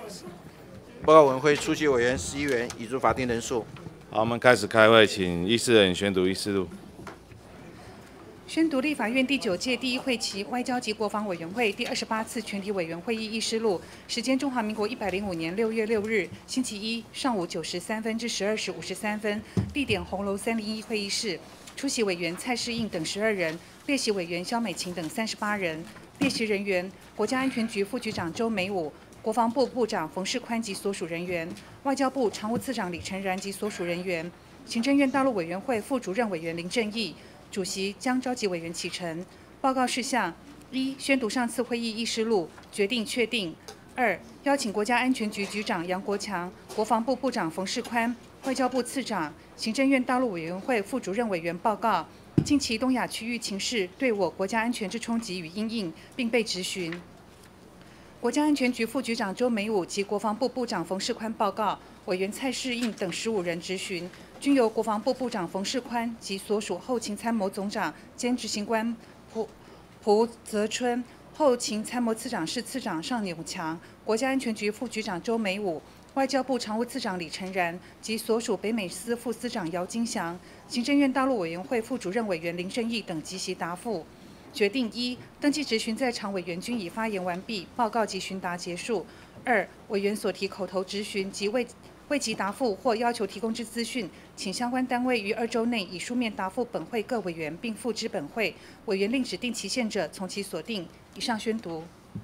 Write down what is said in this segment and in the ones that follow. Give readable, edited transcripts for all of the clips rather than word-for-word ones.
报告委员会出席委员11员，已足法定人数。 好，我们开始开会，请议事人宣读议事录。 宣读立法院第9届第1会期外交及国防委员会第28次全体委员会议议事录，时间中华民国105年6月6日，星期一上午9时3分至12时53分，地点红楼301会议室。出席委员蔡世应等12人，列席委员萧美琴等38人。列席人员：国家安全局副局长周美武。国防部部长冯世宽及所属人员，外交部常务次长李成然及所属人员，行政院道路委员会副主任委员林正义，主席将召集委员启程。报告事项：一、宣读上次会议议事录，决定确定；二、邀请国家安全局局长杨国强、国防部部长冯世宽、外交部次长、行政院道路委员会副主任委员报告近期东亚区域情势对我国家安全之冲击与因应，并被质询。国家安全局副局长周美武及国防部部长冯世宽报告，委员蔡世应等15人质询，均由国防部部长冯世宽及所属后勤参谋总长兼执行官蒲泽春、后勤参谋次长室次长尚永强、国家安全局副局长周美武、外交部常务次长李成然及所属北美司副司长姚金祥、行政院道路委员会副主任委员林正义等积极答复。决定：一、登记质询在场委员均已发言完毕，报告及询答结束。二、委员所提口头质询及未及答复或要求提供之资讯，请相关单位于2周内以书面答复本会各委员，并付之本会。委员另指定期限者，从其所定。以上宣读。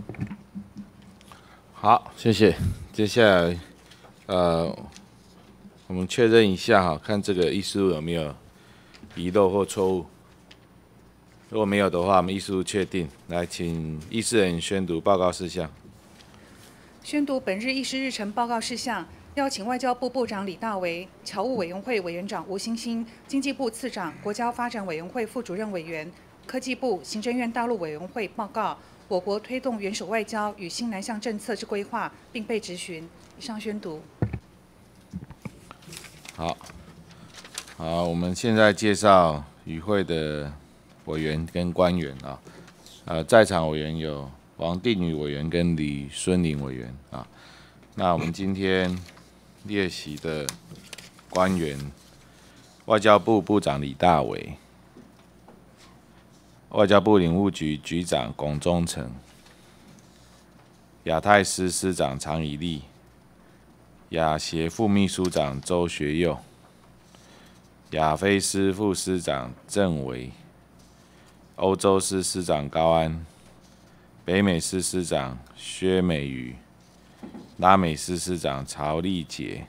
好，谢谢。接下来，我们确认一下哈，看这个议事录有没有遗漏或错误。如果没有的话，我们议事录确定。来，请议事人宣读报告事项。 宣读本日议事日程报告事项，邀请外交部部长李大为、侨务委员会委员长吴欣欣、经济部次长、国家发展委员会副主任委员、科技部、行政院大陆委员会报告我国推动元首外交与新南向政策之规划，并被质询。以上宣读。 好，我们现在介绍与会的委员跟官员啊，在场委员有王定宇委员跟李孙林委员啊。那我们今天列席的官员，外交部部长李大为，外交部领务局局长龚忠诚，亚太司司长常以利，亚协副秘书长周学佑，亚非司副司长郑维，欧洲司司长高安，北美司司长薛美瑜，拉美司司长曹丽杰，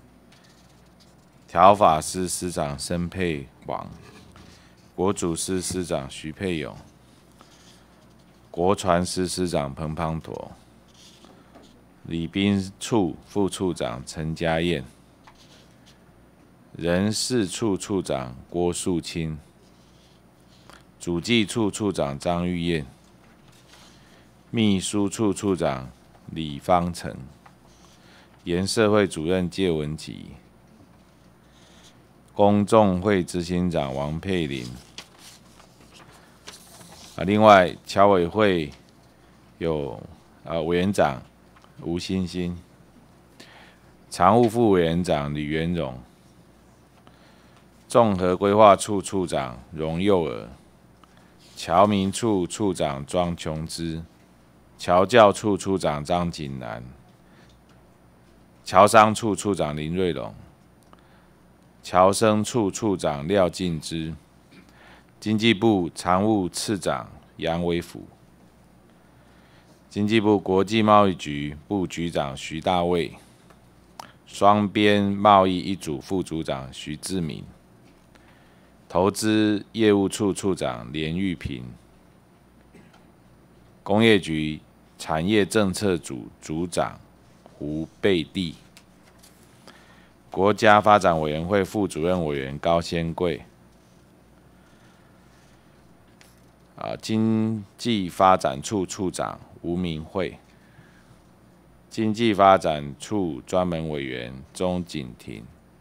条法司司长申佩王，国主司司长徐佩勇，国传司司长彭滂沱，礼宾处副处长陈家燕，人事处处长郭树清，主计处处长张玉燕，秘书处处长李方成，研社会主任谢文吉，公众会执行长王佩玲。另外侨委会有委员长吴欣欣，常务副委员长吕元荣，综合规划处处长荣佑儿，侨民处处长庄琼芝，侨教处处长张景南，侨商处处长林瑞龙，侨生处处长廖敬之，经济部常务次长杨维甫，经济部国际贸易局部局长徐大卫，双边贸易一组副组长徐志明，投资业务处处长连玉平，工业局产业政策组组长胡贝蒂，国家发展委员会副主任委员高先贵，经济发展处处长吴明慧，经济发展处专门委员钟景婷，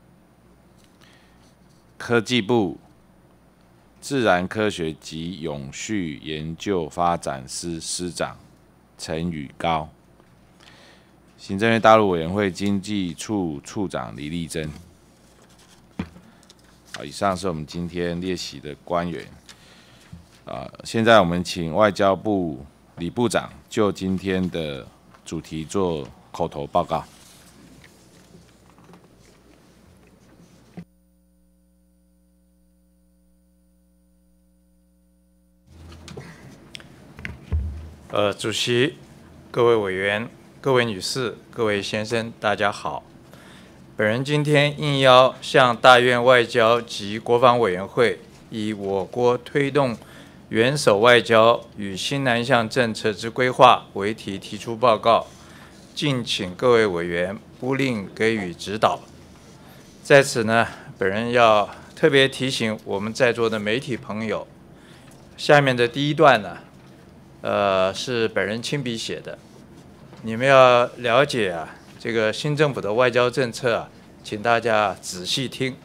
科技部自然科学及永续研究发展司司长陈宇高， 行政院大陆委员会经济处处长李丽珍。好，以上是我们今天列席的官员。现在我们请外交部李部长就今天的主题做口头报告。 主席、各位委员、各位女士、各位先生，大家好。本人今天应邀向大院外交及国防委员会以我国推动元首外交与新南向政策之规划为题提出报告，敬请各位委员不吝给予指导。在此呢，本人要特别提醒我们在座的媒体朋友，下面的第一段呢，是本人亲笔写的。你们要了解啊，这个新政府的外交政策啊，请大家仔细听。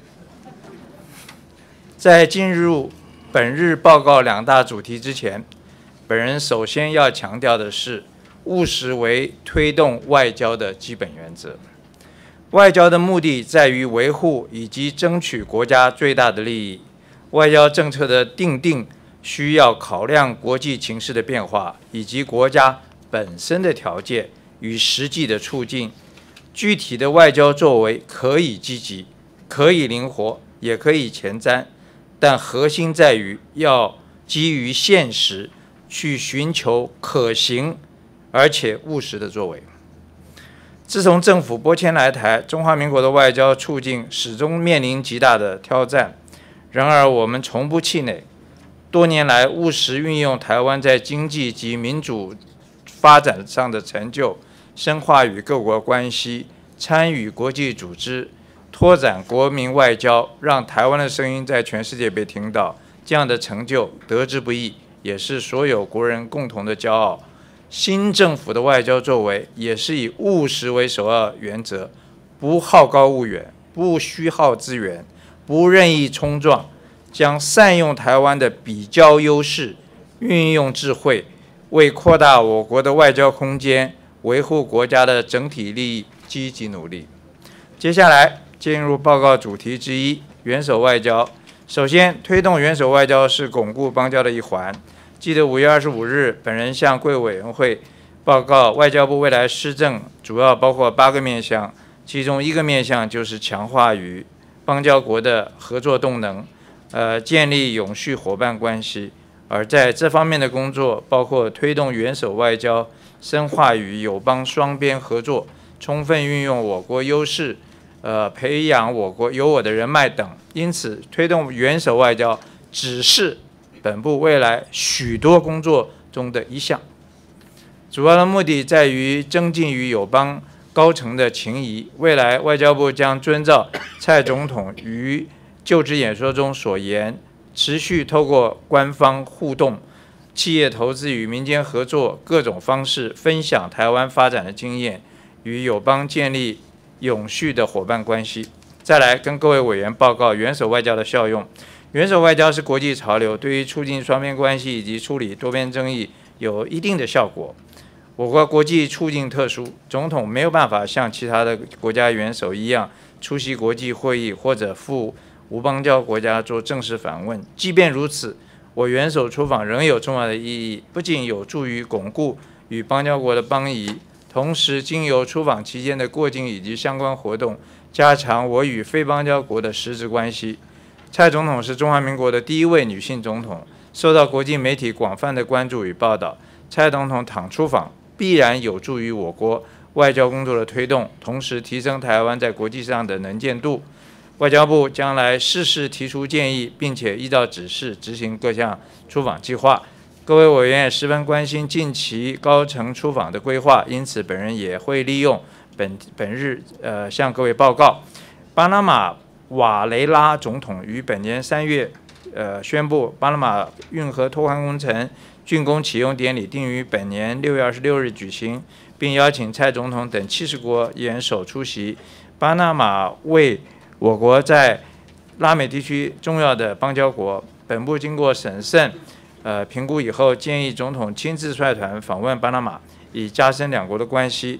在进入本日报告两大主题之前，本人首先要强调的是，务实为推动外交的基本原则。外交的目的在于维护以及争取国家最大的利益。外交政策的订定需要考量国际情势的变化，以及国家本身的条件与实际的处境。具体的外交作为可以积极，可以灵活，也可以前瞻，但核心在于要基于现实，去寻求可行而且务实的作为。自从政府拨迁来台，中华民国的外交处境始终面临极大的挑战。然而，我们从不气馁，多年来务实运用台湾在经济及民主发展上的成就，深化与各国关系，参与国际组织，拓展国民外交，让台湾的声音在全世界被听到。这样的成就得之不易，也是所有国人共同的骄傲。新政府的外交作为也是以务实为首要原则，不好高骛远，不虚耗资源，不任意冲撞，将善用台湾的比较优势，运用智慧，为扩大我国的外交空间，维护国家的整体利益积极努力。接下来进入报告主题之一，元首外交。首先，推动元首外交是巩固邦交的一环。记得5月25日，本人向贵委员会报告外交部未来施政主要包括8个面向，其中1个面向就是强化与邦交国的合作动能，建立永续伙伴关系。而在这方面的工作，包括推动元首外交，深化与友邦双边合作，充分运用我国优势，培养我国有我的人脉等。因此，推动元首外交只是本部未来许多工作中的一项，主要的目的在于增进与友邦高层的情谊。未来外交部将遵照蔡总统于就职演说中所言，持续透过官方互动、企业投资与民间合作各种方式，分享台湾发展的经验，与友邦建立永续的伙伴关系。再来跟各位委员报告元首外交的效用。元首外交是国际潮流，对于促进双边关系以及处理多边争议有一定的效果。我国国际处境特殊，总统没有办法像其他的国家元首一样出席国际会议或者赴无邦交国家做正式访问。即便如此，我元首出访仍有重要的意义，不仅有助于巩固与邦交国的邦谊，同时经由出访期间的过境以及相关活动，加强我与非邦交国的实质关系。蔡总统是中华民国的第1位女性总统，受到国际媒体广泛的关注与报道。蔡总统倘出访，必然有助于我国外交工作的推动，同时提升台湾在国际上的能见度。外交部将来适时提出建议，并且依照指示执行各项出访计划。各位委员也十分关心近期高层出访的规划，因此本人也会利用本日向各位报告。巴拿马瓦雷拉总统于本年3月宣布，巴拿马运河拓宽工程竣工启用典礼定于本年6月26日举行，并邀请蔡总统等70国元首出席。巴拿马为我国在拉美地区重要的邦交国，本部经过审慎评估以后，建议总统亲自率团访问巴拿马，以加深两国的关系。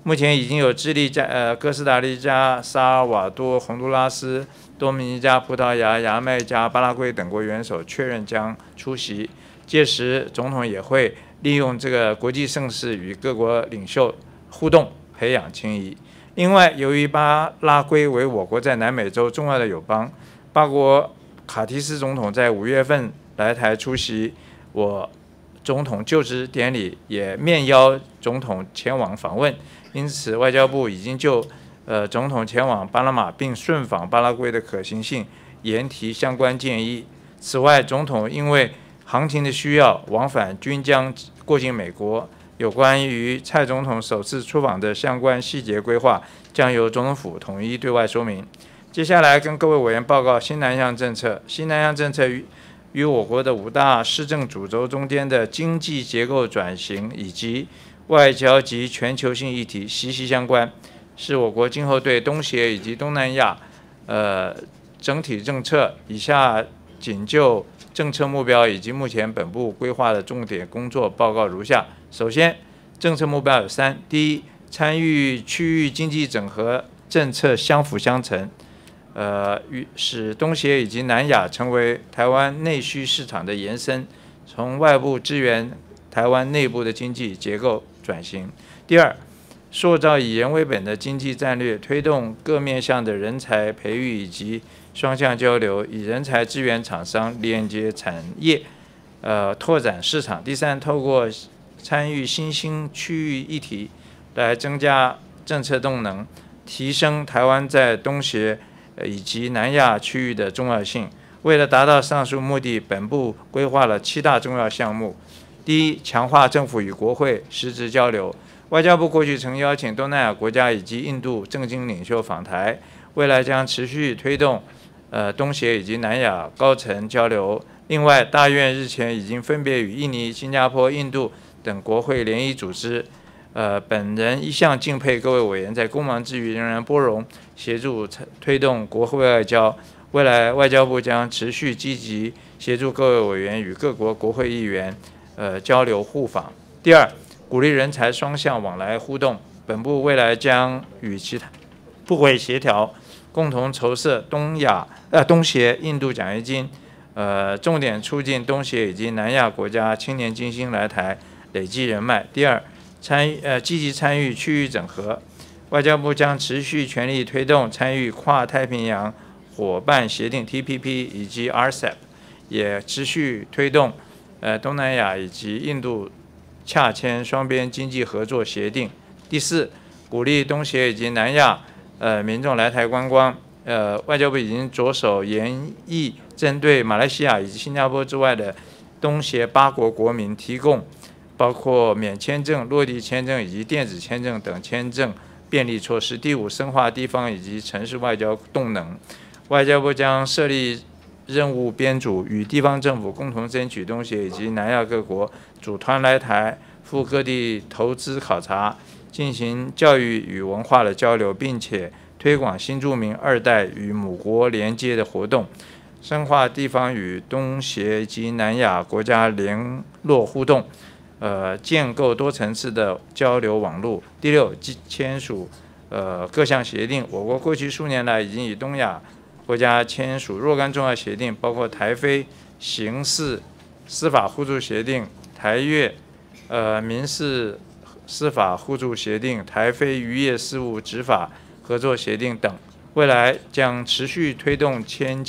目前已经有智利、哥斯达黎加、萨尔瓦多、洪都拉斯、多米尼加、葡萄牙、牙买加、巴拉圭等国元首确认将出席。届时，总统也会利用这个国际盛事与各国领袖互动，培养情谊。另外，由于巴拉圭为我国在南美洲重要的友邦，巴国卡提斯总统在5月份来台出席我总统就职典礼，也面邀总统前往访问。因此，外交部已经就总统前往巴拿马并顺访巴拉圭的可行性研提相关建议。此外，总统因为行情的需要，往返均将过境美国。有关于蔡总统首次出访的相关细节规划，将由总统府统一对外说明。接下来跟各位委员报告新南向政策。新南向政策与我国的5大施政主轴中间的经济结构转型以及外交及全球性议题息息相关，是我国今后对东协以及东南亚整体政策。以下仅就政策目标以及目前本部规划的重点工作报告如下。首先，政策目标有3：第一，参与区域经济整合政策相辅相成，使东协以及南亚成为台湾内需市场的延伸，从外部支援台湾内部的经济结构转型。第二，塑造以人为本的经济战略，推动各面向的人才培育以及双向交流，以人才支援厂商，连接产业，拓展市场。第三，透过参与新兴区域议题，来增加政策动能，提升台湾在东协以及南亚区域的重要性。为了达到上述目的，本部规划了7大重要项目。第一，强化政府与国会实质交流。外交部过去曾邀请东南亚国家以及印度政经领袖访台，未来将持续推动东协以及南亚高层交流。另外，大院日前已经分别与印尼、新加坡、印度等国会联谊组织。本人一向敬佩各位委员在公忙之余仍然拨冗协助推动国会外交。未来外交部将持续积极协助各位委员与各国国会议员交流互访。第二，鼓励人才双向往来互动。本部未来将与其他部会协调，共同筹设东协印度奖学金，重点促进东协以及南亚国家青年精英来台，累积人脉。第二，积极参与区域整合。外交部将持续全力推动参与跨太平洋伙伴协定 TPP 以及 RCEP， 也持续推动东南亚以及印度洽签双边经济合作协定。第四，鼓励东协以及南亚民众来台观光。外交部已经着手研议针对马来西亚以及新加坡之外的东协8国国民提供包括免签证、落地签证以及电子签证等签证便利措施。第五，深化地方以及城市外交动能。外交部将设立任务编组，与地方政府共同争取东协以及南亚各国组团来台，赴各地投资考察，进行教育与文化的交流，并且推广新住民2代与母国连接的活动，深化地方与东协及南亚国家联络互动，建构多层次的交流网络。第六，签署各项协定。我国过去数年来已经与东亚国家签署若干重要协定，包括台非刑事司法互助协定、台越民事司法互助协定、台非渔业事务执法合作协定等。未来将持续推动签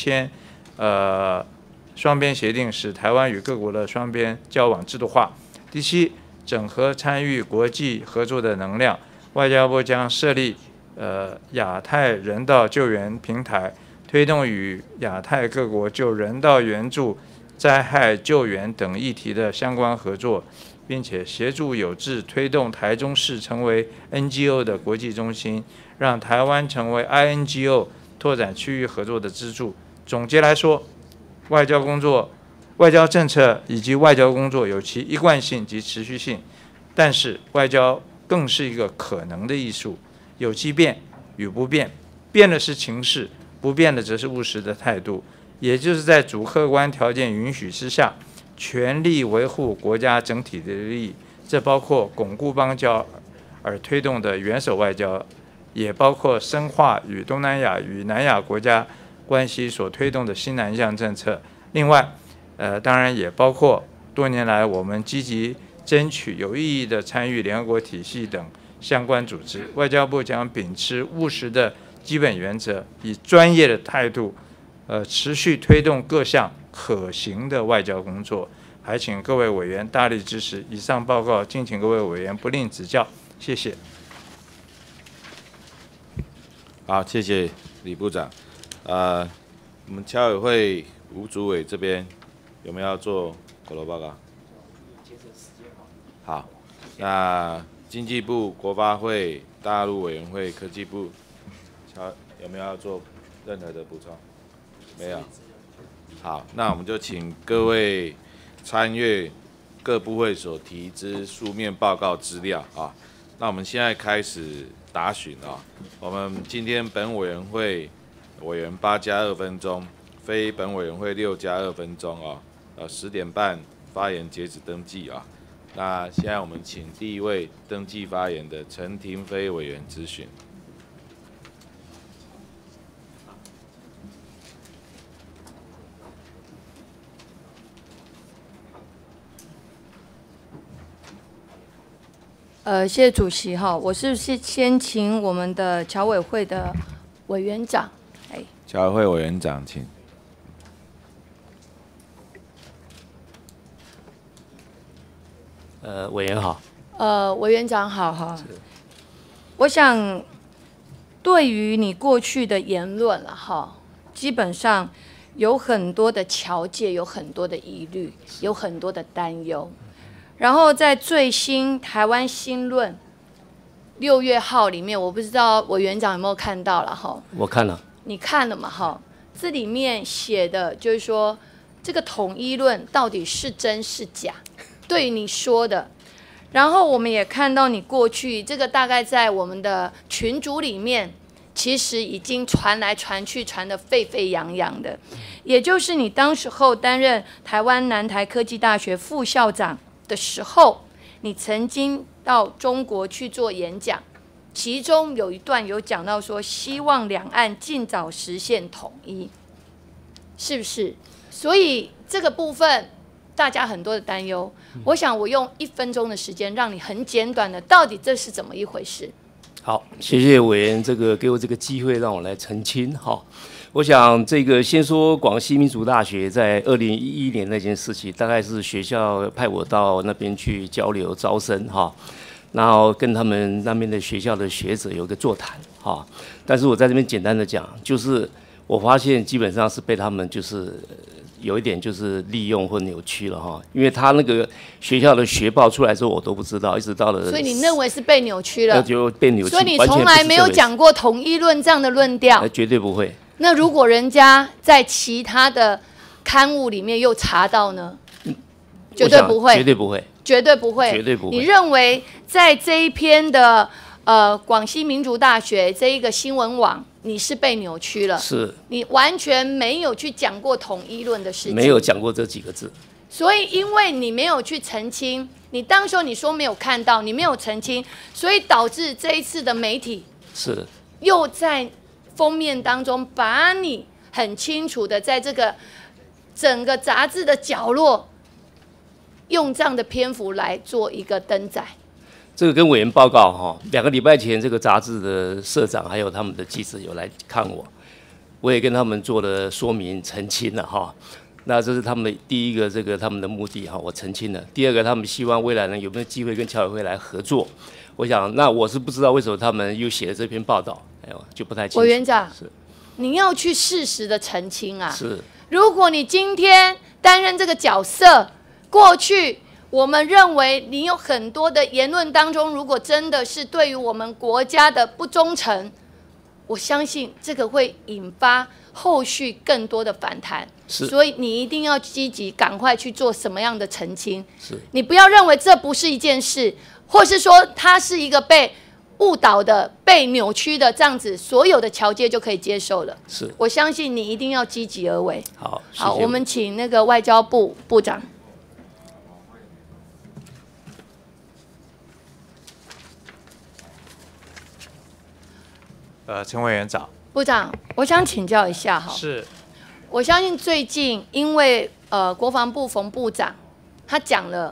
双边协定，使台湾与各国的双边交往制度化。第七，整合参与国际合作的能量。外交部将设立亚太人道救援平台，推动与亚太各国就人道援助、灾害救援等议题的相关合作，并且协助有志推动台中市成为 NGO 的国际中心，让台湾成为 INGO 拓展区域合作的支柱。总结来说，外交政策以及外交工作有其一贯性及持续性，但是外交更是一个可能的艺术，有其变与不变，变的是情势，不变的则是务实的态度，也就是在主客观条件允许之下，全力维护国家整体的利益，这包括巩固邦交， 而推动的元首外交，也包括深化与东南亚与南亚国家关系所推动的新南向政策。另外，当然也包括多年来我们积极争取有意义的参与联合国体系等相关组织。外交部将秉持务实的基本原则，以专业的态度，持续推动各项可行的外交工作。还请各位委员大力支持。以上报告，敬请各位委员不吝指教，谢谢。 好，谢谢李部长。我们侨委会吴主委这边有没有要做口头报告？好，那经济部、国发会、大陆委员会、科技部，有没有要做任何的补充？没有。好，那我们就请各位参阅各部会所提之书面报告资料啊。那我们现在开始答询啊。我们今天本委员会委员8+2分钟，非本委员会6+2分钟啊。10点半发言截止登记啊。那现在我们请第一位登记发言的陈廷飞委员质询。 谢谢主席哈，我是不是先请我们的侨委会的委员长？ 侨委会委员长，请。 委员好。 委员长好哈。我想，对于你过去的言论了哈，基本上有很多的侨界有很多的疑虑，有很多的担忧。然后在最新台湾新论6月号里面，我不知道委员长有没有看到了哈？ 我看了。 你看了嘛哈？这里面写的就是说，这个统一论到底是真是假？对于你说的，然后我们也看到你过去这个大概在我们的群组里面，其实已经传来传去，传得沸沸扬扬的，也就是你当时候担任台湾南台科技大学副校长的时候，你曾经到中国去做演讲，其中有一段有讲到说，希望两岸尽早实现统一，是不是？所以这个部分大家很多的担忧，我想我用1分钟的时间，让你很简短的，到底这是怎么一回事？ 好，谢谢委员给我这个机会，让我来澄清哈。我想先说广西民主大学在2011年那件事情，大概是学校派我到那边去交流招生哈，然后跟他们那边的学校的学者有个座谈哈。但是我在这边简单的讲，就是我发现基本上是被他们就是有一点就是利用或扭曲了哈，因为他那个学校的学报出来之后，我都不知道，一直到了。 所以你认为是被扭曲了？ 就被扭曲。 所以你从来没有讲过统一论这样的论调？ 绝对不会。 那如果人家在其他的刊物里面又查到呢？绝对不会， 绝对不会， 绝对不会， 绝对不会。 你认为在这一篇的广西民族大学这一个新闻网，你是被扭曲了？ 是， 你完全没有去讲过统一论的事情， 没有讲过这几个字。 所以因为你没有去澄清，你当时候你说没有看到，你没有澄清，所以导致这一次的媒体是又在封面当中把你很清楚的在这个整个杂志的角落用这样的篇幅来做一个登载。 这个跟委员报告哈，2个礼拜前这个杂志的社长还有他们的记者有来看我，我也跟他们做了说明澄清了哈。那这是他们的第一个他们的目的哈，我澄清了。第二个，他们希望未来呢有没有机会跟侨委会来合作。我想，那我是不知道为什么他们又写了这篇报道，就不太清楚。 委员长， 是你要去适时的澄清啊。 是， 如果你今天担任这个角色，过去我们认为你有很多的言论当中，如果真的是对于我们国家的不忠诚，我相信这个会引发后续更多的反弹。所以你一定要积极赶快去做什么样的澄清。你不要认为这不是一件事，或是说它是一个被误导的、被扭曲的这样子，所有的侨界就可以接受了。 是， 我相信你一定要积极而为。 好， 好，我们请那个外交部部长。 陈委员长。 部长，我想请教一下哈。 是。 我相信最近因为国防部冯部长他讲了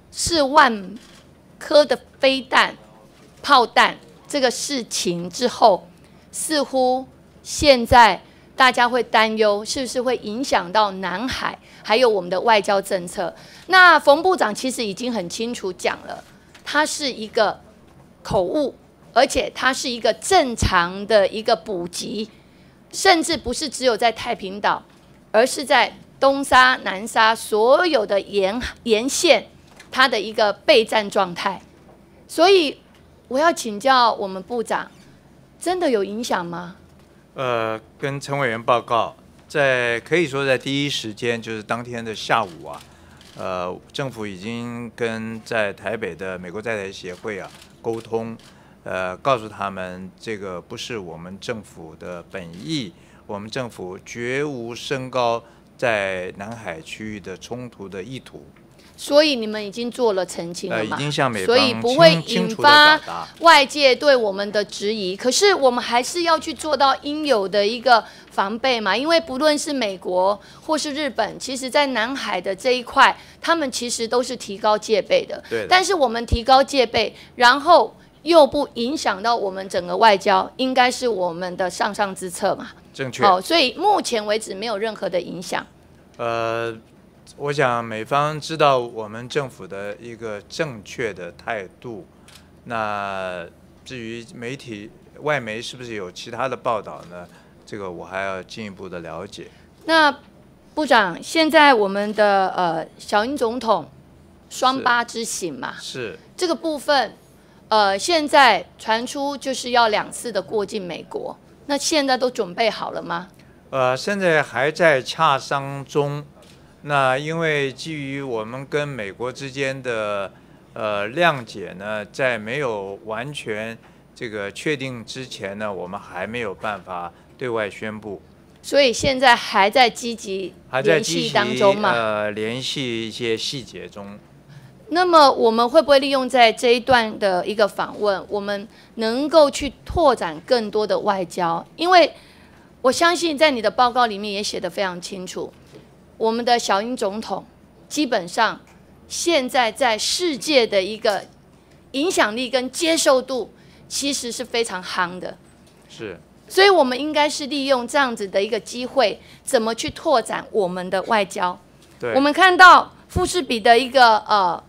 4万颗的飞弹、炮弹这个事情之后，似乎现在大家会担忧是不是会影响到南海还有我们的外交政策。那冯部长其实已经很清楚讲了，它是一个口误，而且它是一个正常的一个补给，甚至不是只有在太平岛，而是在东沙、南沙所有的沿线，它的一个备战状态。所以我要请教我们部长，真的有影响吗？ 跟陈委员报告，可以说在第一时间，就是当天的下午啊，政府已经跟在台北的美国在台协会啊沟通，告诉他们这个不是我们政府的本意，我们政府绝无升高在南海区域的冲突的意图。 所以你们已经做了澄清了嘛？ 已经向美方所以不会引发外界对我们的质疑。可是我们还是要去做到应有的一个防备嘛，因为不论是美国或是日本，其实在南海的这一块，他们其实都是提高戒备的。 对。 但是我们提高戒备，然后又不影响到我们整个外交，应该是我们的上上之策嘛。 正确。 所以目前为止没有任何的影响。 我想美方知道我们政府的一个正确的态度。那至于外媒是不是有其他的报道呢？这个我还要进一步的了解。 那部长，现在我们的小英总统双8之行嘛， 是这个部分，现在传出就是要2次的过境美国，那现在都准备好了吗？ 现在还在洽商中。那因为基于我们跟美国之间的谅解呢，在没有完全这个确定之前呢，我们还没有办法对外宣布。 所以现在还在积极联系当中嘛？ 联系一些细节中。 那么我们会不会利用在这一段的一个访问，我们能够去拓展更多的外交？因为我相信在你的报告里面也写得非常清楚。我们的小英总统基本上现在在世界的一个影响力跟接受度其实是非常夯的， 是， 所以我们应该是利用这样子的一个机会，怎么去拓展我们的外交。 对， 我们看到富士比的一个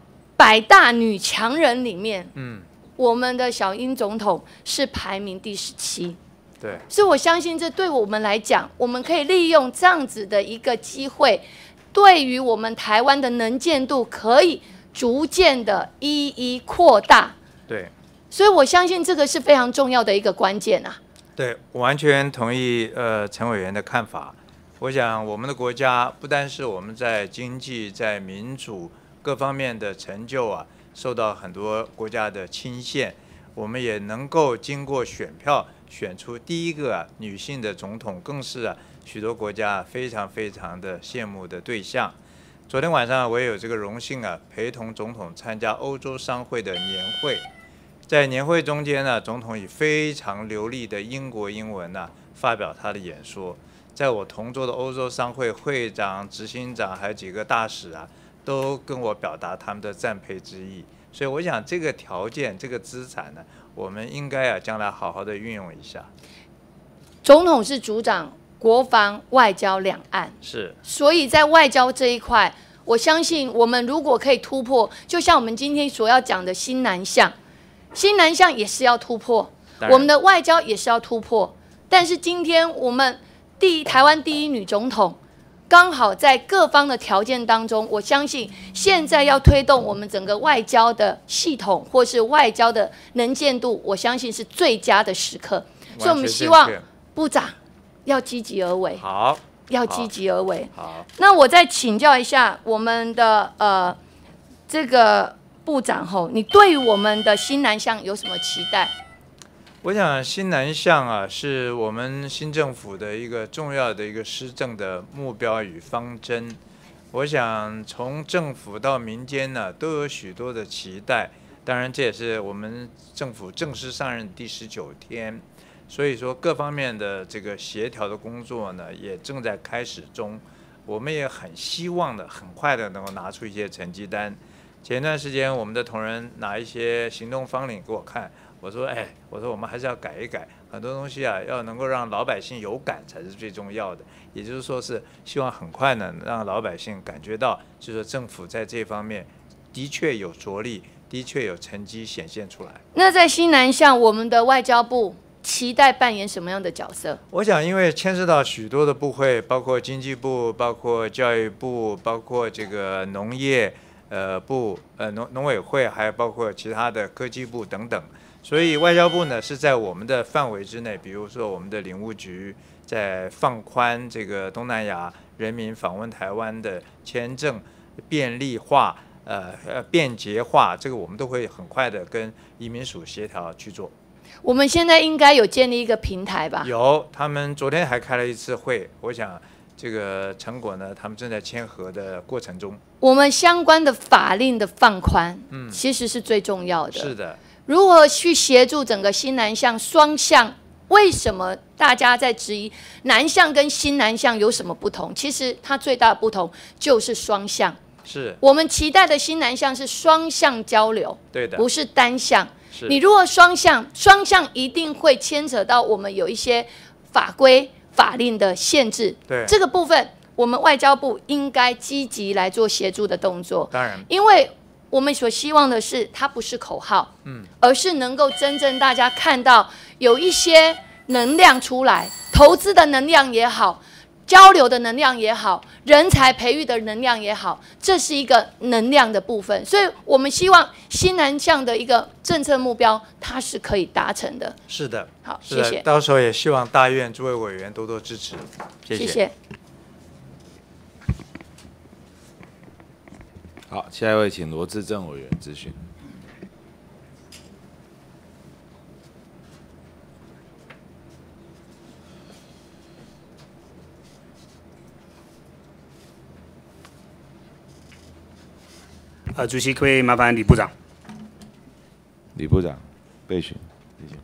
100大女强人里面，我们的小英总统是排名第17。 对， 所以我相信这对我们来讲，我们可以利用这样子的一个机会，对于我们台湾的能见度可以逐渐的一一扩大。 对， 所以我相信这个是非常重要的一个关键啊。 对，我完全同意陈委员的看法。我想我们的国家不单是我们在经济、在民主各方面的成就啊，受到很多国家的倾羡，我们也能够经过选票选出第一个女性的总统，更是许多国家非常非常的羡慕的对象。昨天晚上我也有这个荣幸陪同总统参加欧洲商会的年会，在年会中间总统以非常流利的英国英文发表他的演说。在我同桌的欧洲商会会长、执行长还有几个大使都跟我表达他们的赞佩之意。所以我想这个条件、这个资产呢，我们应该将来好好的运用一下。 总统是主掌国防、外交、两岸， 是， 所以在外交这一块，我相信我们如果可以突破，就像我们今天所要讲的新南向，新南向也是要突破，我们的外交也是要突破。但是今天我们台湾第一女总统，刚好在各方的条件当中，我相信现在要推动我们整个外交的系统或是外交的能见度，我相信是最佳的时刻。所以我们希望部长要积极而为。 好， 要积极而为。 好， 那我再请教一下我们的这个部长吼，你对于我们的新南向有什么期待？ 我想新南向是我们新政府的一个重要的一个施政的目标与方针。我想从政府到民间都有许多的期待。当然，这也是我们政府正式上任第19天， 所以说各方面的这个协调的工作呢，也正在开始中。我们也很希望的，很快的能够拿出一些成绩单。前段时间我们的同仁拿一些行动纲领给我看，我说，我说我们还是要改一改，很多东西啊，要能够让老百姓有感才是最重要的。也就是说，是希望很快呢，让老百姓感觉到，就是说政府在这方面的确有着力，的确有成绩显现出来。 那在新南向，我们的外交部期待扮演什么样的角色？ 我想，因为牵涉到许多的部会，包括经济部、包括教育部、包括这个农业部、农委会，还有包括其他的科技部等等，所以外交部呢是在我们的范围之内，比如说我们的领务局在放宽这个东南亚人民访问台湾的签证便利化、便捷化，这个我们都会很快的跟移民署协调去做。 我们现在应该有建立一个平台吧？ 有，他们昨天还开了一次会，我想这个成果呢，他们正在签合的过程中。 我们相关的法令的放宽，其实是最重要的。 是的。 如何去协助整个新南向双向？为什么大家在质疑南向跟新南向有什么不同？其实它最大的不同就是双向。 是我们期待的新南向是双向交流， 对的， 不是单向。你如果双向一定会牵扯到我们有一些法规法令的限制。 对这个部分，我们外交部应该积极来做协助的动作。 当然， 因为我们所希望的是，它不是口号，而是能够真正大家看到有一些能量出来，投资的能量也好，交流的能量也好，人才培育的能量也好，这是一个能量的部分。所以我们希望新南向的一个政策目标，它是可以达成的。 是的， 好，谢谢。 到时候也希望大院诸位委员多多支持，谢谢。 好，下一位请罗致政委员咨询。 主席，可不可以麻烦李部长？ 李部长备询，谢谢。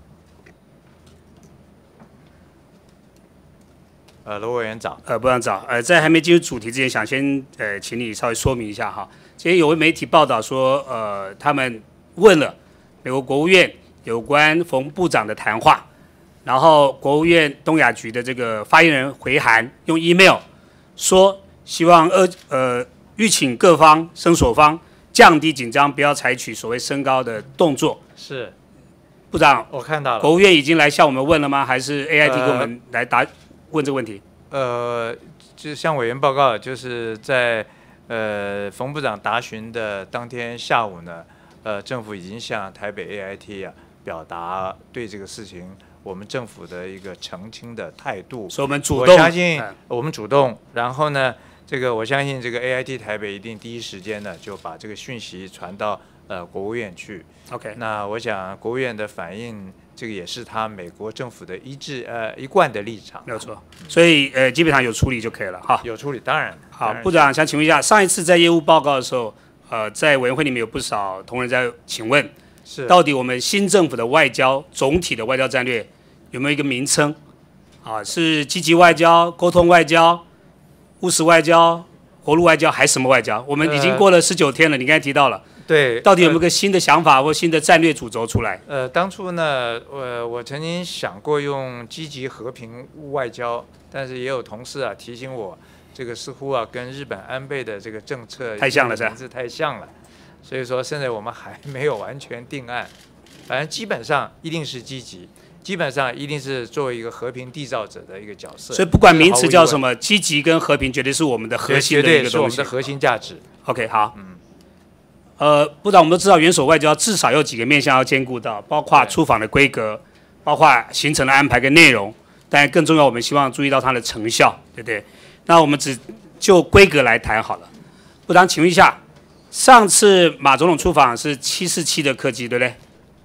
罗委员早。 部长早。在还没进入主题之前，想先请你稍微说明一下哈。今天有位媒体报道说，他们问了美国国务院有关冯部长的谈话，然后国务院东亚局的这个发言人回函用 email 说，希望吁请各方申索方降低紧张，不要采取所谓升高的动作。 是， 部长， 我看到了。 国务院已经来向我们问了吗？还是 AIT 给我们来问这个问题？ 就向委员报告，就是在冯部长答询的当天下午呢，政府已经向台北 AIT 啊表达对这个事情我们政府的一个澄清的态度。 所以我们主动， 我相信我们主动，然后呢，这个我相信这个 AIT 台北一定第一时间呢就把这个讯息传到国务院去。 OK， 那我想国务院的反应，这个也是他美国政府的一贯的立场。 没有错，所以基本上有处理就可以了哈。 有处理，当然。 好，部长想请问一下，上一次在业务报告的时候，在委员会里面有不少同仁在请问， 是到底我们新政府的外交总体的外交战略有没有一个名称？啊，是积极外交、沟通外交、务实外交、活路外交，还是什么外交？我们已经过了19天了，你刚才提到了。 对， 到底有没有个新的想法或新的战略主轴出来？ 当初呢，我曾经想过用积极和平外交，但是也有同事啊提醒我，这个似乎啊跟日本安倍的这个政策太像了， 名字太像了，所以说现在我们还没有完全定案，反正基本上一定是积极，基本上一定是作为一个和平缔造者的一个角色。 所以不管名词叫什么，积极跟和平绝对是我们的核心的一个东西， 绝对是我们的核心价值。 OK， 好。部长，我们都知道元首外交至少有几个面向要兼顾到，包括出访的规格，包括行程的安排跟内容，但更重要，我们希望注意到它的成效，对不对？那我们只就规格来谈好了。部长，请问一下，上次马总统出访是747的客机，对不对？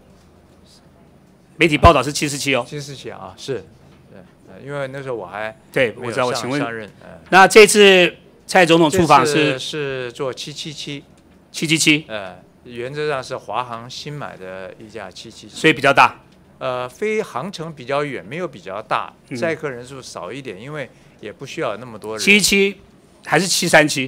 媒体报道是747哦。 747啊，是，对，因为那时候我还对，我知道。我请问， 那这次蔡总统出访是做777。 777， 原则上是华航新买的一架777， 所以比较大。 飞航程比较远，没有比较大，载客人数少一点，因为也不需要那么多人。 77还是737？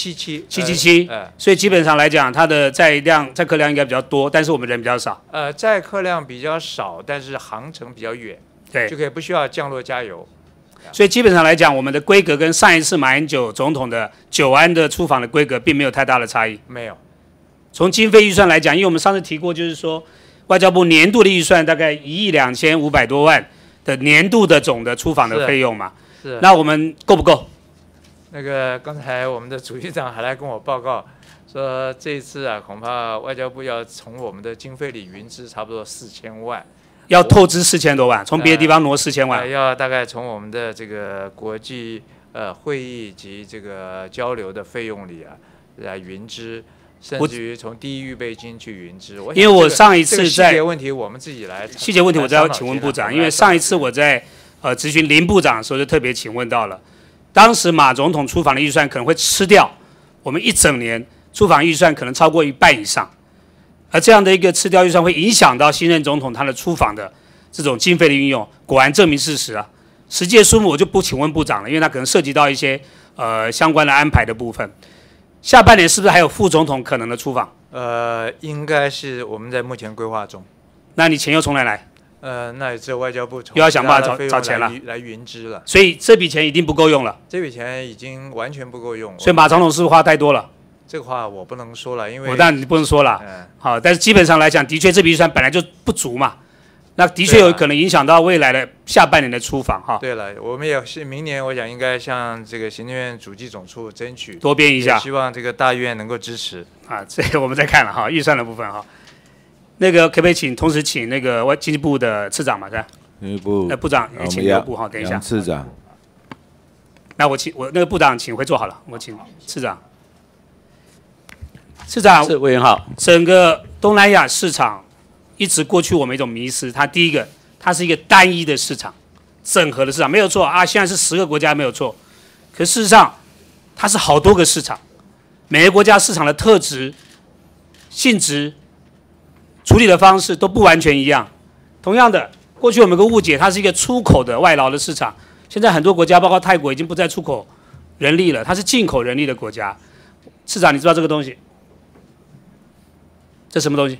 777， 所以基本上来讲，它的载客量应该比较多，但是我们人比较少。 载客量比较少，但是航程比较远， 对， 就可以不需要降落加油。 所以基本上来讲，我们的规格跟上一次马英九总统的9安的出访的规格并没有太大的差异。 没有。 从经费预算来讲，因为我们上次提过，就是说外交部年度的预算大概12500多万的年度的总的出访的费用嘛。 是。 那我们够不够？ 那个刚才我们的主席长还来跟我报告说，这一次啊，恐怕外交部要从我们的经费里匀支差不多4000万。 要透支4000多万，从别的地方挪4000万。 要大概从我们的这个国际会议及这个交流的费用里啊来匀支，甚至于从第一预备金去匀支。 因为我上一次在细节问题我们自己来。 细节问题我再要请问部长，因为上一次我在咨询林部长的时候就特别请问到了，当时马总统出访的预算可能会吃掉我们一整年出访预算可能超过1半以上。而这样的一个吃掉预算会影响到新任总统他的出访的这种经费的运用，果然证明事实啊。实际的数目我就不请问部长了，因为他可能涉及到一些相关的安排的部分。下半年是不是还有副总统可能的出访？ 应该是我们在目前规划中。 那你钱又从哪来？ 那也只有外交部又要想办法找钱了， 来匀支了。 所以这笔钱一定不够用了。 这笔钱已经完全不够用。 所以马总统是不是花太多了？ 这个话我不能说了，因为当然你不能说了。好，但是基本上来讲，的确这笔预算本来就不足嘛，那的确有可能影响到未来的下半年的出访哈。 对了，我们也是明年，我想应该向这个行政院主计总处争取多编一下， 希望这个大院能够支持。 这个我们再看了哈，预算的部分哈。那个可不可以同时请那个经济部的次长嘛，是吧？ 经济部部长也请留部哈，等一下。 次长。 那我那个部长请回座好了，我请次长。市长， 是委员好。 整个东南亚市场一直过去我们一种迷思，它第一个，它是一个单一的市场，整合的市场没有错啊。现在是10个国家没有错，可事实上它是好多个市场，每个国家市场的特质、性质、处理的方式都不完全一样。同样的，过去我们有个误解，它是一个出口的外劳的市场，现在很多国家，包括泰国，已经不再出口人力了，它是进口人力的国家。市长，你知道这个东西？这什么东西？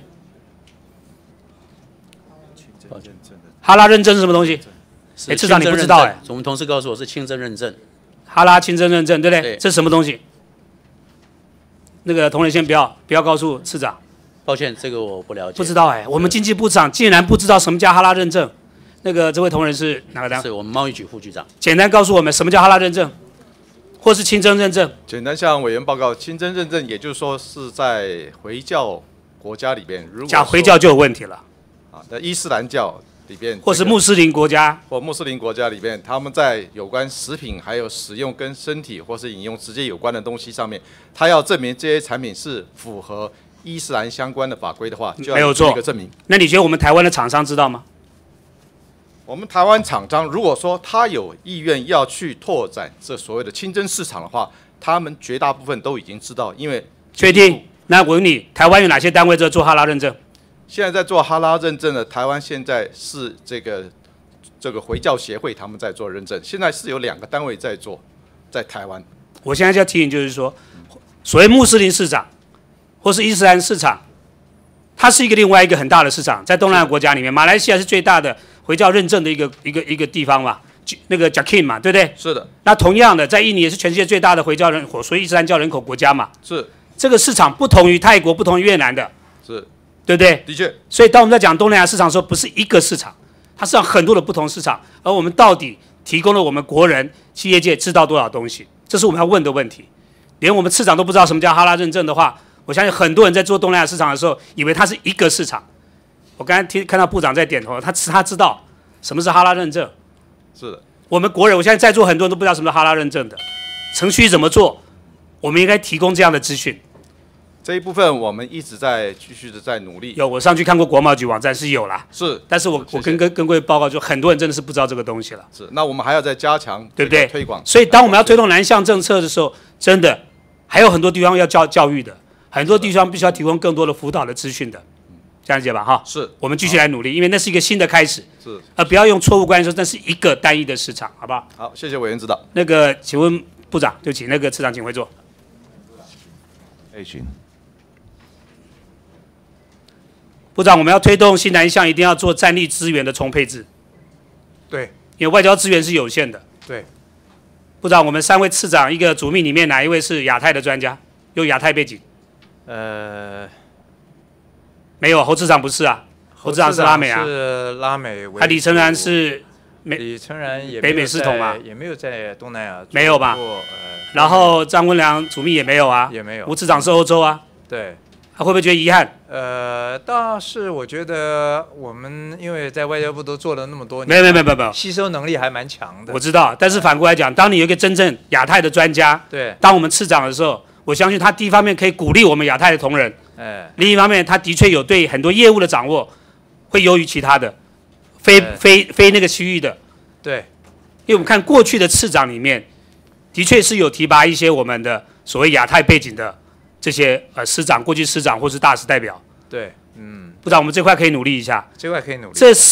哈拉认证是什么东西？市长你不知道哎？ 我们同事告诉我是清真认证。 哈拉清真认证，对不对？ 对。 这是什么东西？那个同仁先不要告诉市长。 抱歉，这个我不了解。 不知道哎，我们经济部长竟然不知道什么叫哈拉认证。那个这位同仁是哪个单位？ 是我们贸易局副局长。 简单告诉我们什么叫哈拉认证，或是清真认证。 简单向委员报告，清真认证也就是说是在回教国家里边，如果讲回教就有问题了啊，在伊斯兰教里边， 或是穆斯林国家， 或穆斯林国家里边，他们在有关食品还有使用跟身体或是饮用直接有关的东西上面，他要证明这些产品是符合伊斯兰相关的法规的话，就要有一个证明。 那你觉得我们台湾的厂商知道吗？ 我们台湾厂商如果说他有意愿要去拓展这所谓的清真市场的话，他们绝大部分都已经知道，因为确定。那我问你，台湾有哪些单位在做哈拉认证？ 现在在做哈拉认证的，台湾现在是这个回教协会他们在做认证，现在是有2个单位在做，在台湾。 我现在就要提醒，就是说，所谓穆斯林市场或是伊斯兰市场，它是另外一个很大的市场，在东南亚国家里面，马来西亚是最大的回教认证的一个地方嘛，那个 JAKIM 嘛，对不对？ 是的。 那同样的，在印尼也是全世界最大的回教人口，所以伊斯兰教人口国家嘛。 是。 这个市场不同于泰国，不同于越南的， 是， 对不对？ 的确。 所以当我们在讲东南亚市场的时候，不是一个市场，它是有很多的不同市场，而我们到底提供了我们国人企业界知道多少东西，这是我们要问的问题。连我们次长都不知道什么叫哈拉认证的话，我相信很多人在做东南亚市场的时候，以为它是一个市场。我刚才看到部长在点头，他知道什么是哈拉认证。 是的。 我们国人，我现在在座很多人都不知道什么是哈拉认证的，程序怎么做，我们应该提供这样的资讯。 这一部分我们一直在继续的在努力。 有，我上去看过国贸局网站是有啦。 是， 但是我跟各位报告，就很多人真的是不知道这个东西了。 是，那我们还要再加强， 对不对？ 推广。 所以当我们要推动南向政策的时候，真的还有很多地方要教育的，很多地方必须要提供更多的辅导的资讯的。 这样理解吧？哈， 是， 我们继续来努力，因为那是一个新的开始。 是， 不要用错误观念说那是一个单一的市场，好不好？ 好，谢谢委员指导。 那个，请问部长，就请那个次长请回座。部长，我们要推动新南向，一定要做战力资源的重配置。 对， 因为外交资源是有限的。 对。 部长，我们3位次长，一个主秘里面哪一位是亚太的专家，有亚太背景？没有，侯次长不是啊，侯次长是拉美啊。 是拉美为主。 李成然是李成然也北美系统嘛， 也没有在东南亚。 没有吧？然后张文良主秘也没有啊。 也没有。 吴次长是欧洲啊。 对。 他会不会觉得遗憾？ 倒是我觉得我们因为在外交部都做了那么多年， 没， 吸收能力还蛮强的。 我知道，但是反过来讲，当你有一个真正亚太的专家， 对， 当我们次长的时候，我相信他第一方面可以鼓励我们亚太的同仁，另一方面他的确有对很多业务的掌握，会优于其他的，非那个区域的。 对， 因为我们看过去的次长里面，的确是有提拔一些我们的所谓亚太背景的。这些师长、过去师长或是大使代表， 对， 部长，我们这块可以努力一下。 这块可以努力。 这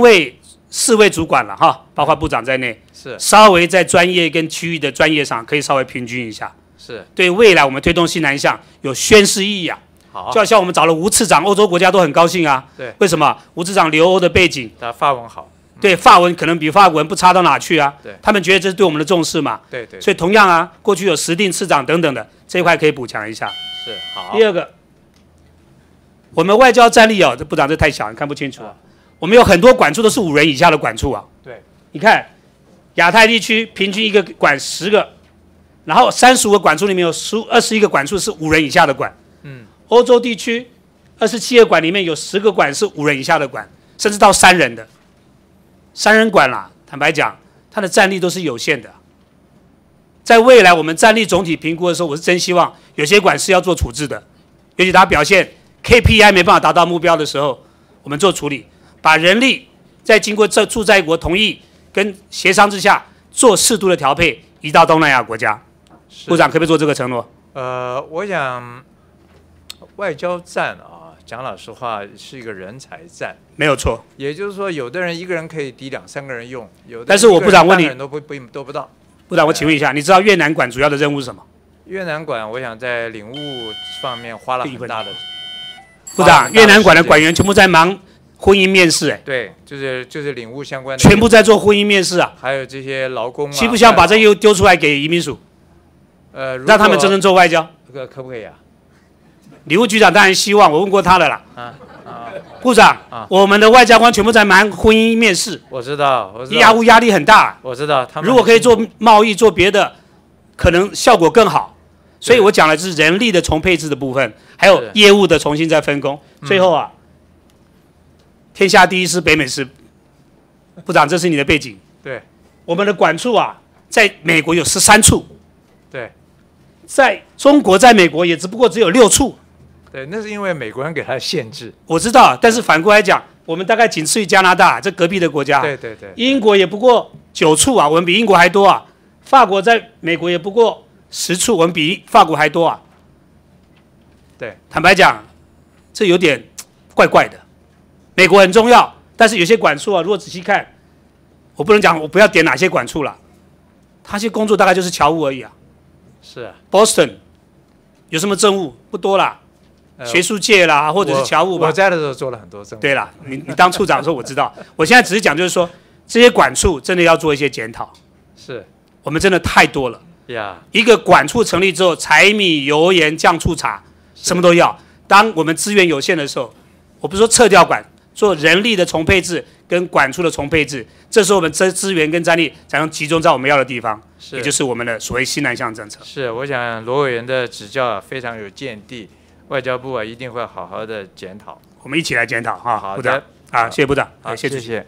4位主管了哈，包括部长在内， 是稍微在专业跟区域的专业上可以稍微平均一下。 是对未来我们推动新南向有宣示意义啊。 好， 就好像我们找了吴次长，欧洲国家都很高兴啊。 对， 为什么？吴次长留欧的背景， 他法文好。 对，法文可能比法文不差到哪去啊。 对， 他们觉得这是对我们的重视嘛。 对。 所以同样啊，过去有时定次长等等的这一块可以补强一下。 是好。 第二个，我们外交战力哦，这部长这太小，你看不清楚啊。我们有很多管处都是5人以下的管处啊。 对。 你看，亚太地区平均一个管10个，然后35个管处里面有21个管处是5人以下的管。欧洲地区27个管里面有10个管是5人以下的管，甚至到3人的。3人管啦，坦白讲，它的战力都是有限的。在未来我们战力总体评估的时候，我是真希望有些管是要做处置的，尤其他表现 KPI 没办法达到目标的时候，我们做处理，把人力在经过驻在国同意跟协商之下，做适度的调配，移到东南亚国家。部长可不可以做这个承诺？ 我想外交战啊，讲老实话是一个人才战， 没有错。 也就是说，有的人一个人可以抵2、3个人用，有的但是我部长问你， 都不到。 部长，我请问一下，你知道越南馆主要的任务是什么？ 越南馆，我想在领悟方面花了很大的。 部长，越南馆的馆员全部在忙婚姻面试， 对，就是领悟相关的。 全部在做婚姻面试啊。 还有这些劳工啊。 希不希望把这个丢出来给移民署？让他们真正做外交。 可不可以啊？ 礼务局长当然希望，我问过他的啦。部长，我们的外交官全部在忙婚姻面试。 我知道， 压力很大。 我知道，他们如果可以做贸易、做别的，可能效果更好。所以我讲的是人力的重配置的部分，还有业务的重新再分工。最后啊，天下第一师北美师，部长，这是你的背景。 对。 我们的管处啊，在美国有13处。 对。 在中国，在美国也只不过只有6处。 对，那是因为美国人给他限制。 我知道，但是反过来讲，我们大概仅次于加拿大，这隔壁的国家。 对。 英国也不过9处啊，我们比英国还多啊。法国在美国也不过10处，我们比法国还多啊。 对， 坦白讲，这有点怪怪的。美国很重要，但是有些管处啊，如果仔细看，我不能讲，我不要点哪些管处了，他些工作大概就是侨务而已啊。 是啊。 Boston 有什么政务？不多啦。学术界啦，或者是侨务吧。 我在的时候做了很多政务。 对啦，你当处长的时候我知道。我现在只是讲，就是说这些管处真的要做一些检讨。 是。 我们真的太多了。 呀。 一个管处成立之后，柴米油盐酱醋茶，什么都要。当我们资源有限的时候，我不是说撤掉管，做人力的重配置跟管处的重配置，这时候我们资源跟战力才能集中在我们要的地方，也就是我们的所谓新南向政策。 是，我想罗委员的指教非常有见地。外交部一定会好好的检讨， 我们一起来检讨哈。 好的， 部长啊，谢谢部长， 好， 谢谢。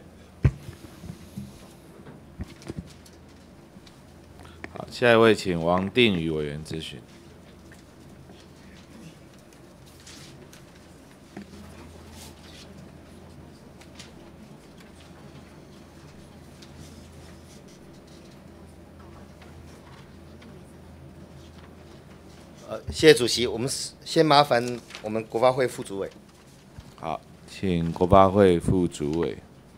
好，下一位请王定宇委员咨询。 谢谢主席，我们先麻烦我们国发会副主委。 好， 请国发会副主委。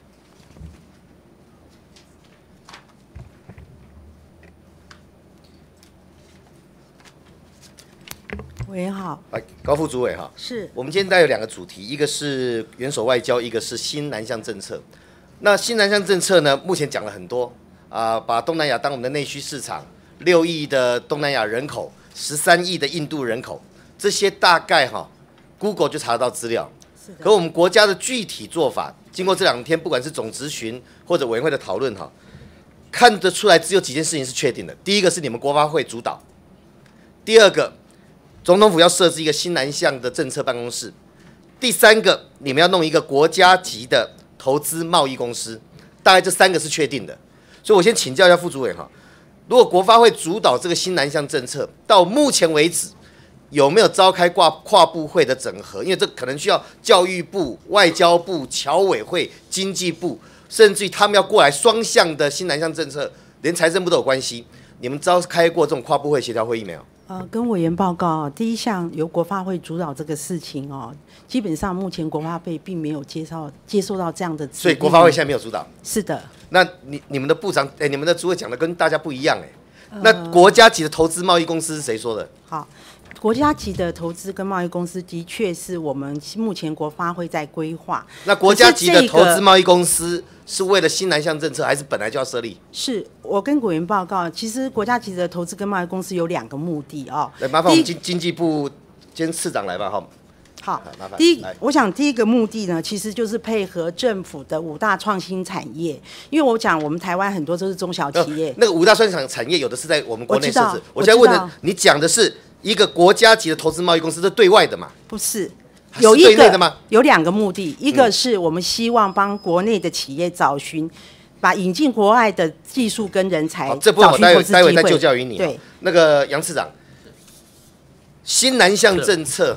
委员好， 来，高副主委哈， 是我们今天大概有2个主题，一个是元首外交，一个是新南向政策。那新南向政策呢，目前讲了很多把东南亚当我们的内需市场，6亿的东南亚人口，13亿的印度人口，这些大概Google 就查得到资料。可我们国家的具体做法，经过这2天，不管是总质询或者委员会的讨论看得出来只有几件事情是确定的。第一个是你们国发会主导，第二个，总统府要设置一个新南向的政策办公室，第3个，你们要弄一个国家级的投资贸易公司，大概这3个是确定的。所以我先请教一下副主委如果国发会主导这个新南向政策，到目前为止有没有召开跨部会的整合？因为这可能需要教育部、外交部、侨委会、经济部，甚至于他们要过来双向的新南向政策，连财政部都有关系。你们召开过这种跨部会协调会议没有？ 跟委员报告第一项由国发会主导这个事情基本上目前国发会并没有接受到这样的指令， 所以国发会现在没有主导。 是的。 那你们的部长你们的主委讲的跟大家不一样那国家级的投资贸易公司是谁说的？ 好，国家级的投资跟贸易公司的确是我们目前国发会在规划。 那国家级的投资贸易公司是为了新南向政策，还是本来就要设立？ 是我跟委员报告，其实国家级的投资跟贸易公司有2个目的来，麻烦我们经济部兼次长来吧好， 麻烦。 我想第一个目的呢，其实就是配合政府的5大创新产业，因为我讲我们台湾很多都是中小企业， 那个5大创新产业有的是在我们国内设置。我现在问的，你讲的是一个国家级的投资贸易公司，是对外的嘛？ 不是， 有一个的吗？ 有2个目的，一个是我们希望帮国内的企业找寻，把引进国外的技术跟人才， 这部分我待会再就教于你。 对， 那个杨次长，新南向政策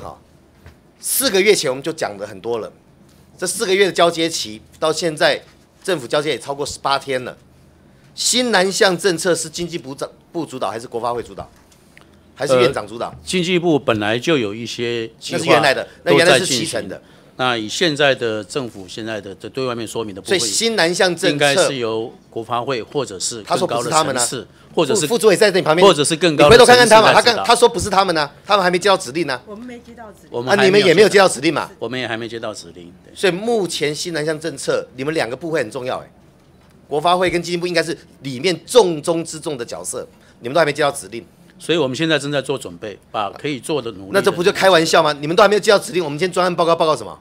4个月前我们就讲的很多了，这4个月的交接期到现在，政府交接也超过18天了。新南向政策是经济部主导，还是国发会主导，还是院长主导？ 经济部本来就有一些计划， 那是原来的，那原来是7成的。 那以现在的政府现在的对外面说明的部分， 所以新南向政策应该是由国发会或者是更高的层次，或者是副主委在你旁边， 或者是更高的你回头看看他嘛，他说不是他们呢，他们还没接到指令呢。 我们没接到指令，你们也没有接到指令嘛？ 我们也还没接到指令。 所以目前新南向政策，你们2个部会很重要国发会跟经济部应该是里面重中之重的角色，你们都还没接到指令。 所以我们现在正在做准备，把可以做的努力。 那这不就开玩笑吗？你们都还没有接到指令，我们今天专案报告什么？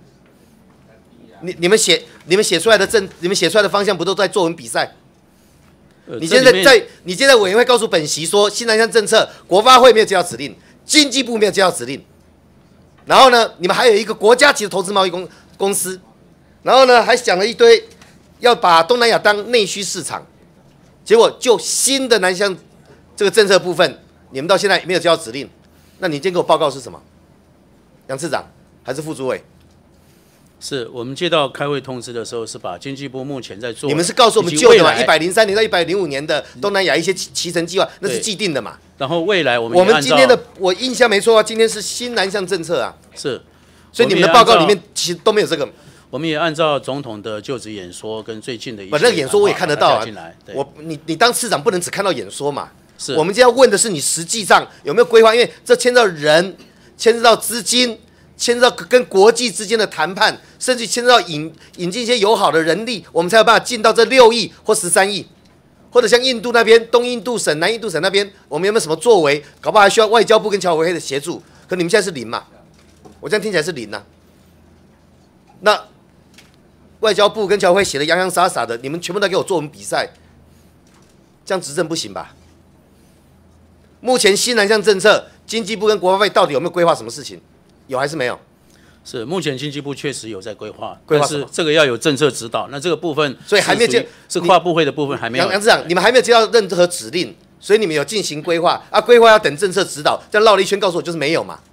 你们写出来的方向不都在作文比赛？你现在委员会告诉本席说，新南向政策国发会没有接到指令，经济部没有接到指令，然后呢，你们还有一个国家级的投资贸易公司，然后呢还讲了一堆要把东南亚当内需市场，结果就新的南向这个政策部分，你们到现在没有接到指令，那你今天给我报告是什么？杨次长还是副主委？ 是我们接到开会通知的时候，是把经济部目前在做， 你们是告诉我们旧的嘛？103年到105年的东南亚一些期程计划，那是既定的嘛？ 然后未来我们今天的我印象没错啊，今天是新南向政策啊， 是， 所以你们的报告里面其实都没有这个。 我们也按照总统的就职演说跟最近的一些， 那个演说我也看得到啊。你当市长不能只看到演说嘛？是，我们今天要问的是你实际上有没有规划，因为这牵涉到人，牵涉到资金。牵涉到跟国际之间的谈判，甚至牵涉到引进一些友好的人力，我们才有办法进到这6亿或13亿，或者像印度那边、东印度省、南印度省那边，我们有没有什么作为？搞不好还需要外交部跟侨委会的协助。可你们现在是0嘛？我这样听起来是0啊。那外交部跟侨委会写的洋洋洒洒的，你们全部都给我作文比赛，这样执政不行吧？目前新南向政策，经济部跟国发会到底有没有规划什么事情？有还是没有？ 是目前经济部确实有在规划，但是这个要有政策指导。那这个部分， 所以还没有接， 是跨部会的部分还没有。 杨次长，你们还没有接到任何指令，所以你们有进行规划啊？规划要等政策指导，这样绕了一圈告诉我就是没有嘛？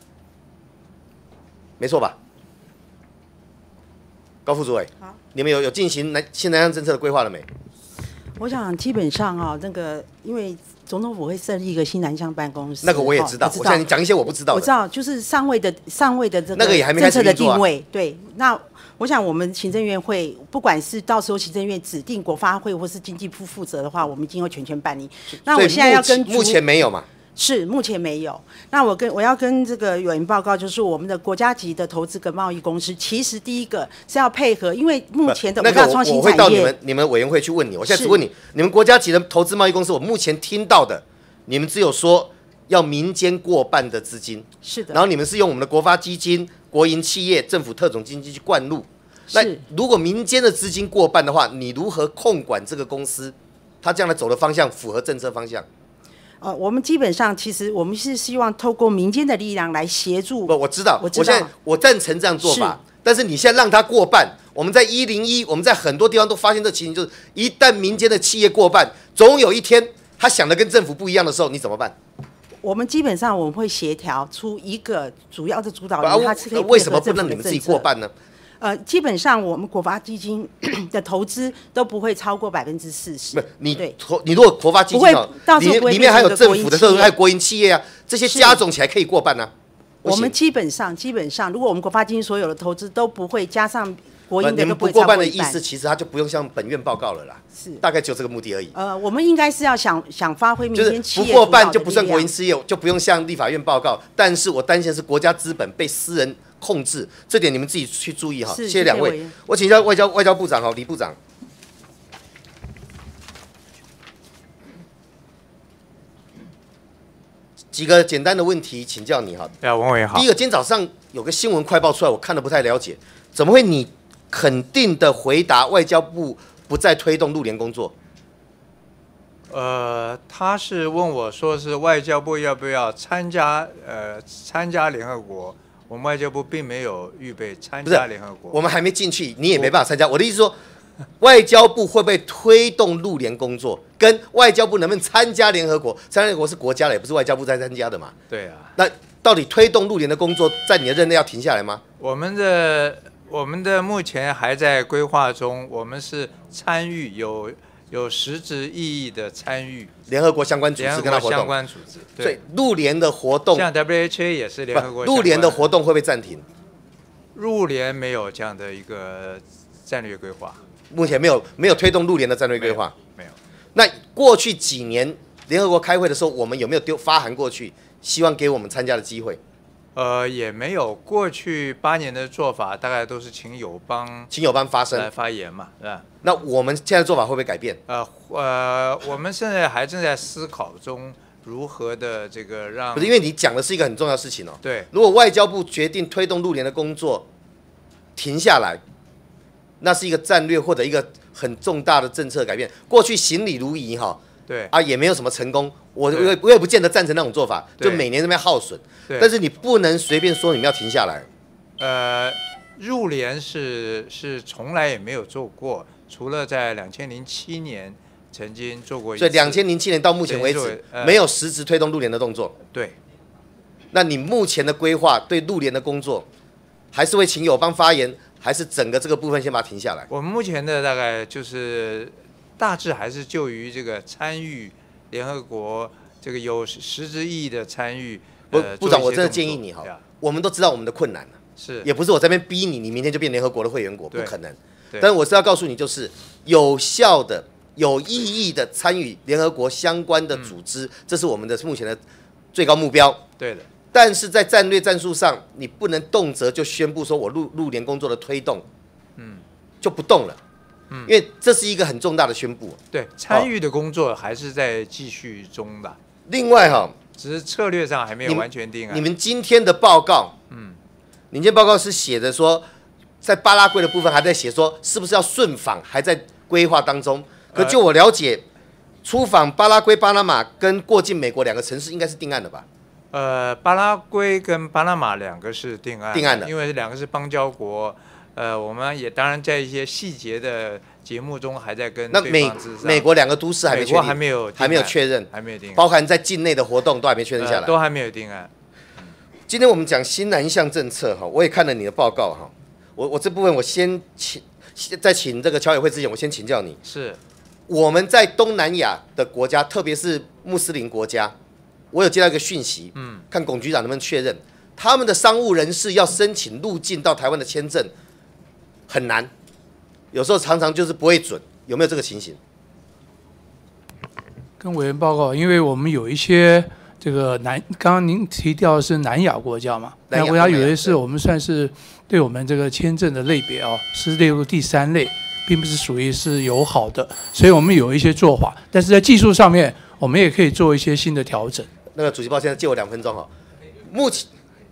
没错吧？高副主委，你们有进行新南向政策的规划了没？ 我想基本上啊，那个因为总统府会设立一个新南向办公室， 那个我也知道。我现在你讲一些我不知道的。 我知道，就是上位的这那个也还没开始政策的运作啊定位。对，那我想我们行政院会，不管是到时候行政院指定国发会或是经济部负责的话，我们一定会全权办理。那我现在要跟目前没有嘛？ 是目前没有。那我要跟这个委员报告，就是我们的国家级的投资跟贸易公司，其实第一个是要配合，因为目前的五大创新产业， 我会到你们委员会去问你。我现在只问你，你们国家级的投资贸易公司，我目前听到的，你们只有说要民间过半的资金， 是的。 然后你们是用我们的国发基金、国营企业、政府特种基金去灌入。那如果民间的资金过半的话，你如何控管这个公司？它这样的走的方向符合政策方向？ 我们基本上其实我们是希望透过民间的力量来协助。 不，我知道，我赞成这样做法，但是你现在让它过半，我们在101，我们在很多地方都发现这情形，就是一旦民间的企业过半，总有一天他想的跟政府不一样的时候，你怎么办？ 我们基本上我们会协调出一个主要的主导人，他是可以为什么不让你们自己过半呢？ 基本上我们国发基金的投资都不会超过40%。 不，你如果国发基金里面还有政府的特殊，还有国营企业啊，这些加总起来可以过半啊。 我们基本上，如果我们国发基金所有的投资都不会加上国营的， 你们不过半的意思，其实他就不用向本院报告了啦。 是， 大概就这个目的而已。 我们应该是要想发挥民间企业， 不过半就不算国营事业，就不用向立法院报告。但是我担心的是国家资本被私人控制，这点你们自己去注意哈。谢谢两位。我请教外交部长哈，李部长。几个简单的问题请教你哈。 王委员好。 第一个，今天早上有个新闻快报出来，我看得不太了解，怎么会你肯定的回答外交部不再推动陆联工作？ 他是问我说是外交部要不要参加联合国，我们外交部并没有预备参加联合国。 我们还没进去，你也没办法参加。我的意思说，外交部会不会推动陆联工作，跟外交部能不能参加联合国？参加联合国是国家的，也不是外交部在参加的嘛。 对啊。 那到底推动陆联的工作，在你的任内要停下来吗？ 我们的目前还在规划中，我们是参与有实质意义的参与联合国相关组织跟他活动。 相关组织，对。 所以陆联的活动， 像 WHA 也是联合国。 陆联的活动会不会暂停？ 陆联没有这样的一个战略规划。 目前没有推动陆联的战略规划。 没有。 那过去几年联合国开会的时候，我们有没有发函过去，希望给我们参加的机会？ 也没有。过去8年的做法，大概都是请友邦发声来发言嘛，是吧？ 那我们现在做法会不会改变？ 我们现在还正在思考中，如何的这个让…… 不是，因为你讲的是一个很重要的事情哦。 对。 如果外交部决定推动陆联的工作停下来，那是一个战略或者一个很重大的政策改变。过去行礼如仪哈。 对啊，也没有什么成功，我也不见得赞成那种做法，就每年这边耗损。但是你不能随便说你们要停下来。 入联是从来也没有做过，除了在2007年曾经做过一次。 所以2007年到目前为止，没有实质推动陆联的动作。 对。 那你目前的规划对陆联的工作，还是会请友邦发言，还是整个这个部分先把它停下来？ 我们目前的大概就是。大致还是就于这个参与联合国这个有实质意义的参与。 部长，我真的建议你哈，我们都知道我们的困难了， 是， 也不是我这边逼你，你明天就变联合国的会员国，不可能。但是我是要告诉你，就是有效的、有意义的参与联合国相关的组织，这是我们的目前的最高目标。 对的。 但是在战略战术上，你不能动辄就宣布说我陆联工作的推动，就不动了。因为这是一个很重大的宣布。 对，参与的工作还是在继续中的。 另外哈， 只是策略上还没有完全定案。 你们今天的报告，你今天报告是写的说，在巴拉圭的部分还在写说，是不是要顺访，还在规划当中。可就我了解，出访巴拉圭、巴拿马跟过境美国2个城市应该是定案了吧？ 巴拉圭跟巴拿马2个是定案的，因为2个是邦交国。我们也当然在一些细节的节目中还在跟对方之上。 美国2个都市还没确定， 还没有确认， 还没有定案， 包含在境内的活动都还没确认下来， 都还没有定案。 今天我们讲新南向政策哈，我也看了你的报告哈，我这部分我先请这个侨委会之前，我先请教你， 是我们在东南亚的国家，特别是穆斯林国家，我有接到一个讯息，看龚局长能不能确认，他们的商务人士要申请入境到台湾的签证很难，有时候常常就是不会准，有没有这个情形？ 跟委员报告，因为我们有一些这个刚刚您提到的是南亚国家嘛，南亚国家有些是我们算是对我们这个签证的类别哦，是列入第3类，并不是属于是友好的，所以我们有一些做法，但是在技术上面，我们也可以做一些新的调整。 那个主席抱歉，借我2分钟哈。目前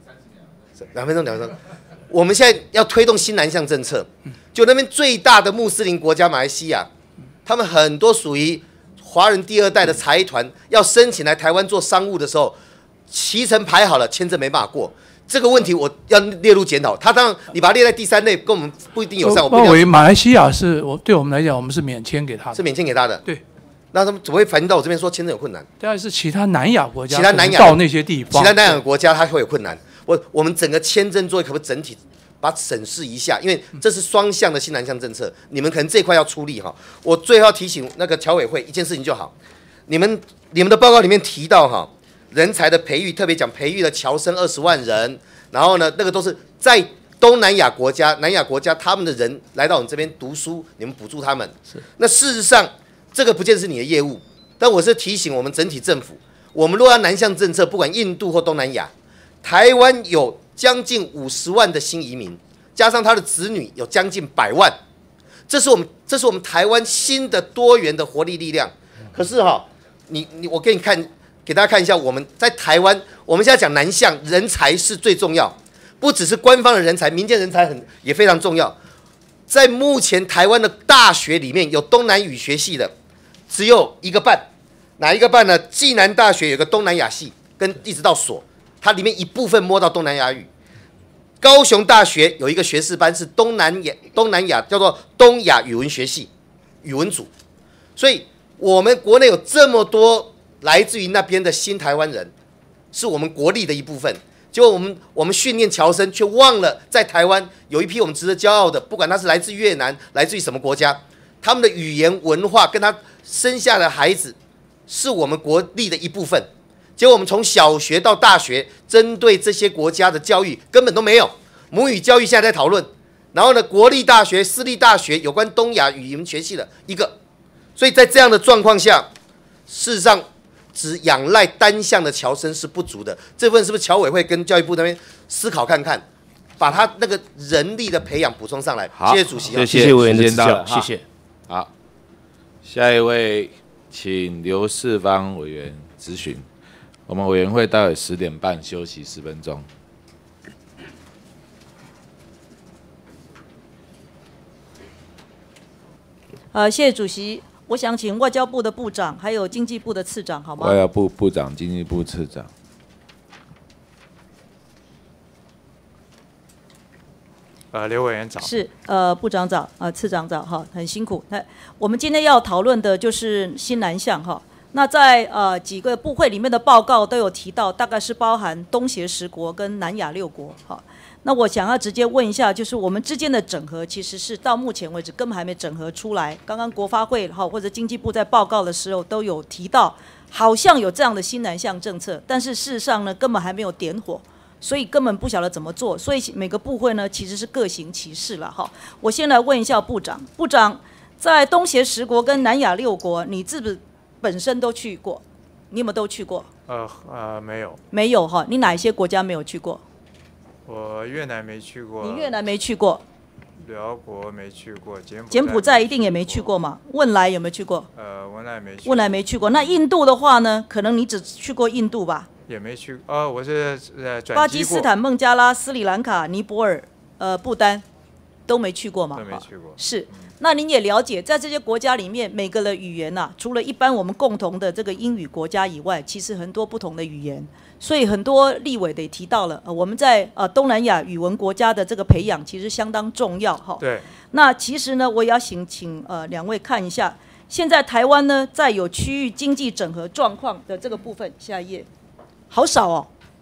2分钟，我们现在要推动新南向政策，就那边最大的穆斯林国家马来西亚，他们很多属于华人第2代的财团，要申请来台湾做商务的时候，期程排好了，签证没办法过。这个问题我要列入检讨。他当然你把它列在第3类，跟我们不一定友善。我认为马来西亚是对我们来讲，我们是免签给他的， 是免签给他的。 对。 那他们怎么会反映到我这边说签证有困难？ 当然是其他南亚国家， 其他南亚到那些地方， 其他南亚国家它会有困难。我们整个签证作业可不可以整体把它审视一下？因为这是双向的新南向政策，你们可能这一块要出力哈。我最后要提醒那个侨委会一件事情就好，你们的报告里面提到哈，人才的培育，特别讲培育了侨生20万人，然后呢，那个都是在东南亚国家、南亚国家他们的人来到我们这边读书，你们补助他们。是。那事实上，这个不见得是你的业务，但我是提醒我们整体政府，我们若要南向政策，不管印度或东南亚，台湾有将近50万的新移民，加上他的子女有将近100万，这是我们台湾新的多元的活力力量。可是哈，我给大家看一下，我们在台湾，我们现在讲南向人才是最重要，不只是官方的人才，民间人才也非常重要。在目前台湾的大学里面，有东南语学系的只有1个半，哪1个半呢？暨南大学有个东南亚系，跟一直到所，它里面一部分摸到东南亚语。高雄大学有一个学士班是东南亚叫做东亚语文学系，语文组。所以我们国内有这么多来自于那边的新台湾人，是我们国力的一部分。结果我们训练侨生，却忘了在台湾有一批我们值得骄傲的，不管他是来自越南，来自于什么国家，他们的语言文化跟他生下的孩子，是我们国力的一部分。结果我们从小学到大学，针对这些国家的教育根本都没有，母语教育现在在讨论。然后呢，国立大学、私立大学有关东亚语言学系的一个，所以在这样的状况下，事实上只仰赖单向的侨生是不足的。这部分是不是侨委会跟教育部那边思考看看，把他那个人力的培养补充上来？谢谢主席， 谢谢委员的指教，谢谢。 好，下一位请刘世芳委员质询。我们委员会待会10点半休息10分钟。 谢谢主席。我想请外交部的部长，还有经济部的次长，好吗？ 外交部部长、经济部次长。 刘委员早。 是，部长早，次长早，哈，很辛苦。那我们今天要讨论的就是新南向，哈。那在几个部会里面的报告都有提到，大概是包含东协10国跟南亚6国，哈。那我想要直接问一下，就是我们之间的整合，其实是到目前为止根本还没整合出来。刚刚国发会或者经济部在报告的时候都有提到，好像有这样的新南向政策，但是事实上呢，根本还没有点火，所以根本不晓得怎么做。所以每个部会呢，其实是各行其事了哈。我先来问一下部长，部长在东协10国跟南亚6国，你是不是本身都去过？你有没有都去过？ 没有。 没有哈，你哪一些国家没有去过？ 我越南没去过。 你越南没去过？ 辽国没去过， 柬埔寨一定也没去过嘛？汶莱有没有去过？ 汶莱没去过。 汶莱没去过。那印度的话呢？可能你只去过印度吧？ 也没去过。我是转机过。 巴基斯坦、孟加拉、斯里兰卡、尼泊尔、不丹都没去过嘛？ 都没去过。 是。那您也了解，在这些国家里面，每个的语言呐，除了一般我们共同的这个英语国家以外，其实很多不同的语言。所以很多立委也提到了，我们在东南亚语文国家的这个培养其实相当重要哈。 对。 那其实呢，我也要请2位看一下，现在台湾呢在有区域经济整合状况的这个部分，下一页，好少哦，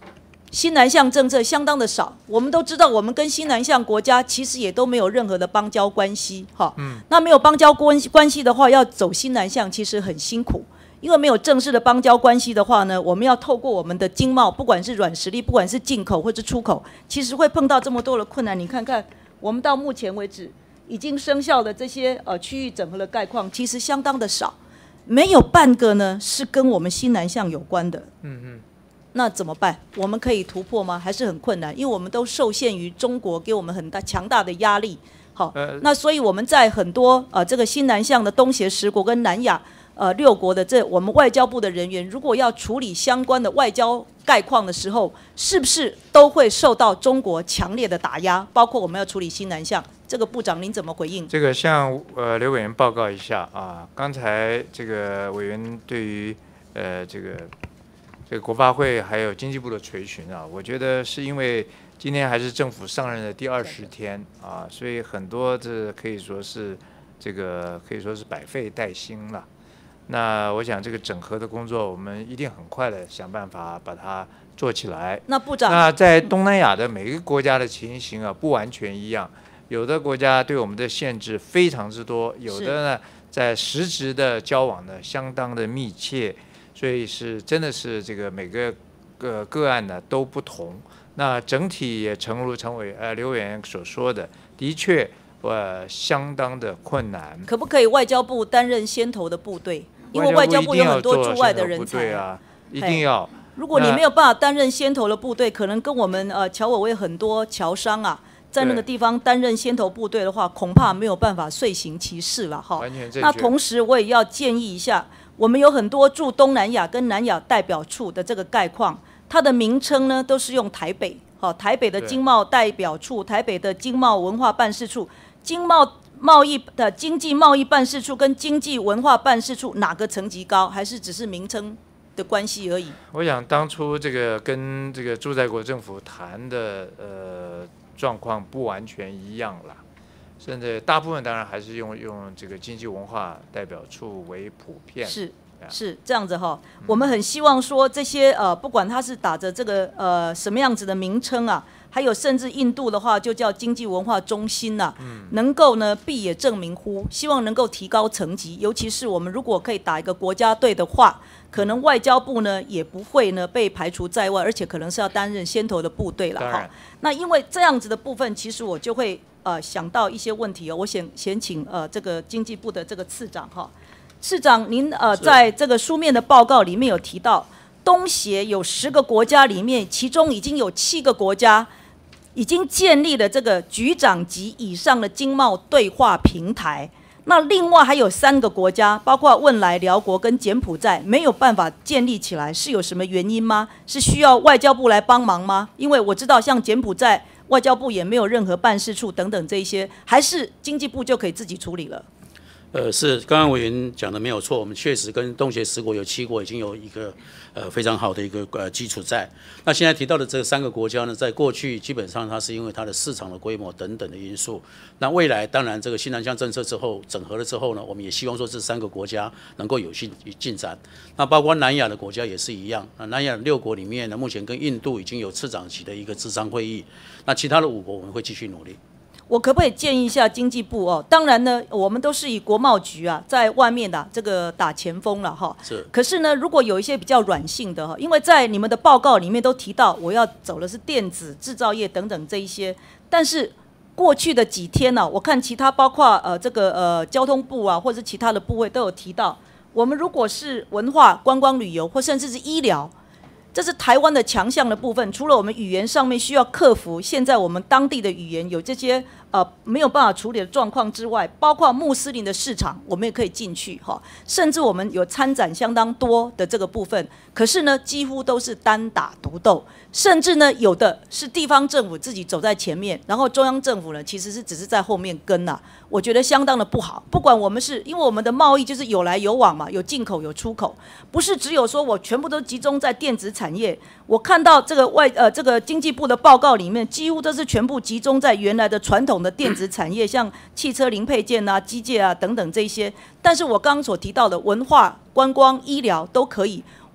新南向政策相当的少。我们都知道，我们跟新南向国家其实也都没有任何的邦交关系，哈。那没有邦交关系的话，要走新南向其实很辛苦。因为没有正式的邦交关系的话呢，我们要透过我们的经贸，不管是软实力，不管是进口或者出口，其实会碰到这么多的困难。你看看，我们到目前为止已经生效的这些区域整合的概况，其实相当的少，没有半个呢是跟我们新南向有关的。那怎么办？我们可以突破吗？还是很困难，因为我们都受限于中国给我们很大强大的压力。好，那所以我们在很多这个新南向的东协10国跟南亚6国的我们外交部的人员，如果要处理相关的外交概况的时候，是不是都会受到中国强烈的打压？包括我们要处理新南向，这个部长您怎么回应？ 这个向刘委员报告一下啊，刚才这个委员对于这个国发会还有经济部的垂询啊，我觉得是因为今天还是政府上任的第20天啊，所以很多这可以说是百废待兴了。那我想这个整合的工作，我们一定很快的想办法把它做起来。 那部长， 那在东南亚的每个国家的情形啊，不完全一样。有的国家对我们的限制非常之多，有的呢在实质的交往呢相当的密切，所以是真的是这个每个个案呢都不同。那整体也诚如刘委员所说的，的确相当的困难。 可不可以外交部担任先头的部队？因为外交部有很多驻外的人才啊，一定要。 如果你没有办法担任先头的部队，可能跟我们侨委会很多侨商啊，在那个地方担任先头部队的话，恐怕没有办法遂行其事了哈。 完全正确。 那同时我也要建议一下，我们有很多驻东南亚跟南亚代表处的这个概况，它的名称呢都是用台北，好，台北的经贸代表处、台北的经贸文化办事处、经济贸易办事处跟经济文化办事处哪个层级高，还是只是名称的关系而已？ 我想当初这个跟这个驻在国政府谈的状况不完全一样啦，甚至大部分当然还是用这个经济文化代表处为普遍。 是这样子哈，我们很希望说这些不管它是打着这个什么样子的名称啊，还有甚至印度的话就叫经济文化中心呐，能够呢必也正名乎，希望能够提高层级，尤其是我们如果可以打一个国家队的话，可能外交部呢也不会呢被排除在外，而且可能是要担任先头的部队了哈。那因为这样子的部分，其实我就会想到一些问题哦，我先请这个经济部的这个次长哈。市长，您在这个书面的报告里面有提到，东协有10个国家里面，其中已经有7个国家已经建立了这个局长级以上的经贸对话平台。那另外还有3个国家，包括汶莱、辽国跟柬埔寨，没有办法建立起来，是有什么原因吗？是需要外交部来帮忙吗？因为我知道像柬埔寨，外交部也没有任何办事处等等这一些，还是经济部就可以自己处理了？ 是，刚刚委员讲的没有错，我们确实跟东协10国有7国已经有一个非常好的一个基础在。那现在提到的这3个国家呢，在过去基本上它是因为它的市场的规模等等的因素。那未来当然这个新南向政策之后整合了之后呢，我们也希望说这3个国家能够有进展。那包括南亚的国家也是一样。那南亚6国里面呢，目前跟印度已经有次长级的一个磋商会议。那其他的5国我们会继续努力。 我可不可以建议一下经济部哦？当然呢，我们都是以国贸局啊在外面的这个打前锋了哈。 是。 可是呢，如果有一些比较软性的哈，因为在你们的报告里面都提到，我要走的是电子制造业等等这一些，但是过去的几天呢，我看其他包括这个交通部啊，或者是其他的部位都有提到，我们如果是文化、观光旅游，或甚至是医疗。这是台湾的强项的部分，除了我们语言上面需要克服，现在我们当地的语言有这些没有办法处理的状况之外，包括穆斯林的市场，我们也可以进去哈，甚至我们有参展相当多的这个部分，可是呢，几乎都是单打独斗，甚至呢，有的是地方政府自己走在前面，然后中央政府呢，其实是只是在后面跟呐，我觉得相当的不好。不管我们是因为我们的贸易就是有来有往嘛，有进口有出口，不是只有说我全部都集中在电子产业。我看到这个这个经济部的报告里面，几乎都是全部集中在原来的传统的电子产业，像汽车零配件啊、机械啊等等这些。但是我刚刚所提到的文化、观光、医疗都可以。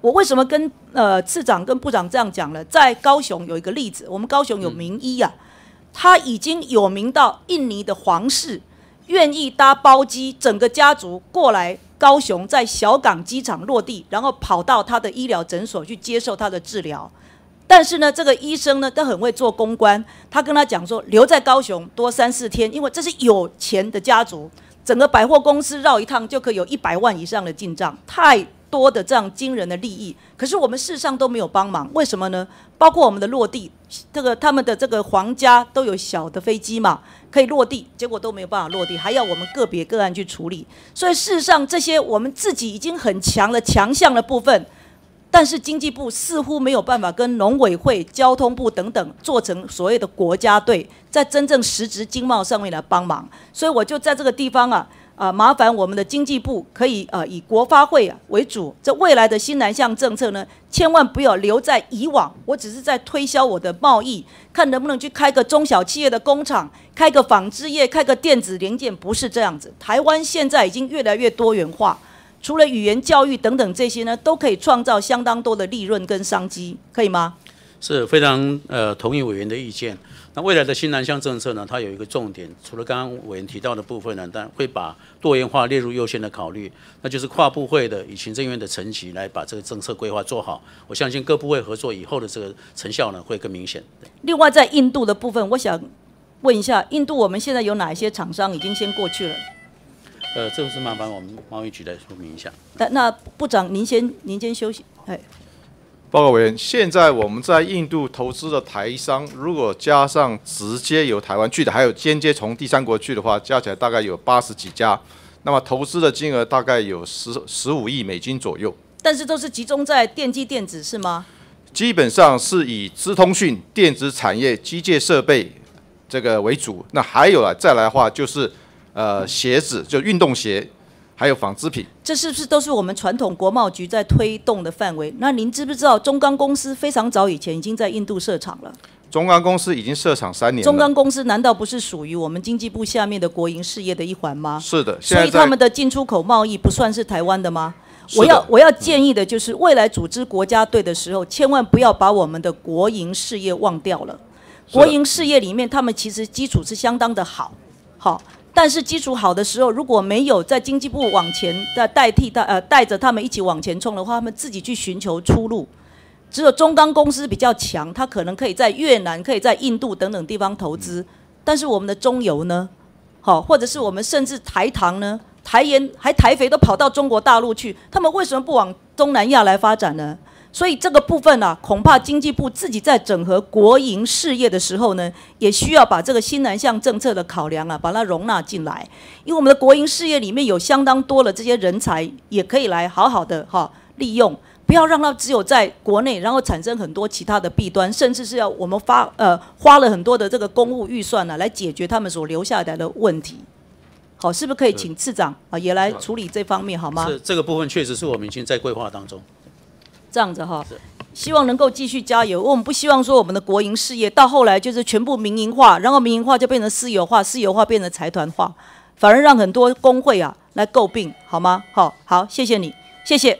我为什么跟次长跟部长这样讲呢？在高雄有一个例子，我们高雄有名医啊，他已经有名到印尼的皇室愿意搭包机，整个家族过来高雄，在小港机场落地，然后跑到他的医疗诊所去接受他的治疗。但是呢，这个医生呢，都很会做公关，他跟他讲说，留在高雄多3、4天，因为这是有钱的家族，整个百货公司绕一趟就可以有100万以上的进账，太多的这样惊人的利益。可是我们事实上都没有帮忙，为什么呢？包括我们的落地，他们的这个皇家都有小的飞机嘛，可以落地，结果都没有办法落地，还要我们个别个案去处理。所以事实上，这些我们自己已经很强的强项的部分，但是经济部似乎没有办法跟农委会、交通部等等做成所谓的国家队，在真正实质经贸上面来帮忙。所以我就在这个地方麻烦我们的经济部可以以国发会为主，这未来的新南向政策呢，千万不要留在以往。我只是在推销我的贸易，看能不能去开个中小企业的工厂，开个纺织业，开个电子零件，不是这样子。台湾现在已经越来越多元化，除了语言教育等等这些呢，都可以创造相当多的利润跟商机，可以吗？ 是非常同意委员的意见。那未来的新南向政策呢，它有一个重点，除了刚刚委员提到的部分呢，但会把多元化列入优先的考虑，那就是跨部会的以行政院的层级来把这个政策规划做好。我相信各部会合作以后的这个成效呢，会更明显。 另外，在印度的部分，我想问一下，印度我们现在有哪一些厂商已经先过去了？ 这个是麻烦我们贸易局来说明一下。 那部长您先休息。 报告委员，现在我们在印度投资的台商，如果加上直接由台湾去的，还有间接从第三国去的话，加起来大概有80几家，那么投资的金额大概有15亿美金左右。 但是都是集中在电机电子是吗？ 基本上是以资通讯、电子产业、机械设备这个为主。那还有再来的话就是鞋子，就运动鞋。还有纺织品， 这是不是都是我们传统国贸局在推动的范围？那您知不知道中钢公司非常早以前已经在印度设厂了？ 中钢公司已经设厂3年了。 中钢公司难道不是属于我们经济部下面的国营事业的一环吗？ 是的， 所以他们的进出口贸易不算是台湾的吗？我要建议的就是，未来组织国家队的时候，千万不要把我们的国营事业忘掉了。国营事业里面，他们其实基础是相当的好。但是基础好的时候，如果没有在经济部往前带着他们一起往前冲的话，他们自己去寻求出路。只有中钢公司比较强，它可能可以在越南、可以在印度等等地方投资。但是我们的中油呢，或者是我们甚至台糖呢、台盐还台肥都跑到中国大陆去，他们为什么不往东南亚来发展呢？所以这个部分恐怕经济部自己在整合国营事业的时候呢，也需要把这个新南向政策的考量把它容纳进来。因为我们的国营事业里面有相当多的这些人才，也可以来好好的利用，不要让它只有在国内，然后产生很多其他的弊端，甚至是要我们花了很多的这个公务预算来解决他们所留下来的问题。是不是可以请次长也来处理这方面好吗？ 是这个部分确实是我们已经在规划当中。 这样子希望能够继续加油。我们不希望说我们的国营事业到后来就是全部民营化，然后民营化就变成私有化，私有化变成财团化，反而让很多工会来诟病，好吗？好，谢谢你，谢谢。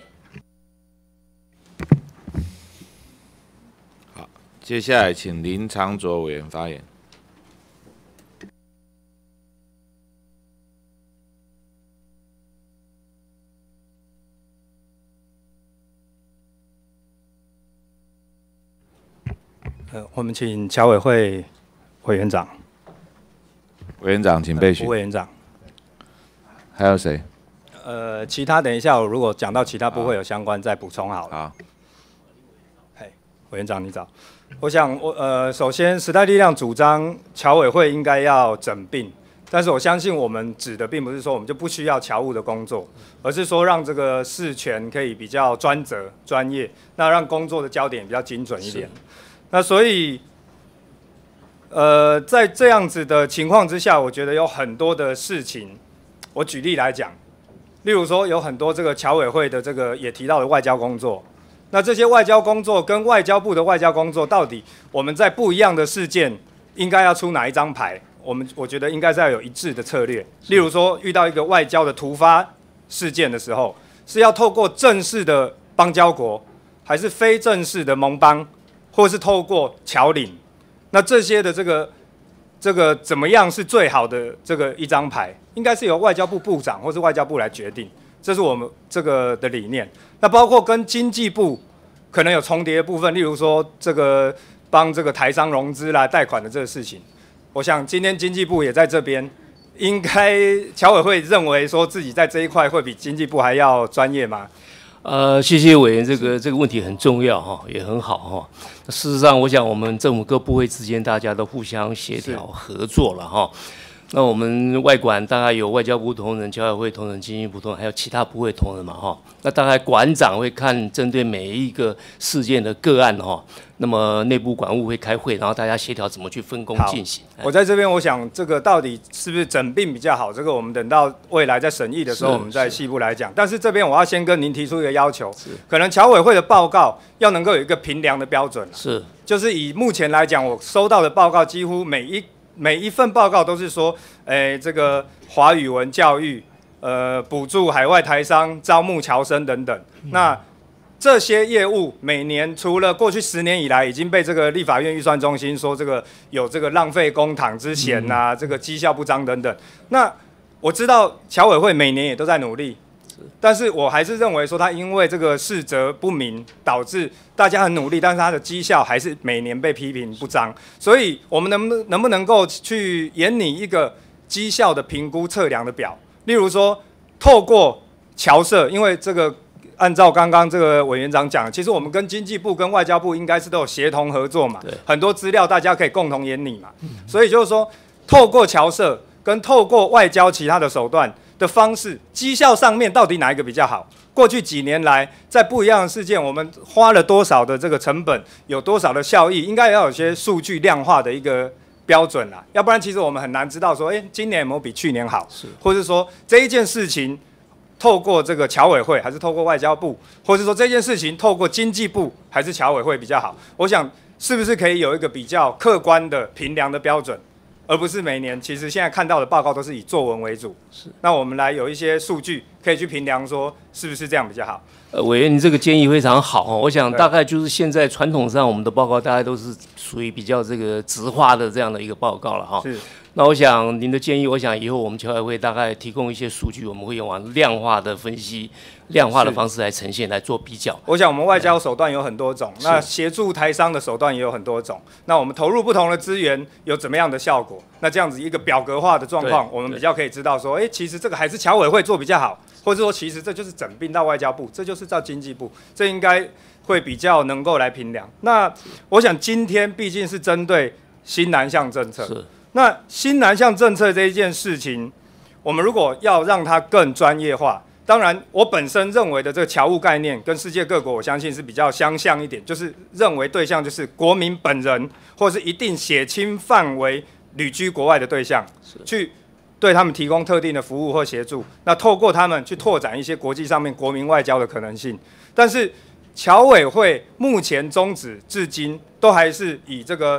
好，接下来请林长佐委员发言。 我们请侨委会委员长。 委员长，请备询。 副委员长。 还有谁？ 其他等一下，我如果讲到其他部会有相关，再补充好了。好。委员长你早。我想首先时代力量主张侨委会应该要整并，但是我相信我们指的并不是说我们就不需要侨务的工作，而是说让这个事权可以比较专责、专业，那让工作的焦点比较精准一点。那所以，在这样子的情况之下，我觉得有很多的事情，我举例来讲，例如说有很多这个侨委会的这个也提到的外交工作，那这些外交工作跟外交部的外交工作，到底我们在不一样的事件应该要出哪一张牌？我觉得应该是要有一致的策略。例如说，遇到一个外交的突发事件的时候，是要透过正式的邦交国还是非正式的盟邦，或是透过侨领？那这些的这个怎么样是最好的这个一张牌？应该是由外交部部长或是外交部来决定，这是我们这个的理念。那包括跟经济部可能有重叠的部分，例如说这个帮这个台商融资啦、贷款的这个事情，我想今天经济部也在这边，应该侨委会认为说自己在这一块会比经济部还要专业吗？ 谢谢委员，这个问题很重要哈，也很好哈。事实上，我想我们政府各部会之间大家都互相协调合作了哈。那我们外管大概有外交部同仁、侨委会同仁、经济部同仁，还有其他部会同仁嘛哈。那大概馆长会看针对每一个事件的个案哈，那么内部管务会开会，然后大家协调怎么去分工进行。 我在这边，我想这个到底是不是整并比较好？这个我们等到未来在审议的时候，我们再细部来讲。但是这边我要先跟您提出一个要求，可能侨委会的报告要能够有一个评量的标准。 是， 就是以目前来讲，我收到的报告几乎每一份报告都是说，这个华语文教育，补助海外台商、招募侨生等等。那这些业务每年除了过去10年以来已经被这个立法院预算中心说这个有这个浪费公帑之嫌呐，这个绩效不彰等等。那我知道侨委会每年也都在努力。但是我还是认为说，他因为这个事责不明，导致大家很努力，但是他的绩效还是每年被批评不彰。所以，我们能不能够去研拟一个绩效的评估测量的表？例如说，透过侨社，因为这个按照刚刚这个委员长讲，其实我们跟经济部跟外交部应该是都有协同合作嘛，很多资料大家可以共同研拟嘛。所以就是说，透过侨社跟透过外交其他的手段的方式，绩效上面到底哪一个比较好？过去几年来，在不一样的事件，我们花了多少的这个成本，有多少的效益，应该要有些数据量化的一个标准啦。要不然，其实我们很难知道说，今年有没有比去年好，或者说这一件事情透过这个侨委会，还是透过外交部，或者说这件事情透过经济部还是侨委会比较好？我想，是不是可以有一个比较客观的评量的标准？而不是每年，其实现在看到的报告都是以作文为主。是，那我们来有一些数据可以去评量，说是不是这样比较好？ 委员，你这个建议非常好哦。我想大概就是现在传统上我们的报告大概都是属于比较这个质化的这样的一个报告了哈。是。那我想您的建议，我想以后我们侨委会大概提供一些数据，我们会用量化的分析、量化的方式来呈现，来做比较。 我想我们外交手段有很多种，那协助台商的手段也有很多种。那我们投入不同的资源有怎么样的效果？那这样子一个表格化的状况，我们比较可以知道说，其实这个还是侨委会做比较好，或者说其实这就是整并到外交部，这就是到经济部，这应该会比较能够来评量。那我想今天毕竟是针对新南向政策。是。那新南向政策这一件事情，我们如果要让它更专业化，当然我本身认为的这个侨务概念跟世界各国我相信是比较相像一点，就是认为对象就是国民本人，或是一定血亲范围旅居国外的对象，去对他们提供特定的服务或协助，那透过他们去拓展一些国际上面国民外交的可能性。但是侨委会目前宗旨至今都还是以这个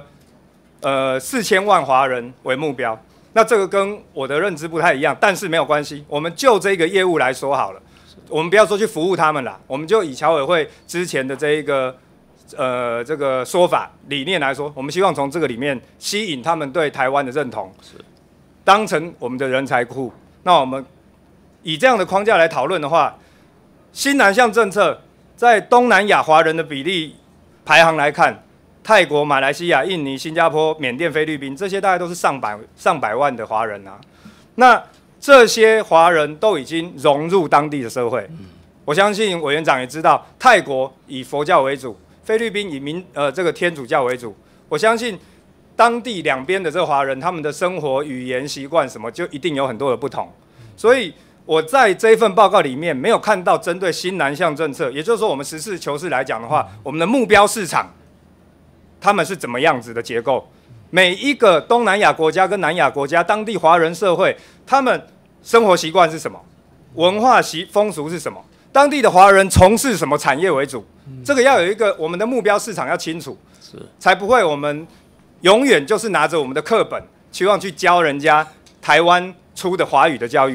4000万华人为目标，那这个跟我的认知不太一样，但是没有关系，我们就这个业务来说好了，我们不要说去服务他们啦，我们就以侨委会之前的这一个这个说法理念来说，我们希望从这个里面吸引他们对台湾的认同，当成我们的人才库。那我们以这样的框架来讨论的话，新南向政策在东南亚华人的比例排行来看，泰国、马来西亚、印尼、新加坡、缅甸、菲律宾，这些大概都是上百万的华人啊。那这些华人都已经融入当地的社会。我相信委员长也知道，泰国以佛教为主，菲律宾以这个天主教为主。我相信当地两边的这个华人，他们的生活、语言、习惯什么，就一定有很多的不同。所以我在这一份报告里面没有看到针对新南向政策，也就是说我们实事求是来讲的话，我们的目标市场他们是怎么样子的结构？每一个东南亚国家跟南亚国家当地华人社会，他们生活习惯是什么？文化风俗是什么？当地的华人从事什么产业为主？这个要有一个我们的目标市场要清楚，才不会我们永远就是拿着我们的课本，期望去教人家台湾出的华语的教育嘛。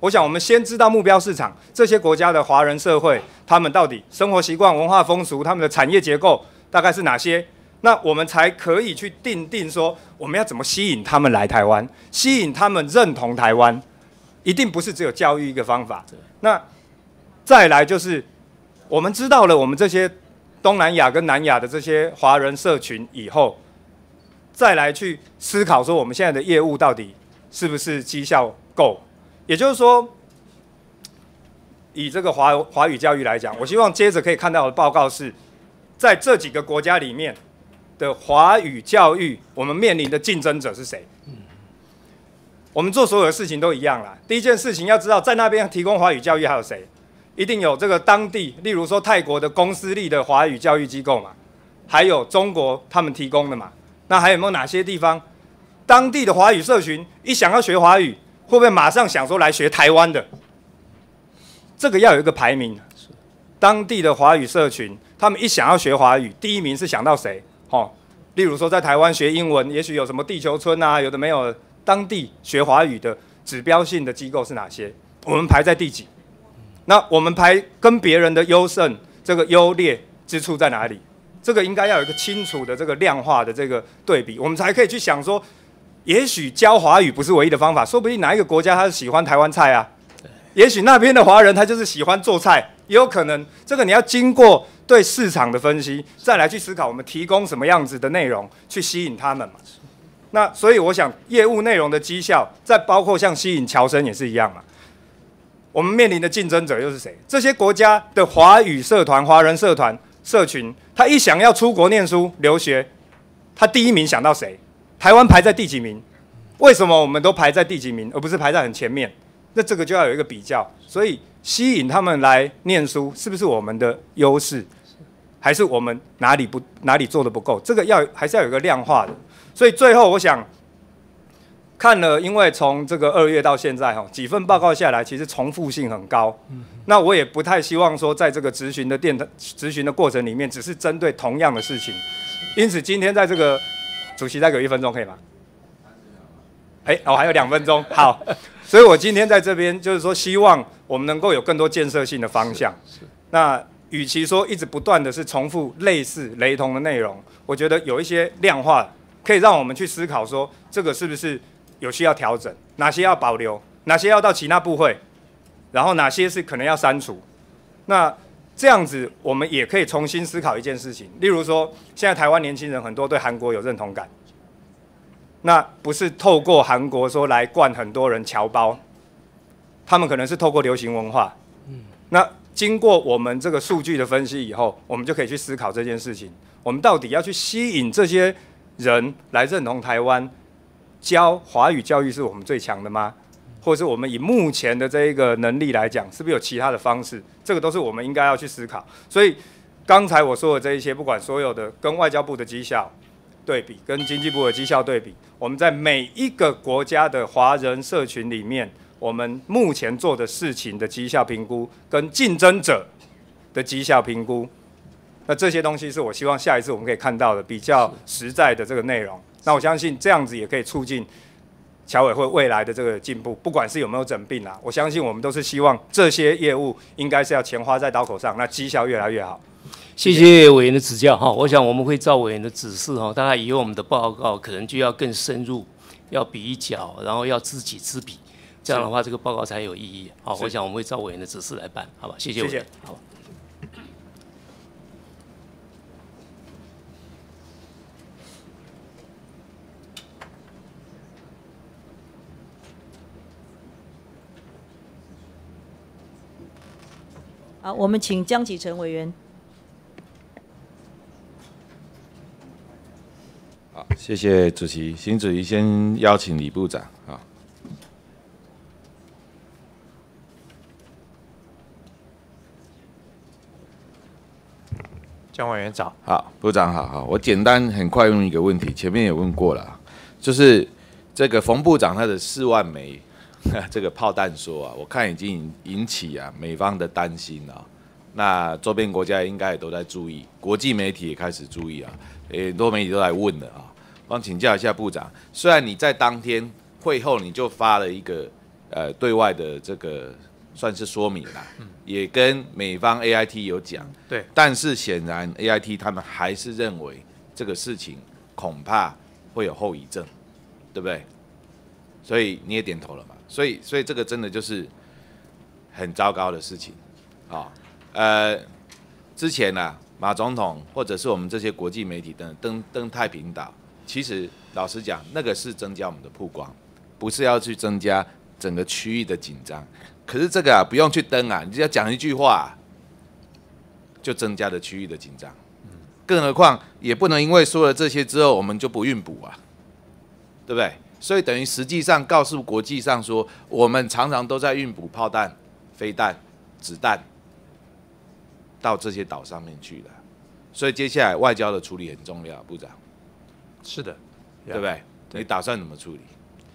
我想我们先知道目标市场，这些国家的华人社会，他们到底生活习惯、文化风俗、他们的产业结构大概是哪些？那我们才可以去定说，我们要怎么吸引他们来台湾，吸引他们认同台湾，一定不是只有教育一个方法。那再来就是，我们知道了我们这些东南亚跟南亚的这些华人社群以后，再来去思考说，我们现在的业务到底是不是绩效够？也就是说，以这个华语教育来讲，我希望接着可以看到的报告是，在这几个国家里面的华语教育，我们面临的竞争者是谁？我们做所有的事情都一样啦。第一件事情要知道，在那边提供华语教育还有谁？一定有这个当地，例如说泰国的公私立的华语教育机构嘛，还有中国他们提供的嘛。那还有没有哪些地方，当地的华语社群一想要学华语，会不会马上想说来学台湾的？这个要有一个排名。当地的华语社群，他们一想要学华语，第一名是想到谁？例如说在台湾学英文，也许有什么地球村啊，有的没有。当地学华语的指标性的机构是哪些？我们排在第几？那我们排跟别人的优胜，这个优劣之处在哪里？这个应该要有一个清楚的这个量化的这个对比，我们才可以去想说，也许教华语不是唯一的方法，说不定哪一个国家他是喜欢台湾菜啊，也许那边的华人他就是喜欢做菜，也有可能。这个你要经过对市场的分析，再来去思考我们提供什么样子的内容去吸引他们嘛。那所以我想，业务内容的绩效，再包括像吸引侨生也是一样嘛。我们面临的竞争者又是谁？这些国家的华语社团、华人社团社群，他一想要出国念书、留学，他第一名想到谁？台湾排在第几名？为什么我们都排在第几名，而不是排在很前面？那这个就要有一个比较。所以吸引他们来念书，是不是我们的优势，还是我们哪里做的不够？这个还是要有一个量化的。所以最后我想看了，因为从这个2月到现在几份报告下来，其实重复性很高。那我也不太希望说，在这个质询的过程里面，只是针对同样的事情。因此今天在这个主席再给我1分钟可以吗？还有2分钟，好。所以我今天在这边就是说，希望我们能够有更多建设性的方向。那与其说一直不断的是重复类似雷同的内容，我觉得有一些量化，可以让我们去思考说，这个是不是有需要调整，哪些要保留，哪些要到其他部会，然后哪些是可能要删除。那这样子，我们也可以重新思考一件事情，例如说，现在台湾年轻人很多对韩国有认同感，那不是透过韩国说来灌很多人侨胞，他们可能是透过流行文化。那经过我们这个数据的分析以后，我们就可以去思考这件事情，我们到底要去吸引这些人来认同台湾，教华语教育是我们最强的吗？或者是我们以目前的这一个能力来讲，是不是有其他的方式？这个都是我们应该要去思考。所以刚才我说的这一些，不管所有的跟外交部的绩效对比，跟经济部的绩效对比，我们在每一个国家的华人社群里面，我们目前做的事情的绩效评估，跟竞争者的绩效评估，那这些东西是我希望下一次我们可以看到的比较实在的这个内容。那我相信这样子也可以促进侨委会未来的这个进步，不管是有没有整并我相信我们都是希望这些业务应该是要钱花在刀口上，那绩效越来越好。 谢谢委员的指教我想我们会照委员的指示大概以后我们的报告可能就要更深入，要比较，然后要知己知彼，这样的话这个报告才有意义。好，我想我们会照委员的指示来办，好吧？谢谢委员。好。 好，我们请江启臣委员。 好，谢谢主席。请主席先邀请李部长。好。 江委员早。 好，部长好。我简单很快问一个问题，前面也问过了，就是这个冯部长他的4万枚。这个炮弹说我看已经引起美方的担心那周边国家应该也都在注意，国际媒体也开始注意很多媒体都来问了我想请教一下部长，虽然你在当天会后你就发了一个对外的这个算是说明啦，也跟美方 AIT 有讲， 对， 但是显然 AIT 他们还是认为这个事情恐怕会有后遗症，对不对？所以你也点头了嘛，所以这个真的就是很糟糕的事情，之前啊，马总统或者是我们这些国际媒体登太平岛，其实老实讲，那个是增加我们的曝光，不是要去增加整个区域的紧张。可是这个啊，不用去登啊，你只要讲一句话，就增加了区域的紧张。更何况也不能因为说了这些之后，我们就不运补啊，对不对？所以等于实际上告诉国际上说，我们常常都在运补炮弹、飞弹、子弹到这些岛上面去的。所以接下来外交的处理很重要，部长。 是的， 对不对？你打算怎么处理？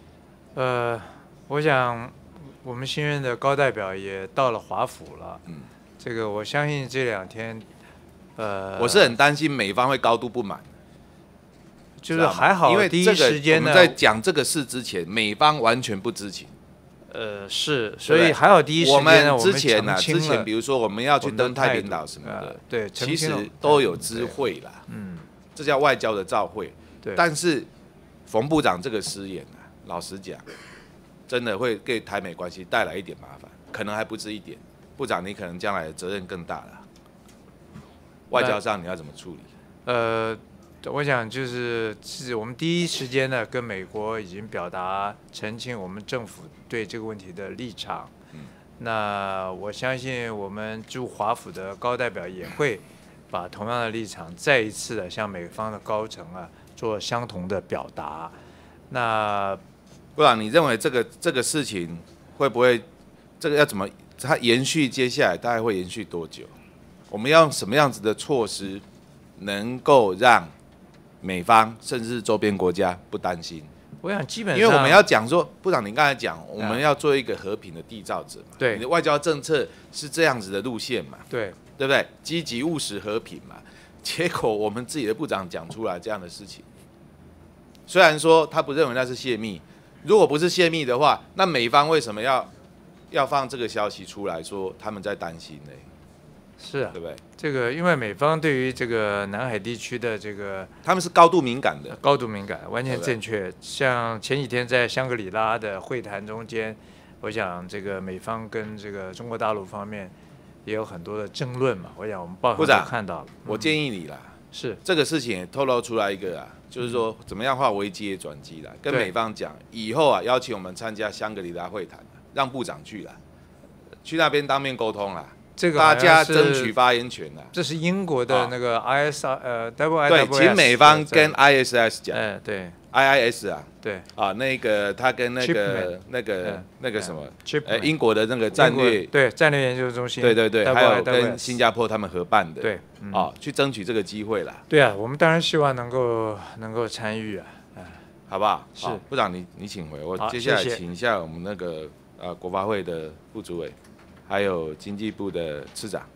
我想我们新任的高代表也到了华府了。这个我相信这2天， 我是很担心美方会高度不满。 就是还好， 因为第一时间呢， 我们在讲这个事之前，美方完全不知情。 是，所以还好第一时间呢， 我们之前比如说我们要去登太平岛什么的， 对， 其实都有知会啦。这叫外交的照会。 对， 但是冯部长这个失言啊，老实讲，真的会给台美关系带来一点麻烦，可能还不止一点。部长，你可能将来的责任更大了。外交上你要怎么处理？ 我想就是我们第一时间呢，跟美国已经表达澄清我们政府对这个问题的立场。那我相信我们驻华府的高代表也会把同样的立场再一次的向美方的高层啊做相同的表达。那部长，你认为这个事情会不会这个要怎么？它延续接下来大概会延续多久？我们要用什么样子的措施能够让美方甚至周边国家不担心？ 我想基本上， 因为我们要讲说，部长，你刚才讲，我们要做一个和平的缔造者嘛， 对， 你的外交政策是这样子的路线嘛， 对不对？积极务实和平嘛。结果我们自己的部长讲出来这样的事情，虽然说他不认为那是泄密，如果不是泄密的话，那美方为什么要放这个消息出来说他们在担心呢？ 是啊， 对不对？ 这个因为美方对于这个南海地区的这个， 他们是高度敏感的， 高度敏感，完全正确。像前几天在香格里拉的会谈中间，我想这个美方跟这个中国大陆方面也有很多的争论嘛。我想我们报上都看到了。 我建议你啦， 是这个事情也透露出来一个啊，就是说怎么样化危机的转机啦，跟美方讲以后啊，邀请我们参加香格里拉会谈，让部长去啦，去那边当面沟通啦。 这个大家争取发言权啊！ 这是英国的那个 ISR 对，请美方跟 ISS 讲， 对 ，IIS 啊， 对啊，那个他跟那个什么，英国的那个战略研究中心， 对，还有跟新加坡他们合办的， 对， 去争取这个机会啦。 对啊，我们当然希望能够参与啊， 好不好？ 是部长你请回，我接下来请一下我们那个国发会的副主委。还有经济部的次长，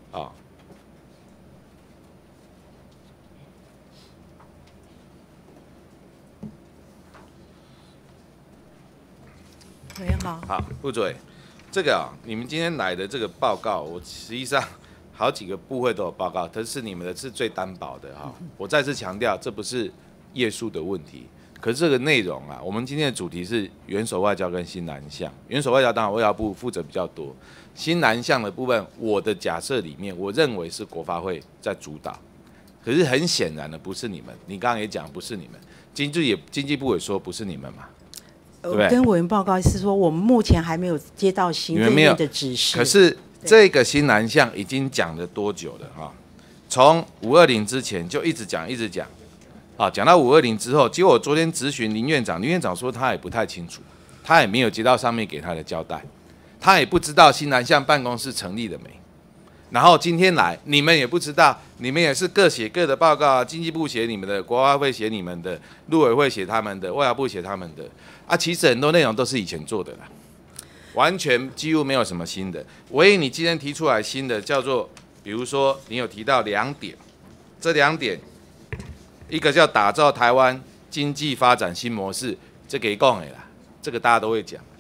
委员好。 好，副主委，这个你们今天来的这个报告，我实际上好几个部会都有报告，但是你们的是最单薄的哈。我再次强调，这不是页数的问题。可是这个内容啊，我们今天的主题是元首外交跟新南向。元首外交当然外交部负责比较多，新南向的部分，我的假设里面，我认为是国发会在主导。可是很显然的，不是你们。你刚刚也讲不是你们，经济部也说不是你们嘛，对不对？ 跟委员报告是说，我们目前还没有接到行政院的指示。 可是这个新南向已经讲了多久了哈？从520之前就一直讲。讲到520之后，结果我昨天质询林院长，林院长说他也不太清楚，他也没有接到上面给他的交代，他也不知道新南向办公室成立了没。然后今天来，你们也不知道，你们也是各写各的报告啊，经济部写你们的，国发会写你们的，陆委会写他们的，外交部写他们的啊，其实很多内容都是以前做的啦，完全几乎没有什么新的。唯一你今天提出来新的叫做，比如说你有提到2点，这2点。一个叫打造台湾经济发展新模式，这给讲的啦，这个大家都会讲。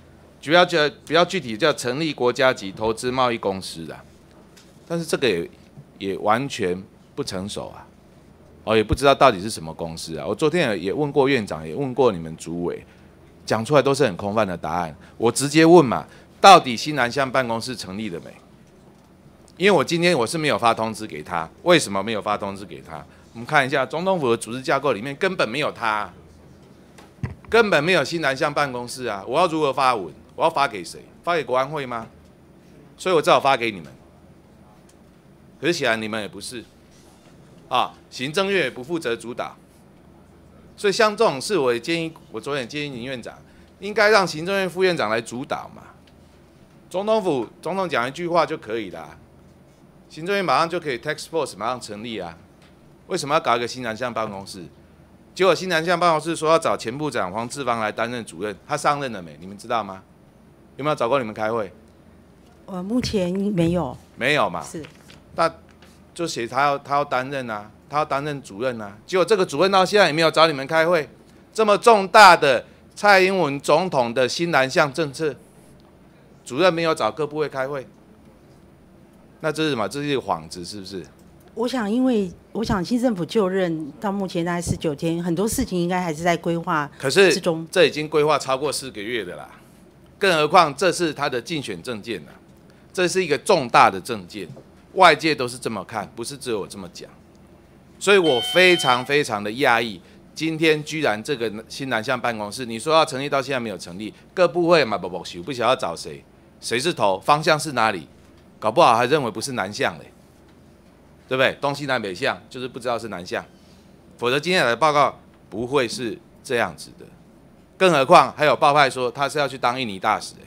比较具体叫成立国家级投资贸易公司的，但是这个也完全不成熟啊，也不知道到底是什么公司啊。我昨天也问过院长，也问过你们主委，讲出来都是很空泛的答案。我直接问嘛，到底新南向办公室成立了没？因为我今天我是没有发通知给他，为什么没有发通知给他？我们看一下总统府的组织架构里面根本没有他，根本没有新南向办公室啊！我要如何发文？我要发给谁？发给国安会吗？所以我只好发给你们。可是显然你们也不是啊，行政院也不负责主导，所以像这种事，我昨天也建议林院长，应该让行政院副院长来主导嘛。总统府总统讲一句话就可以啦，行政院马上就可以 task force 马上成立啊。为什么要搞一个新南向办公室？结果新南向办公室说要找前部长黄志芳来担任主任，他上任了没？你们知道吗？有没有找过你们开会？ 目前没有。 没有嘛？ 是。 那就写他要担任啊，他要担任主任啊。结果这个主任到现在也没有找你们开会，这么重大的蔡英文总统的新南向政策，主任没有找各部会开会，那这是什么？这是一个幌子，是不是？ 我想新政府就任到目前大概19天，很多事情应该还是在规划之中。 可是这已经规划超过4个月的啦，更何况这是他的竞选政见啦，这是一个重大的政见，外界都是这么看，不是只有我这么讲。所以我非常非常的讶异，今天居然这个新南向办公室，你说要成立到现在没有成立，各部会嘛不晓得要找谁，谁是头，方向是哪里，搞不好还认为不是南向嘞。对不对？东西南北向就是不知道是南向，否则今天来的报告不会是这样子的。更何况还有报派说他是要去当印尼大使，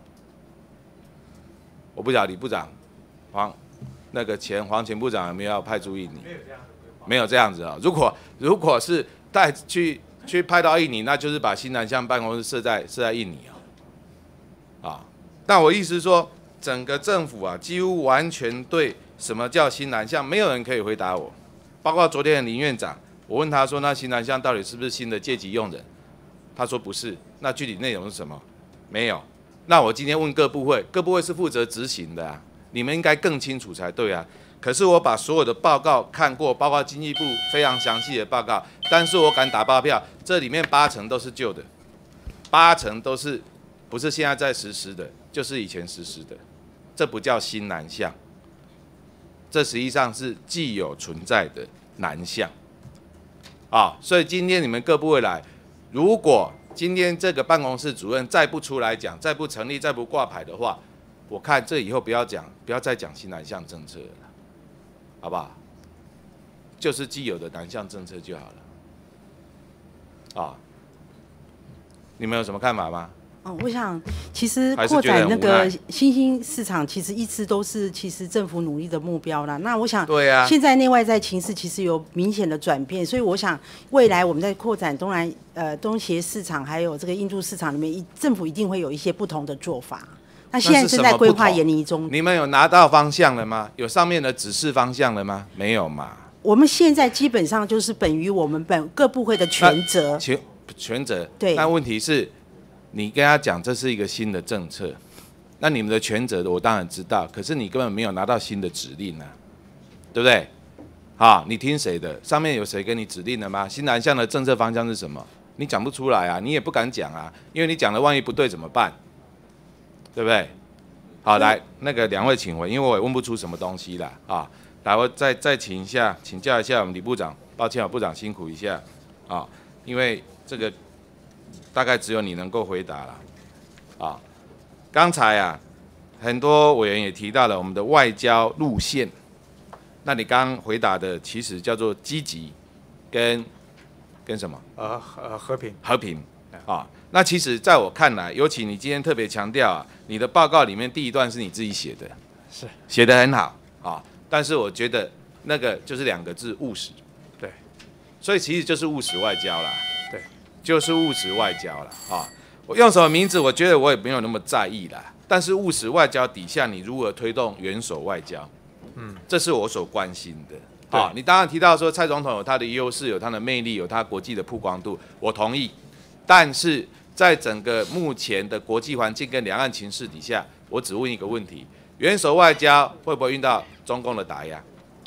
我不晓得李部长黄前部长有没有要派驻印尼？没有这样子啊、哦。如果是带去派到印尼，那就是把新南向办公室设在印尼啊。那我意思是说，整个政府啊，几乎完全对。什么叫新南向？没有人可以回答我，包括昨天的林院长，我问他说，那新南向到底是不是新的阶级用人？他说不是。那具体内容是什么？没有。那我今天问各部会，各部会是负责执行的啊，你们应该更清楚才对啊。可是我把所有的报告看过，包括经济部非常详细的报告，但是我敢打包票，这里面80%都是旧的，80%都是不是现在在实施的，就是以前实施的，这不叫新南向。这实际上是既有存在的南向，所以今天你们各部会来，如果今天这个办公室主任再不出来讲，再不成立，再不挂牌的话，我看这以后不要再讲新南向政策了，好不好？就是既有的南向政策就好了，你们有什么看法吗？ 我想其实扩展那个新兴市场，其实一直都是政府努力的目标啦。那我想，对啊，现在内外在情势其实有明显的转变，所以我想未来我们在扩展东协市场还有这个印度市场里面，政府一定会有一些不同的做法。那现在正在规划研拟中。你们有拿到方向了吗？有上面的指示方向了吗？没有嘛。 我们现在基本上就是本于我们各部会的权责。 权责。 对。 那问题是？你跟他讲这是一个新的政策，那你们的权责我当然知道，可是你根本没有拿到新的指令啊，对不对？你听谁的？上面有谁给你指令了吗？新南向的政策方向是什么？你讲不出来啊，你也不敢讲啊，因为你讲了万一不对怎么办？对不对？好，来那个2位请回，因为我也问不出什么东西啦来，我再请教一下我们李部长，抱歉，部长辛苦一下因为这个。大概只有你能够回答了，刚才很多委员也提到了我们的外交路线，那你刚刚回答的其实叫做积极跟什么？ 和平。 和平那其实在我看来，尤其你今天特别强调你的报告里面第一段是你自己写的， 是写得很好但是我觉得那个就是2个字务实， 对， 所以其实就是务实外交啦。就是务实外交了我用什么名字，我觉得我也没有那么在意啦。但是务实外交底下，你如何推动元首外交，这是我所关心的。你当然提到说蔡总统有他的优势，有他的魅力，有他国际的曝光度，我同意。但是在整个目前的国际环境跟两岸情势底下，我只问一个问题：元首外交会不会遇到中共的打压？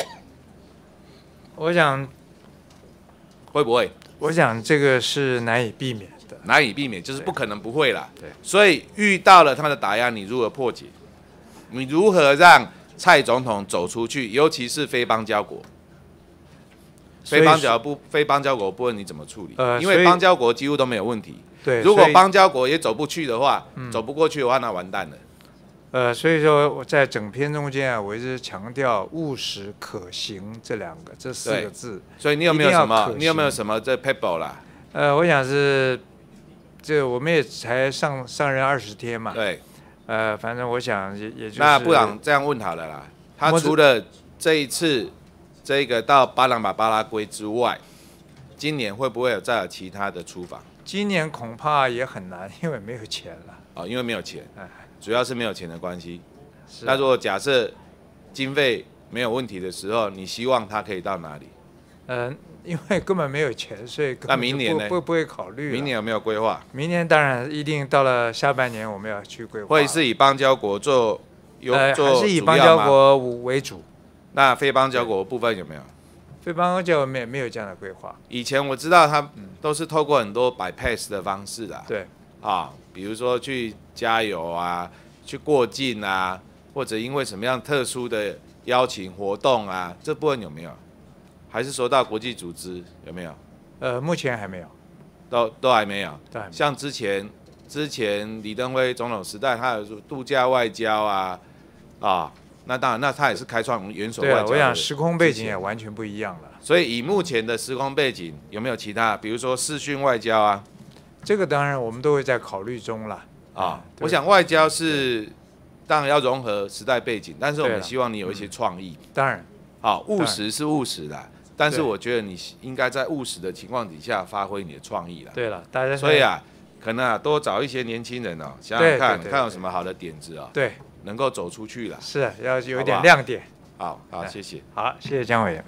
我想会不会？ 我想这个是难以避免的， 难以避免就是不可能不会啦。对，所以遇到了他们的打压，你如何破解？你如何让蔡总统走出去？尤其是非邦交国。非邦交国部分你怎么处理？因为邦交国几乎都没有问题。 对， 如果邦交国也走不去的话，走不过去的话，那完蛋了。 所以说我在整篇中间啊，我一直强调务实可行这4个字。 所以你有没有什么？你有没有什么这 paper 啦？ 我想是，这我们也才上任20天嘛。 对。 反正我想也就是。 那部长这样问好了啦，他除了这一次这个到巴拉圭之外，今年会不会再有其他的出访？ 今年恐怕也很难，因为没有钱了。 哦，因为没有钱，主要是没有钱的关系。那如果假设经费没有问题的时候，你希望他可以到哪里？ 因为根本没有钱，所以那明年呢？ 不会考虑。 明年有没有规划？ 明年当然一定到了下半年，我们要去规划。 会是以邦交国做还是以邦交国为主？ 那非邦交国部分有没有？ 非邦交国没有这样的规划。 以前我知道他都是透过很多bypass的方式啦。 对。 比如说去加油啊，去过境啊，或者因为什么样特殊的邀请活动啊，这部分有没有？还是说到国际组织有没有？ 目前还没有， 都还没有。像之前李登辉总统时代，他有度假外交啊，那当然，那他也是开创元首外交的。 对，我想时空背景也完全不一样了。 所以以目前的时空背景，有没有其他，比如说视讯外交啊？ 这个当然我们都会在考虑中了。 我想外交是当然要融合时代背景，但是我们希望你有一些创意。 当然。 务实是务实的。但是我觉得你应该在务实的情况底下发挥你的创意啦。 对了，大家所以可能多找一些年轻人想想看有什么好的点子对， 能够走出去了。 是要有一点亮点。 好，谢谢。 好，谢谢江委员。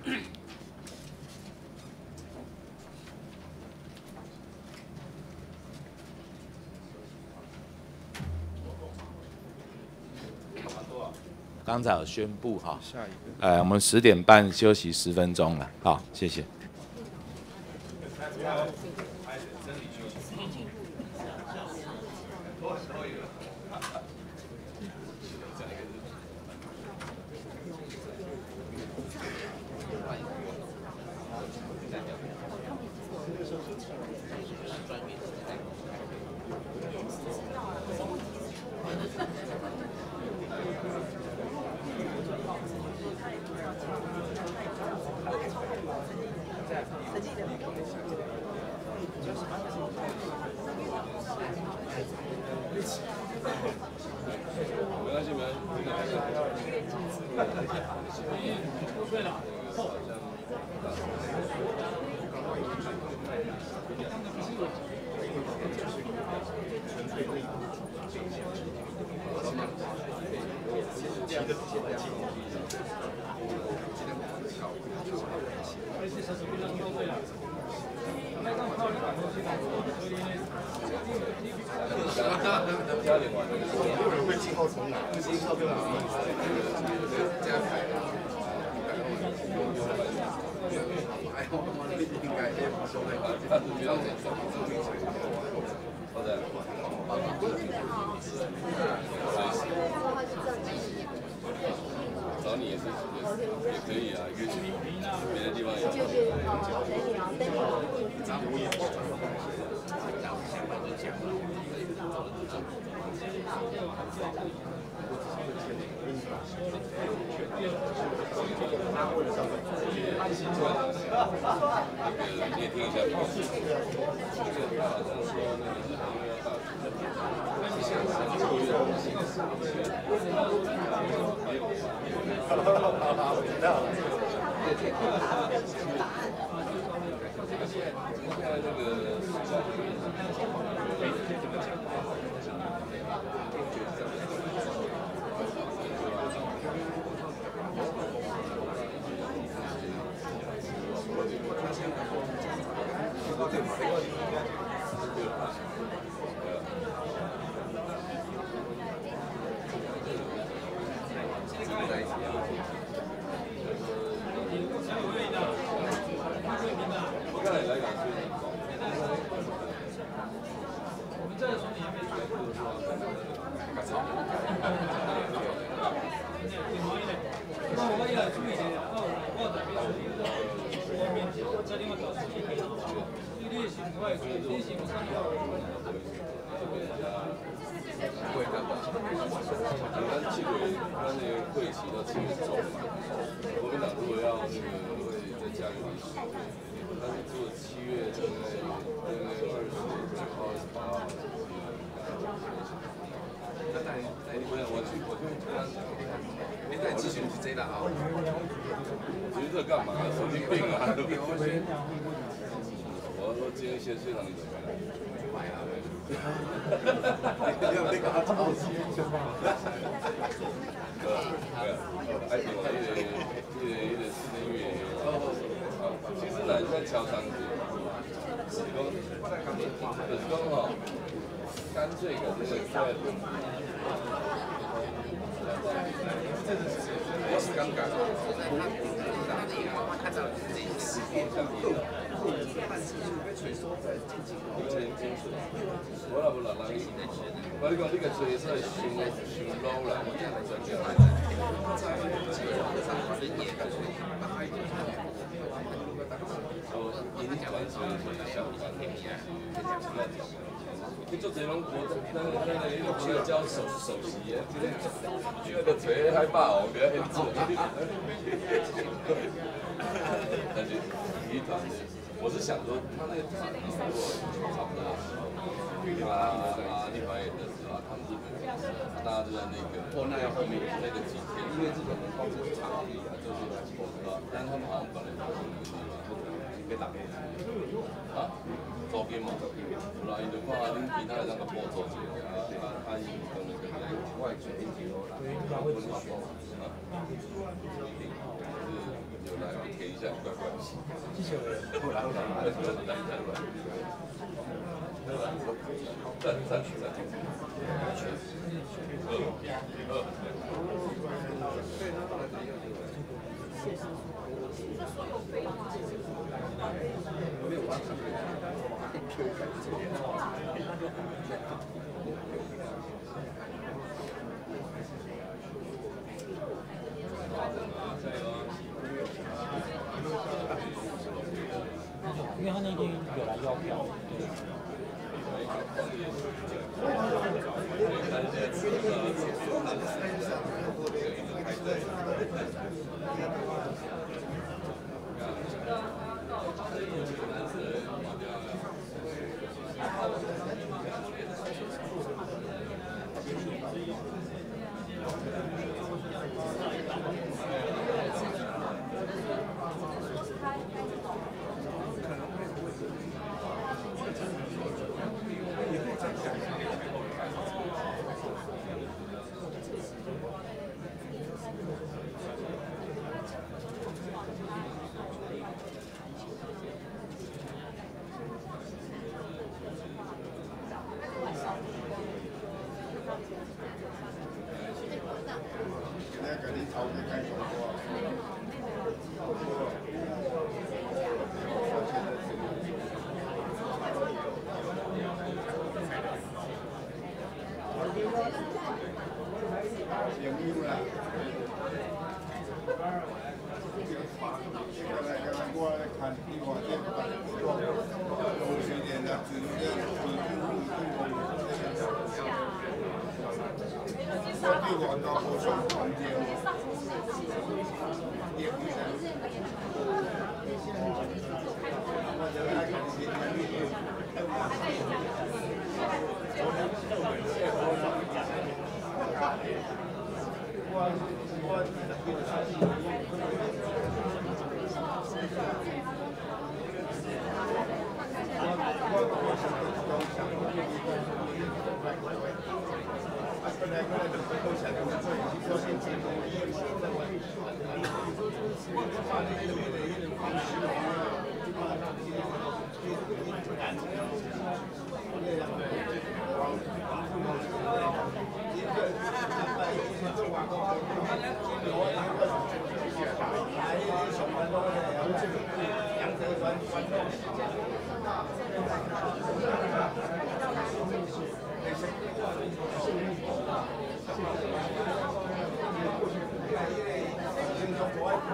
刚才有宣布下一个，我们10点半休息10分钟了，好，谢谢。 找你也可以啊，约别的地方也。你也听一下。 做这种那个叫首席的，这个锤害怕哦，不要很做。但是体育团的，我是想说，他那个场如果场的立法院的是吧？他们日本大家都在那个那要后面那个几天，因为日本人光是场地啊，就是但是他们好像本来就是那个地方，被打开啊。周边嘛，有啦，伊就看恁其他的那个播做者，他伊跟那个外水一起有啦，温华波啊，有来填一下怪怪的。谢谢。后来， 因为他那天有来要票。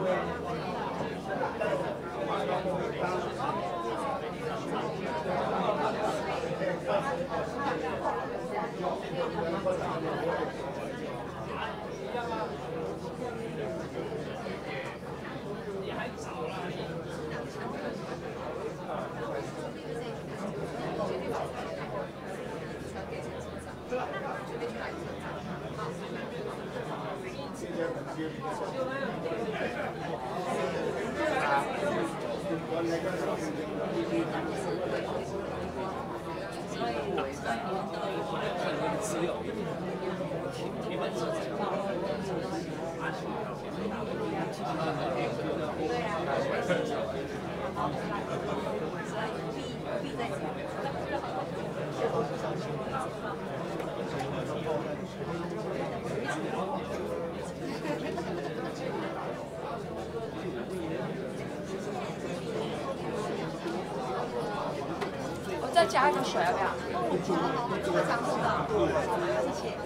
再加一点水要不要？这个长度的，谢谢。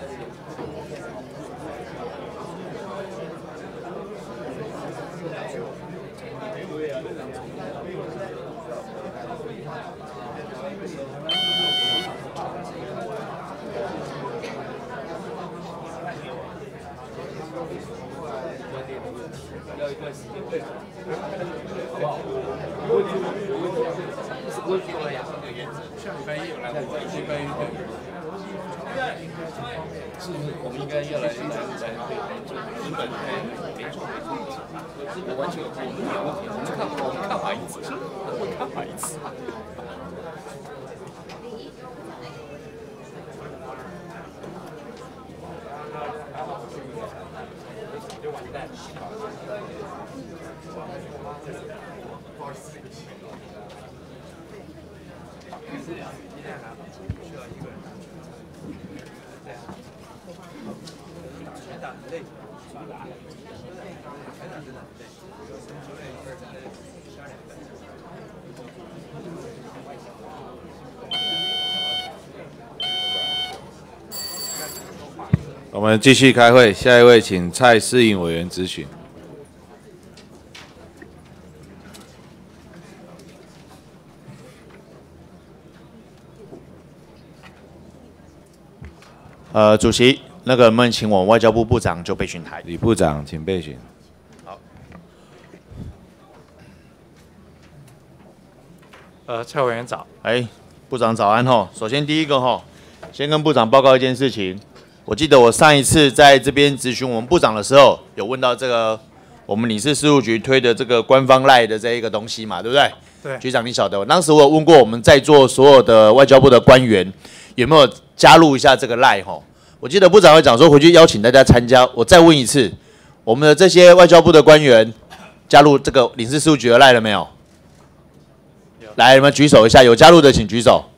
要一段时间对，好不好？不会说了呀，这个原则。下礼拜一有来，我们礼拜一对。是不是我们应该要来对日本没错，我完全有问题，我们看法一致，我们看法一致。就完蛋。 我们继续开会，下一位请蔡适应委员质询。 主席，那个能不能请我们外交部部长就备询台？ 李部长，请备询。 好。 蔡委员早。 部长早安吼。首先第一个吼，先跟部长报告一件事情。我记得我上一次在这边质询我们部长的时候，有问到这个我们领事事务局推的这个官方赖的这一个东西嘛，对不对？ 对。 局长你晓得，当时我有问过我们在座所有的外交部的官员有没有加入一下这个赖吼。我记得部长会讲说回去邀请大家参加。我再问一次，我们的这些外交部的官员加入这个领事事务局的赖了没有？来，你们举手一下，有加入的请举手。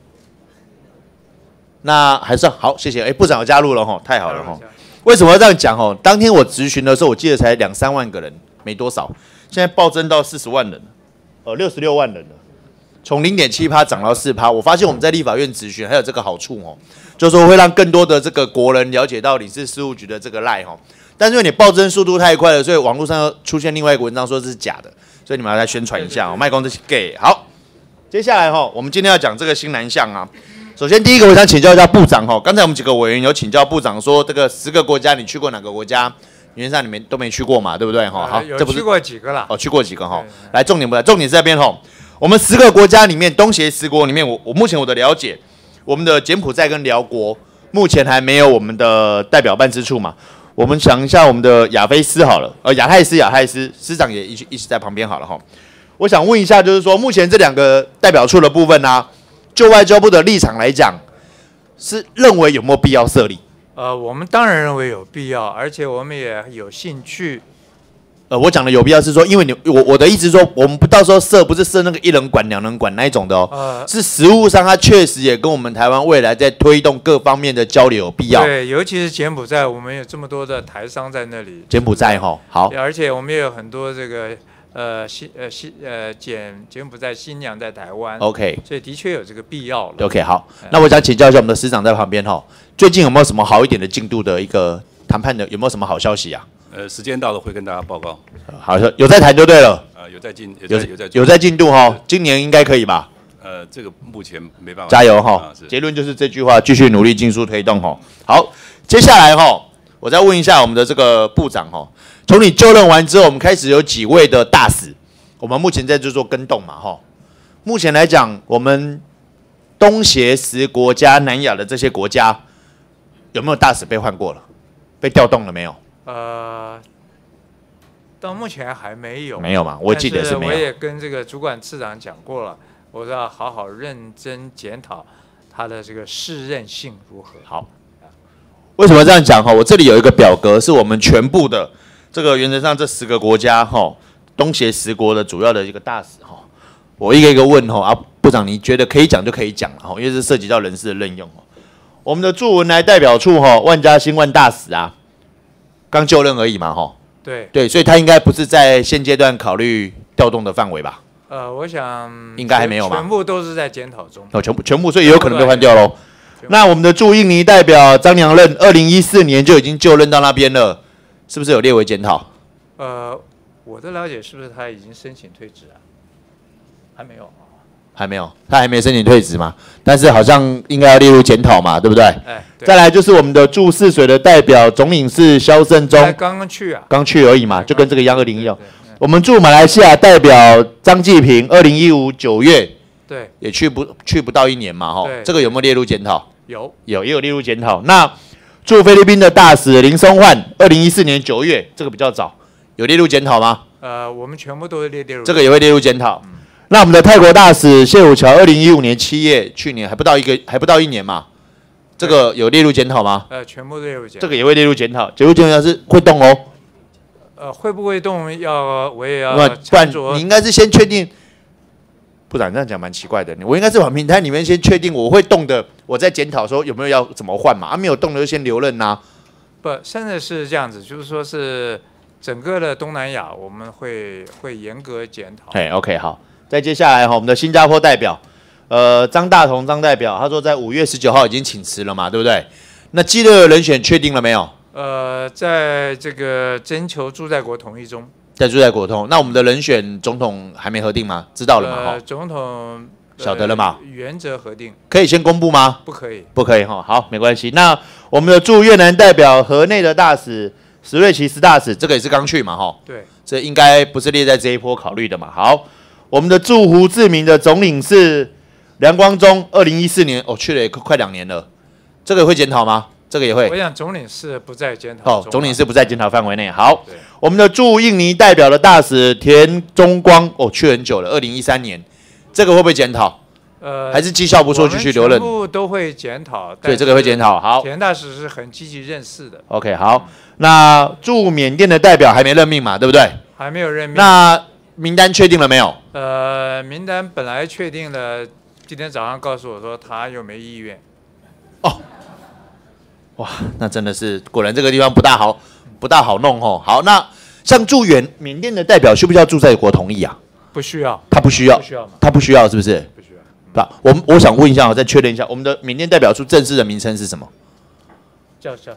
那还算好，谢谢。部长有加入了吼，太好了吼。为什么要这样讲吼？当天我质询的时候，我记得才2-3万个人，没多少。现在暴增到40万人，66万人了，从0.7%涨到4%。我发现我们在立法院质询还有这个好处哦，就是说会让更多的这个国人了解到领事事务局的这个赖吼。但是因为你暴增速度太快了，所以网络上又出现另外一个文章说这是假的，所以你们要再宣传一下哦，卖公这是 gay。好，接下来吼，我们今天要讲这个新南向啊。首先，第一个我想请教一下部长哈，刚才我们几个委员有请教部长说，这个10个国家你去过哪个国家？原则上你们都没去过嘛，对不对哈？好， 这不是去过几个啦？ 去过几个哈。来，重点不来，重点是这边哈。我们10个国家里面，东协10国里面，我目前我的了解，我们的柬埔寨跟辽国目前还没有我们的代表办事处嘛。我们想一下我们的亚非斯好了，亚太司司长也一起在旁边好了哈。我想问一下，就是说目前这2个代表处的部分呢？就外交部的立场来讲，是认为有没有必要设立？ 我们当然认为有必要，而且我们也有兴趣。 我讲的有必要是说，因为我的意思是说，我们不到时候设不是设那个1人管2人管那一种的哦，是实务上它确实也跟我们台湾未来在推动各方面的交流有必要。 对，尤其是柬埔寨，我们有这么多的台商在那里。 柬埔寨哈，好。 而且我们也有很多这个。柬埔寨新娘在台湾 ，OK， 所以的确有这个必要了。 OK， 好，那我想请教一下我们的司长在旁边哈，最近有没有什么好一点的进度的一个谈判的，有没有什么好消息啊？ 时间到了会跟大家报告。 好，有在谈就对了。 有在进度哈，今年应该可以吧？ 这个目前没办法。 加油哈！结论就是这句话，继续努力尽速推动哈。好，接下来哈，我再问一下我们的这个部长哈，从你就任完之后，我们开始有几位的大使，我们目前在做更动嘛哈。目前来讲，我们东协10国家、南亚的这些国家，有没有大使被换过了？被调动了没有？ 到目前还没有。 没有嘛？我记得是没有。 我也跟这个主管次长讲过了，我说要好好认真检讨他的这个适任性如何。 好，为什么这样讲哈？我这里有一个表格，是我们全部的这个原则上这10个国家哈，东协10国的主要的一个大使哈，我一个一个问哈啊，部长你觉得可以讲就可以讲了哈，因为是涉及到人事的任用哈。我们的驻文莱代表处哈，万家兴万大使啊，刚就任而已嘛哈。对，所以他应该不是在现阶段考虑调动的范围吧？ 我想应该还没有吧？ 全部都是在检讨中。 全部，所以也有可能被换掉喽。那我们的驻印尼代表张良任，2014年就已经就任到那边了，是不是有列为检讨？ 我的了解是不是他已经申请退职啊？还没有。 还没有，他还没申请退职嘛？但是好像应该要列入检讨嘛，对不对？ 对。 再来就是我们的驻泗水的代表总领事萧胜忠， 刚刚去啊， 刚去而已嘛，就跟这个2011一样。我们驻马来西亚代表张继平，2015 9月， 对， 也去不到1年嘛，哈，这个有没有列入检讨？也有列入检讨。那驻菲律宾的大使林松焕，2014年9月，这个比较早，有列入检讨吗？ 我们全部都会列入。 这个也会列入检讨。那我们的泰国大使谢武桥，2015年7月，去年还不到1年嘛，这个有列入检讨吗？ 全部列入检讨。 这个也会列入检讨，列入检讨是会动哦。 会不会动？我也要。 不然你应该是先确定。部长这样讲蛮奇怪的，我应该是把名单里面先确定我会动的，我再检讨说有没有要怎么换嘛。没有动的就先留任呐。 不，现在是这样子，就是说是整个的东南亚我们会严格检讨。 OK 好。再接下来哈，我们的新加坡代表，张大同张代表，他说在5月19号已经请辞了嘛，对不对？那基勒人选确定了没有？ 在这个征求驻在国同意中。 在驻在国同，那我们的人选总统还没核定吗？知道了吗？ 总统晓得了吗？ 原则核定。 可以先公布吗？ 不可以。 不可以哈，好，没关系。那我们的驻越南代表河内的大使史瑞奇斯大使，这个也是刚去嘛哈？ 对。 这应该不是列在这一波考虑的嘛？好。我们的驻胡志明的总领事梁光忠，2014年去了也快2年了，这个会检讨吗？这个也会。 我想总领事不在检讨。 总领事不在检讨范围内。好，我们的驻印尼代表的大使田中光，去很久了，2013年，这个会不会检讨？还是绩效不错，继续留任？ 全部都会检讨。 对，这个会检讨。好， 田大使是很积极任事的。 OK， 好，那驻缅甸的代表还没任命嘛，对不对？ 还没有任命。 那名单确定了没有？ 名单本来确定了，今天早上告诉我说他又没意愿。 哇，那真的是果然这个地方不大好弄哦。好，那像驻缅甸的代表需不需要驻在国同意啊？ 不需要。 他不需要。 不需要吗？ 他不需要，是不是？ 不需要。 我想问一下，我再确认一下，我们的缅甸代表处正式的名称是什么？ 叫什么？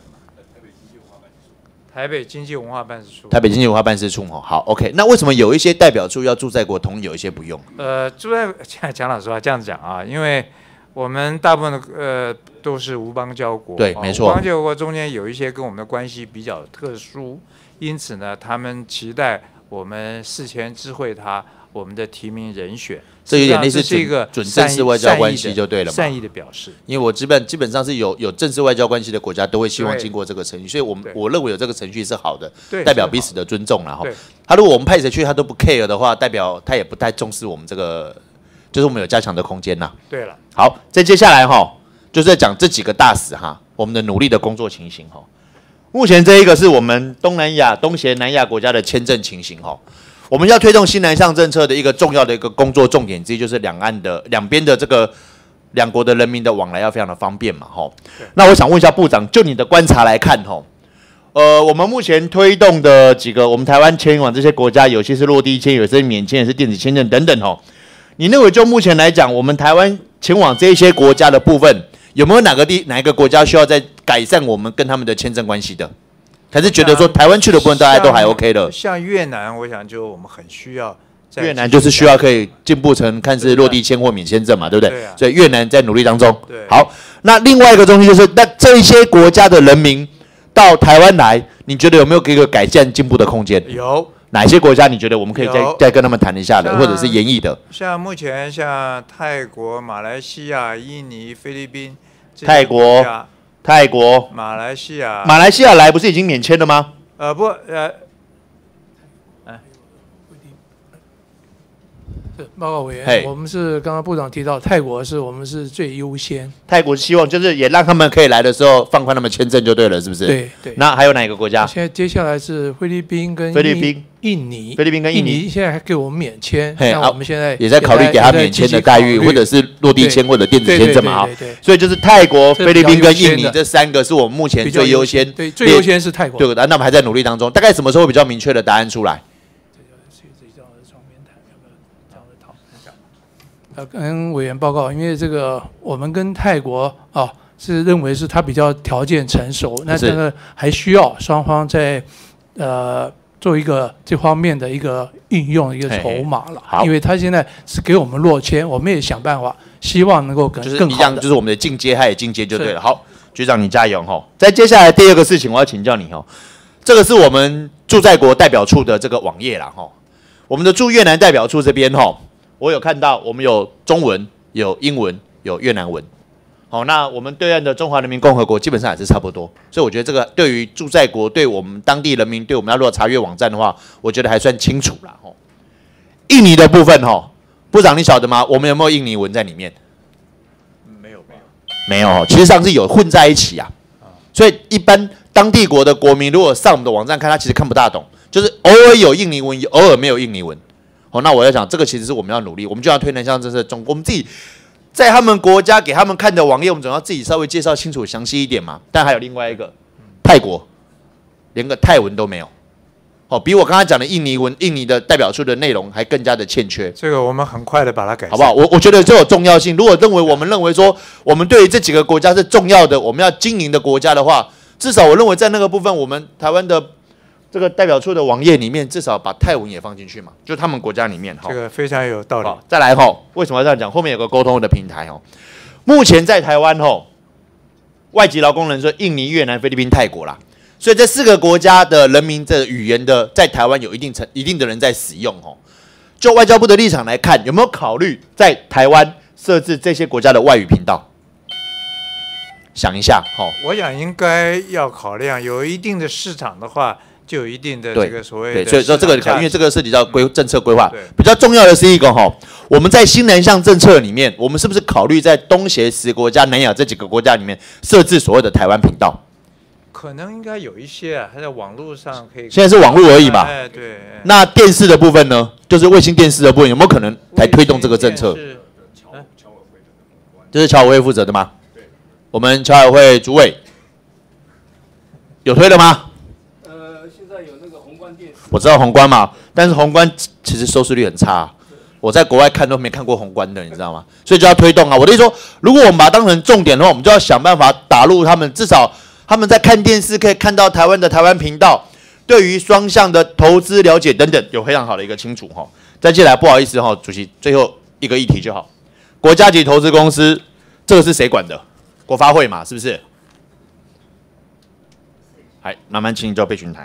台北经济文化办事处。 台北经济文化办事处好 ，OK。那为什么有一些代表处要驻在国同意，有一些不用？ 驻在讲老实话，这样子讲啊，因为我们大部分的都是无邦交国， 对，没错。 无邦交国中间有一些跟我们的关系比较特殊，因此呢，他们期待我们事前知会他我们的提名人选。 这有点类似准正式外交关系就对了嘛， 善意的表示。 因为我基本上是有正式外交关系的国家都会希望经过这个程序，所以我认为有这个程序是好的，代表彼此的尊重啦。他如果我们派谁去他都不 care 的话，代表他也不太重视我们这个，就是我们有加强的空间啦。 对了， 好，再接下来就是在讲这几个大使我们的努力的工作情形目前这一个是我们东协南亚国家的签证情形我们要推动新南向政策的一个重要的一个工作重点之一，就是两边的这个两国的人民的往来要非常的方便嘛那我想问一下部长，就你的观察来看我们目前推动的几个我们台湾前往这些国家，有些是落地签，有些是免签，也是电子签证等等你认为就目前来讲，我们台湾前往这些国家的部分，有没有哪一个国家需要再改善我们跟他们的签证关系的？ 还是觉得说台湾去的部分大家都还 OK 的？ 像越南，我想就我们很需要。 越南就是需要可以进步成看是落地签或免签证嘛，对不对？对啊。所以越南在努力当中。对。好，那另外一个东西就是，那这一些国家的人民到台湾来，你觉得有没有一个改善进步的空间？ 有。 哪些国家你觉得我们可以再跟他们谈一下的，或者是研议的？ 像目前像泰国、马来西亚、印尼、菲律宾。 泰国、 马来西亚。 马来西亚来不是已经免签了吗？ 报告委员，我们是刚刚部长提到泰国我们是最优先。 泰国希望就是也让他们可以来的时候放宽他们签证就对了，是不是？ 对。 那还有哪个国家？ 现在接下来是菲律宾跟印尼。 菲律宾跟印尼现在还给我们免签，那我们现在也在考虑给他免签的待遇，或者是落地签或者电子签证嘛。所以就是泰国、菲律宾跟印尼这3个是我们目前最优先。 对，最优先是泰国。 对，那我们还在努力当中，大概什么时候比较明确的答案出来？ 跟委员报告，因为这个我们跟泰国是认为是它比较条件成熟，那这个还需要双方在做一个这方面的一个运用一个筹码了。因为他现在是给我们落签，我们也想办法，希望能够更好的。 一样，就是我们的进阶，他也进阶就对了。好，局长你加油哈！在接下来第2个事情，我要请教你哈，这个是我们驻在国代表处的这个网页啦哈，我们的驻越南代表处这边哈。我有看到，我们有中文、有英文、有越南文。好，那我们对岸的中华人民共和国基本上也是差不多，所以我觉得这个对于驻在国、对我们当地人民、对我们要如果查阅网站的话，我觉得还算清楚啦。印尼的部分部长你晓得吗？我们有没有印尼文在里面？没有，其实上是有混在一起啊。所以一般当地国的国民如果上我们的网站看，他其实看不大懂，就是偶尔有印尼文，偶尔没有印尼文。那我在想，这个其实是我们要努力，我们就要推南向政策中，我们自己在他们国家给他们看的网页，我们总要自己稍微介绍清楚、详细一点嘛。但还有另外一个，泰国连个泰文都没有，比我刚才讲的印尼的代表处的内容还更加的欠缺。 这个我们很快的把它改善， 好不好？我觉得这有重要性。如果我们认为说，我们对于这几个国家是重要的，我们要经营的国家的话，至少我认为在那个部分，我们台湾的这个代表处的网页里面，至少把泰文也放进去嘛，就他们国家里面。 这个非常有道理。 再来为什么要这样讲？后面有个沟通的平台目前在台湾外籍劳工人说印尼、越南、菲律宾、泰国啦，所以这4个国家的人民的语言的在台湾有一定的人在使用就外交部的立场来看，有没有考虑在台湾设置这些国家的外语频道？想一下我想应该要考量，有一定的市场的话。就有一定的这个所谓的， 所以说这个因为这个涉及到政策规划，比较重要的是一个我们在新南向政策里面，我们是不是考虑在东协10国家、南亚这几个国家里面设置所谓的台湾频道？ 可能应该有一些啊，它在网络上可以。 现在是网络而已嘛。 对。 那电视的部分呢？就是卫星电视的部分，有没有可能来推动这个政策？这是侨委会负责的吗？对。我们侨委会主委有推了吗？我知道宏观嘛，但是宏观其实收视率很差，我在国外看都没看过宏观的，你知道吗？所以就要推动啊。我的意思说，如果我们把它当成重点的话，我们就要想办法打入他们，至少他们在看电视可以看到台湾的台湾频道，对于双向的投资了解等等有非常好的一个清楚再接下来不好意思主席，最后一个议题就好，国家级投资公司这个是谁管的？国发会嘛，是不是？来，慢慢请教备询台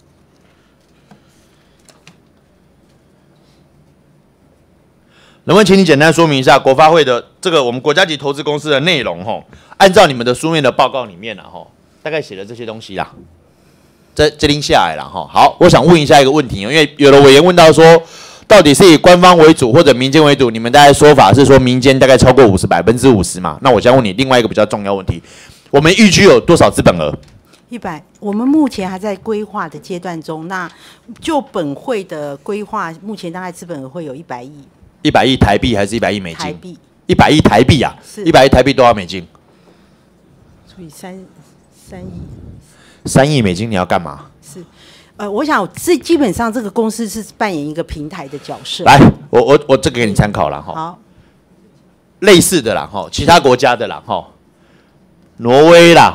能不能请你简单说明一下国发会的这个我们国家级投资公司的内容按照你们的书面的报告里面大概写了这些东西啦，这拎下来了好，我想问一下一个问题，因为有的委员问到说，到底是以官方为主或者民间为主？你们大概说法是说民间大概超过50%嘛？那我想问你另外一个比较重要问题，我们预区有多少资本额 ？100，我们目前还在规划的阶段中。那就本会的规划，目前大概资本额会有100亿。 100亿台币还是100亿美金？ 台币。 100亿台币啊！100亿台币多少美金？ 除以3亿。 3亿美金你要干嘛？ 是，我想基本上这个公司是扮演一个平台的角色。 来，我这个给你参考了好。 类似的啦其他国家的啦挪威啦、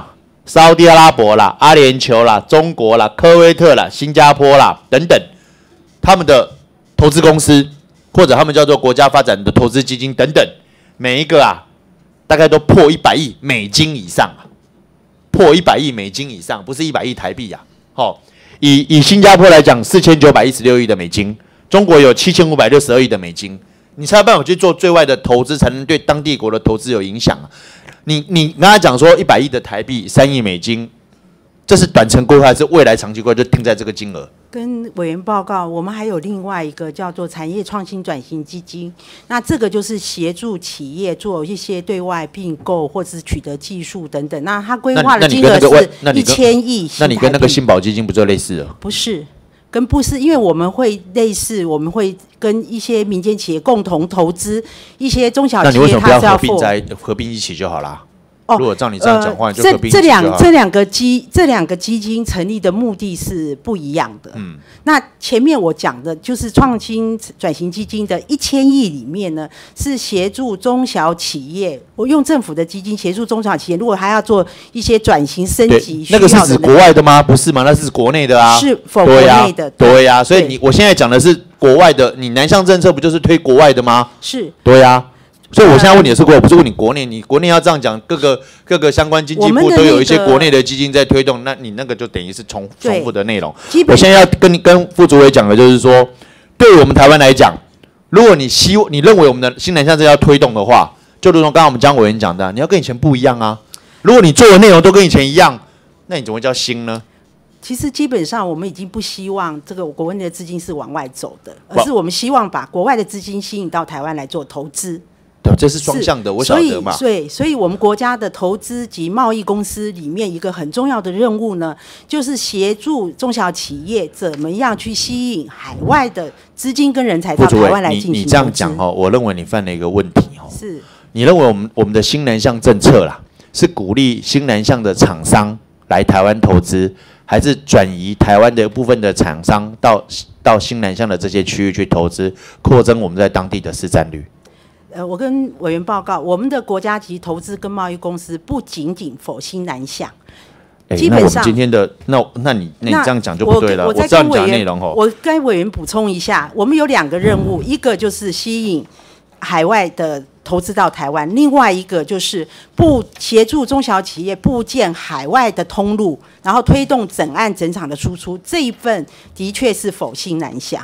沙特阿拉伯啦、阿联酋啦、中国啦、科威特啦、新加坡啦等等，他们的投资公司或者他们叫做国家发展的投资基金等等，每一个大概都破100亿美金以上破100亿美金以上，不是100亿台币以新加坡来讲，4916亿的美金，中国有7562亿的美金，你才有办法去做对外的投资，才能对当地国的投资有影响你刚才讲说100亿的台币，3亿美金，这是短程规划还是未来长期规划就定在这个金额？ 跟委员报告，我们还有另外一个叫做产业创新转型基金，那这个就是协助企业做一些对外并购或是取得技术等等。那它规划的金额是1000亿。 那你跟那个新保基金不就类似了？ 不是。不是，因为我们会类似，我们会跟一些民间企业共同投资一些中小企业， 那你为什么不要合并一起就好啦？如果照你这样讲话，就合并一起就好了。 这两个基金成立的目的是不一样的。那前面我讲的就是创新转型基金的1000亿里面呢，是协助中小企业，我用政府的基金协助中小企业，如果还要做一些转型升级需要的， 那个是指国外的吗？不是吗？那是国内的是否国内的？ 对呀，所以我现在讲的是国外的，你南向政策不就是推国外的吗？ 是。 对呀。所以我现在问你的是国外，不是问你国内。你国内要这样讲，各个相关经济部都有一些国内的基金在推动，那你那个就等于是重复的内容。我现在要跟副主委讲的就是说，对于我们台湾来讲，如果你认为我们的新南向政策要推动的话，就如同刚刚我们江委员讲的，你要跟以前不一样啊。如果你做的内容都跟以前一样，那你怎么会叫新呢？ 其实基本上我们已经不希望这个国内的资金是往外走的，而是我们希望把国外的资金吸引到台湾来做投资。 这是双向的，我晓得嘛。 所以我们国家的投资及贸易公司里面一个很重要的任务呢，就是协助中小企业怎么样去吸引海外的资金跟人才到台湾来进行投资。 你这样讲我认为你犯了一个问题是， 你认为我们的新南向政策啦，是鼓励新南向的厂商来台湾投资，还是转移台湾的部分的厂商到新南向的这些区域去投资，扩增我们在当地的市占率？ 我跟委员报告，我们的国家级投资跟贸易公司不仅仅否新南向，基本上那我们今天的那你这样讲就不对了。我知道你讲内容我跟委员补充一下，我们有2个任务，一个就是吸引海外的投资到台湾，另外一个就是协助中小企业布建海外的通路，然后推动整案整场的输出。这一份的确是否新南向。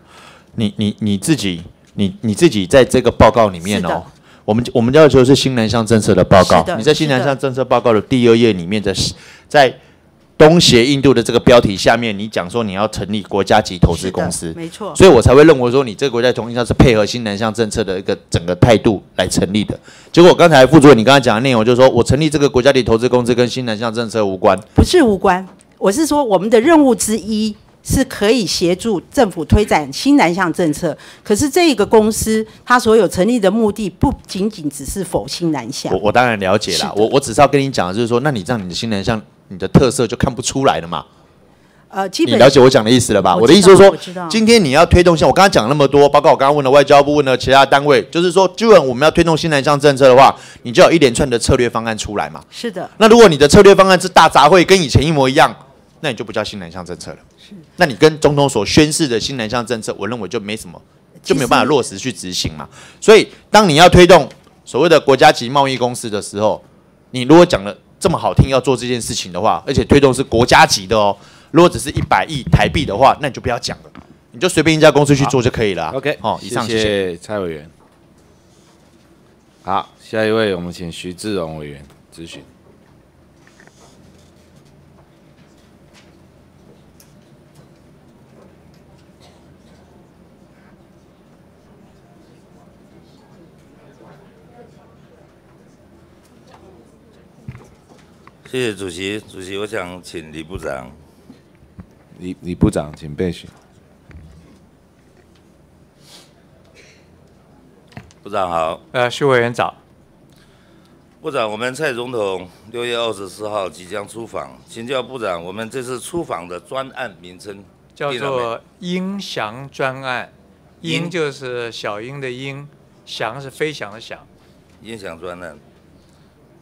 你自己在这个报告里面我们要求是新南向政策的报告。你在新南向政策报告的第2页里面在东协印度的这个标题下面，你讲说你要成立国家级投资公司， 没错。 所以我才会认为说你这个国家投资公司是配合新南向政策的一个整个态度来成立的。结果刚才副主任你刚才讲的内容就是说我成立这个国家级投资公司跟新南向政策无关， 不是无关，我是说我们的任务之一是可以协助政府推展新南向政策，可是这个公司它所有成立的目的不仅仅只是否新南向。 我当然了解啦，我只是要跟你讲的就是说，那你这样你的新南向你的特色就看不出来了嘛。 基本你了解我讲的意思了吧？我的意思是说，今天你要推动像我刚刚讲那么多，包括我刚刚问了外交部，问了其他单位，就是说，既然我们要推动新南向政策的话，你就要有一连串的策略方案出来嘛。 是的。 那如果你的策略方案是大杂烩，跟以前一模一样，那你就不叫新南向政策了。那你跟总统所宣示的新南向政策，我认为就没什么，就没有办法落实去执行嘛。所以，当你要推动所谓的国家级贸易公司的时候，你如果讲了这么好听要做这件事情的话，而且推动是国家级的哦，如果只是100亿台币的话，那你就不要讲了，你就随便一家公司去做就可以了。 OK， 以上谢谢蔡委员。好，下一位我们请徐志荣委员咨询。 谢谢主席。主席，我想请李部长。 李部长，请备询。 部长好。 徐委员早。 部长，我们蔡总统6月24号即将出访，请教部长，我们这次出访的专案名称叫做鹰翔专案。鹰就是小鹰的鹰，翔是飞翔的翔。 鹰翔专案。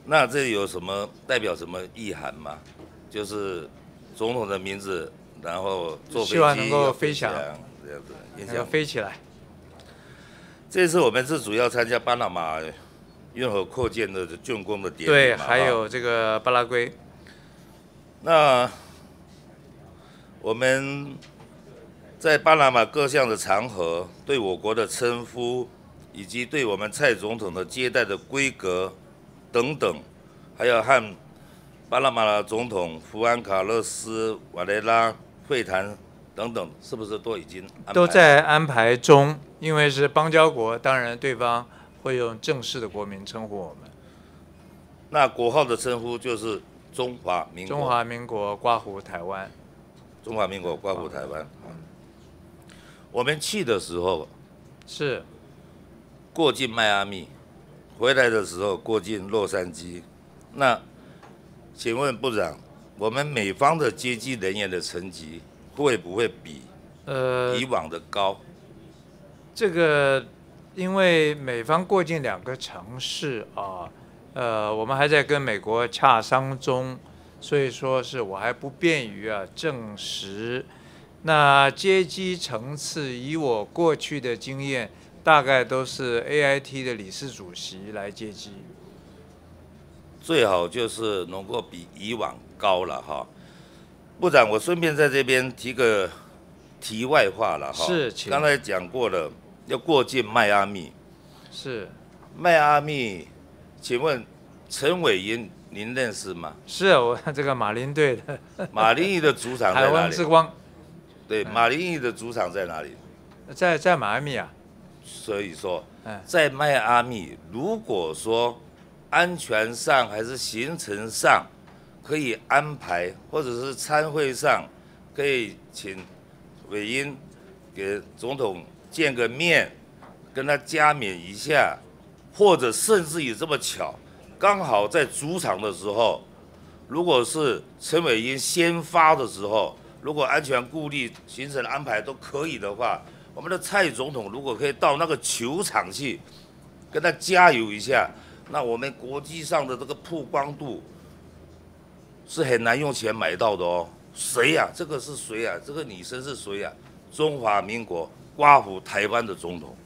那这有什么代表什么意涵吗？就是总统的名字，然后坐飞机希望能够飞翔， 这样子， 能够飞起来。 这次我们是主要参加巴拿马运河扩建的竣工的典礼， 对，还有这个巴拉圭。 那我们在巴拿马各项的场合，对我国的称呼，以及对我们蔡总统的接待的规格等等，还有和巴拿马总统福安卡勒斯瓦雷拉会谈等等，是不是都已经安排都在安排中？因为是邦交国，当然对方会用正式的国名称呼我们。 那国号的称呼就是中华民国。 中华民国刮胡台湾。 中华民国刮胡台湾。我们去的时候是过境迈阿密，回来的时候过境洛杉矶。那请问部长，我们美方的接机人员的层级会不会比以往的高？ 这个因为美方过境2个城市啊，我们还在跟美国洽商中，所以说是我还不便于证实。那接机层次，以我过去的经验，大概都是 AIT 的理事主席来接机。 最好就是能够比以往高了哈。部长，我顺便在这边提个题外话了哈。 是， 刚才讲过了，要过境迈阿密。 是。 迈阿密，请问陈伟英您认识吗？ 是我这个马林队的。 马林鱼的主场在哪里？ 台湾之光。 对，马林鱼的主场在哪里？ 在迈阿密啊。 所以说，在迈阿密，如果说安全上还是行程上可以安排，或者是参会上可以请伟英给总统见个面，跟他加冕一下，或者甚至于这么巧，刚好在主场的时候，如果是陈伟英先发的时候，如果安全顾虑、行程安排都可以的话，我们的蔡总统如果可以到那个球场去跟他加油一下，那我们国际上的这个曝光度是很难用钱买到的哦。谁呀？这个是谁呀？这个女生是谁呀？中华民国刮胡台湾的总统。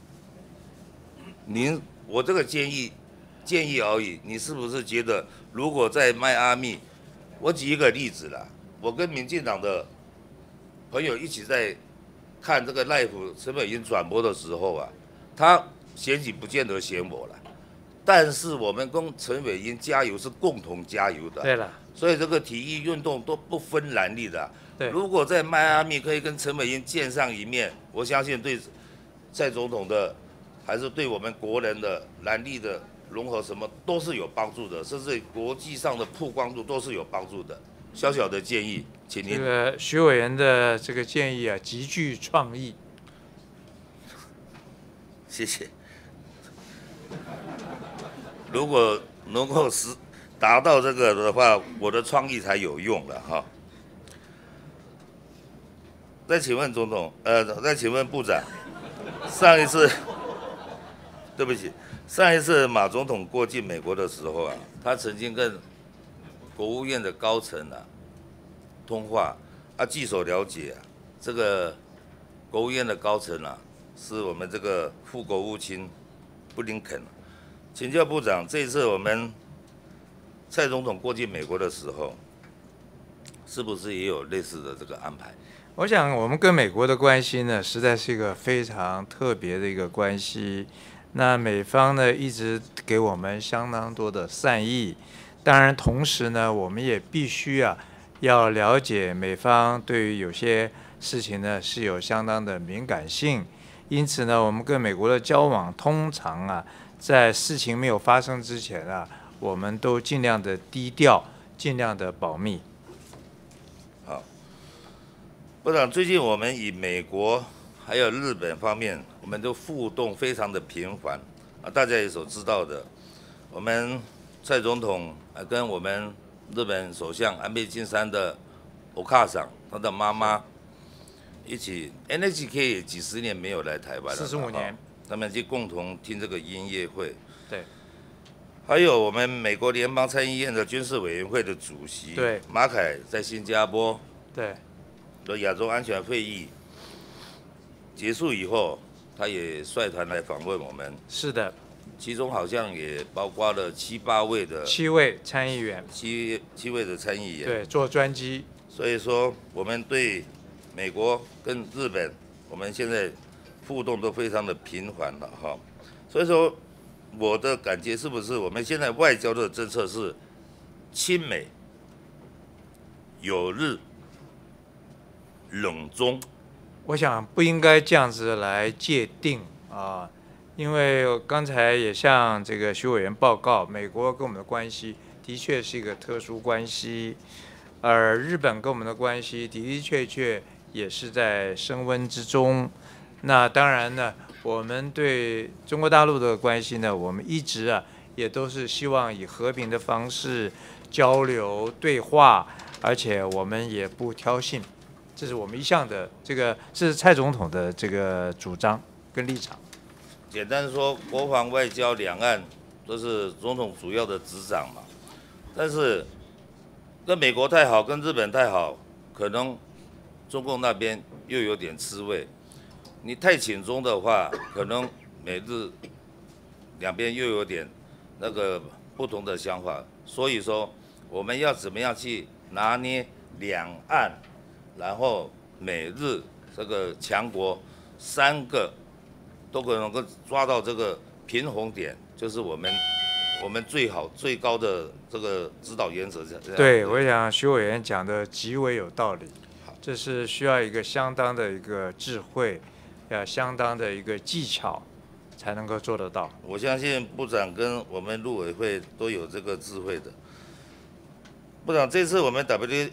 我这个建议而已，你是不是觉得如果在迈阿密，我举一个例子啦，我跟民进党的朋友一起在看这个赖普陈伟英转播的时候啊，他选举不见得选我了，但是我们跟陈伟英加油是共同加油的。 对了， 所以这个体育运动都不分蓝绿的。 对， 如果在迈阿密可以跟陈伟英见上一面，我相信对蔡总统的，还是对我们国人的蓝绿的融合什么都是有帮助的，甚至国际上的曝光度都是有帮助的。小小的建议，请您。 这个徐委员的这个建议啊，极具创意。 谢谢。如果能够达到这个的话，我的创意才有用了哈。再请问总统，再请问部长，上一次，对不起，上一次马总统过境美国的时候啊，他曾经跟国务院的高层啊通话啊，据所了解啊，这个国务院的高层啊，是我们这个副国务卿布林肯。请教部长，这一次我们蔡总统过境美国的时候，是不是也有类似的这个安排？ 我想我们跟美国的关系呢，实在是一个非常特别的一个关系。那美方呢，一直给我们相当多的善意。当然，同时呢，我们也必须要了解美方对于有些事情呢是有相当的敏感性。因此呢，我们跟美国的交往通常在事情没有发生之前我们都尽量的低调，尽量的保密。 好，部长，最近我们以美国还有日本方面，我们都互动非常的频繁大家也所知道的，我们蔡总统跟我们日本首相安倍晋三的お母さん，他的妈妈一起 ，NHK 也几十年没有来台湾了， 45年。 他们就共同听这个音乐会。 对。 还有我们美国联邦参议院的军事委员会的主席对马凯在新加坡对的亚洲安全会议结束以后，他也率团来访问我们。 是的， 其中好像也包括了7、8位的 7位参议员 ，7位的参议员， 对，坐专机。 所以说，我们对美国跟日本，我们现在互动都非常的频繁了哈。所以说，我的感觉是不是我们现在外交的政策是亲美、友日、冷中？ 我想不应该这样子来界定啊，因为刚才也向这个徐委员报告，美国跟我们的关系的确是一个特殊关系，而日本跟我们的关系的的确确也是在升温之中。那当然呢，我们对中国大陆的关系呢，我们一直也都是希望以和平的方式交流对话，而且我们也不挑衅。这是我们一向的这是蔡总统的这个主张跟立场。 简单说，国防、外交、两岸都是总统主要的执掌嘛。但是跟美国太好，跟日本太好，可能中共那边又有点吃味。你太亲中的话，可能美日两边又有点那个不同的想法。所以说，我们要怎么样去拿捏两岸？然后美日这个强国3个都能够抓到这个平衡点，就是我们最好最高的这个指导原则。 对，我想徐委员讲的极为有道理，这是需要一个相当的一个智慧，相当的一个技巧，才能够做得到。 我相信部长跟我们陆委会都有这个智慧的。部长，这次我们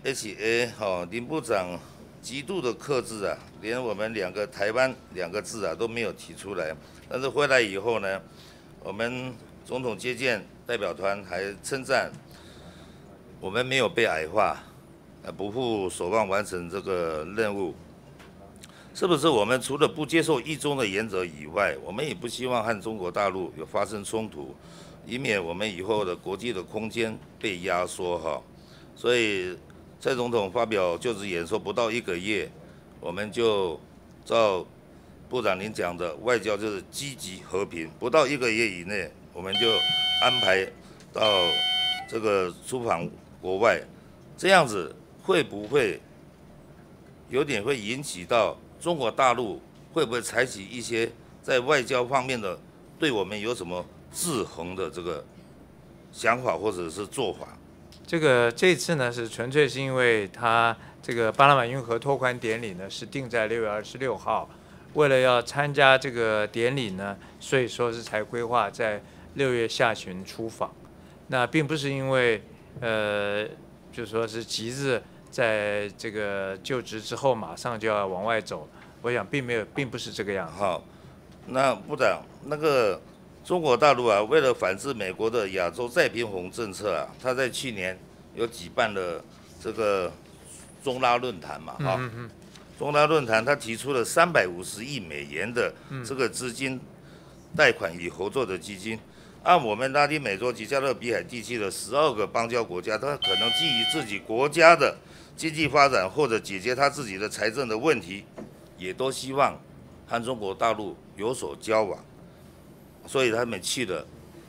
WHA 林部长极度的克制连我们台湾2个字都没有提出来。但是回来以后呢，我们总统接见代表团还称赞我们没有被矮化，不负守望完成这个任务。是不是我们除了不接受一中的原则以外，我们也不希望和中国大陆有发生冲突，以免我们以后的国际的空间被压缩所以蔡总统发表就职演说不到1个月，我们就照部长您讲的，外交就是积极和平，不到1个月以内，我们就安排到这个出访国外，这样子会不会有点会引起到中国大陆会不会采取一些在外交方面的对我们有什么制衡的这个想法或者是做法？ 这次呢是纯粹是因为他这个巴拿马运河拓宽典礼呢是定在6月26号，为了要参加这个典礼呢，所以说是才规划在6月下旬出访。那并不是因为就说是急着在这个就职之后马上就要往外走，我想并不是这个样子。 好，那部长那个。中国大陆为了反制美国的亚洲再平衡政策他在去年有举办了这个中拉论坛嘛，中拉论坛他提出了350亿美元的这个资金贷款与合作的基金，按我们拉丁美洲及加勒比海地区的12个邦交国家，他可能基于自己国家的经济发展或者解决他自己的财政的问题，也都希望和中国大陆有所交往。所以他们去了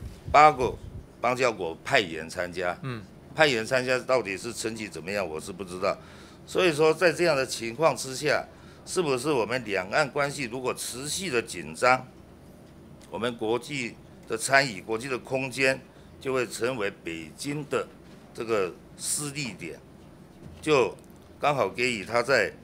8个邦交国派员参加，派员参加到底是成绩怎么样，我是不知道。所以说，在这样的情况之下，是不是我们两岸关系如果持续的紧张，我们国际的参与、国际的空间就会成为北京的这个施力点，就刚好给予他在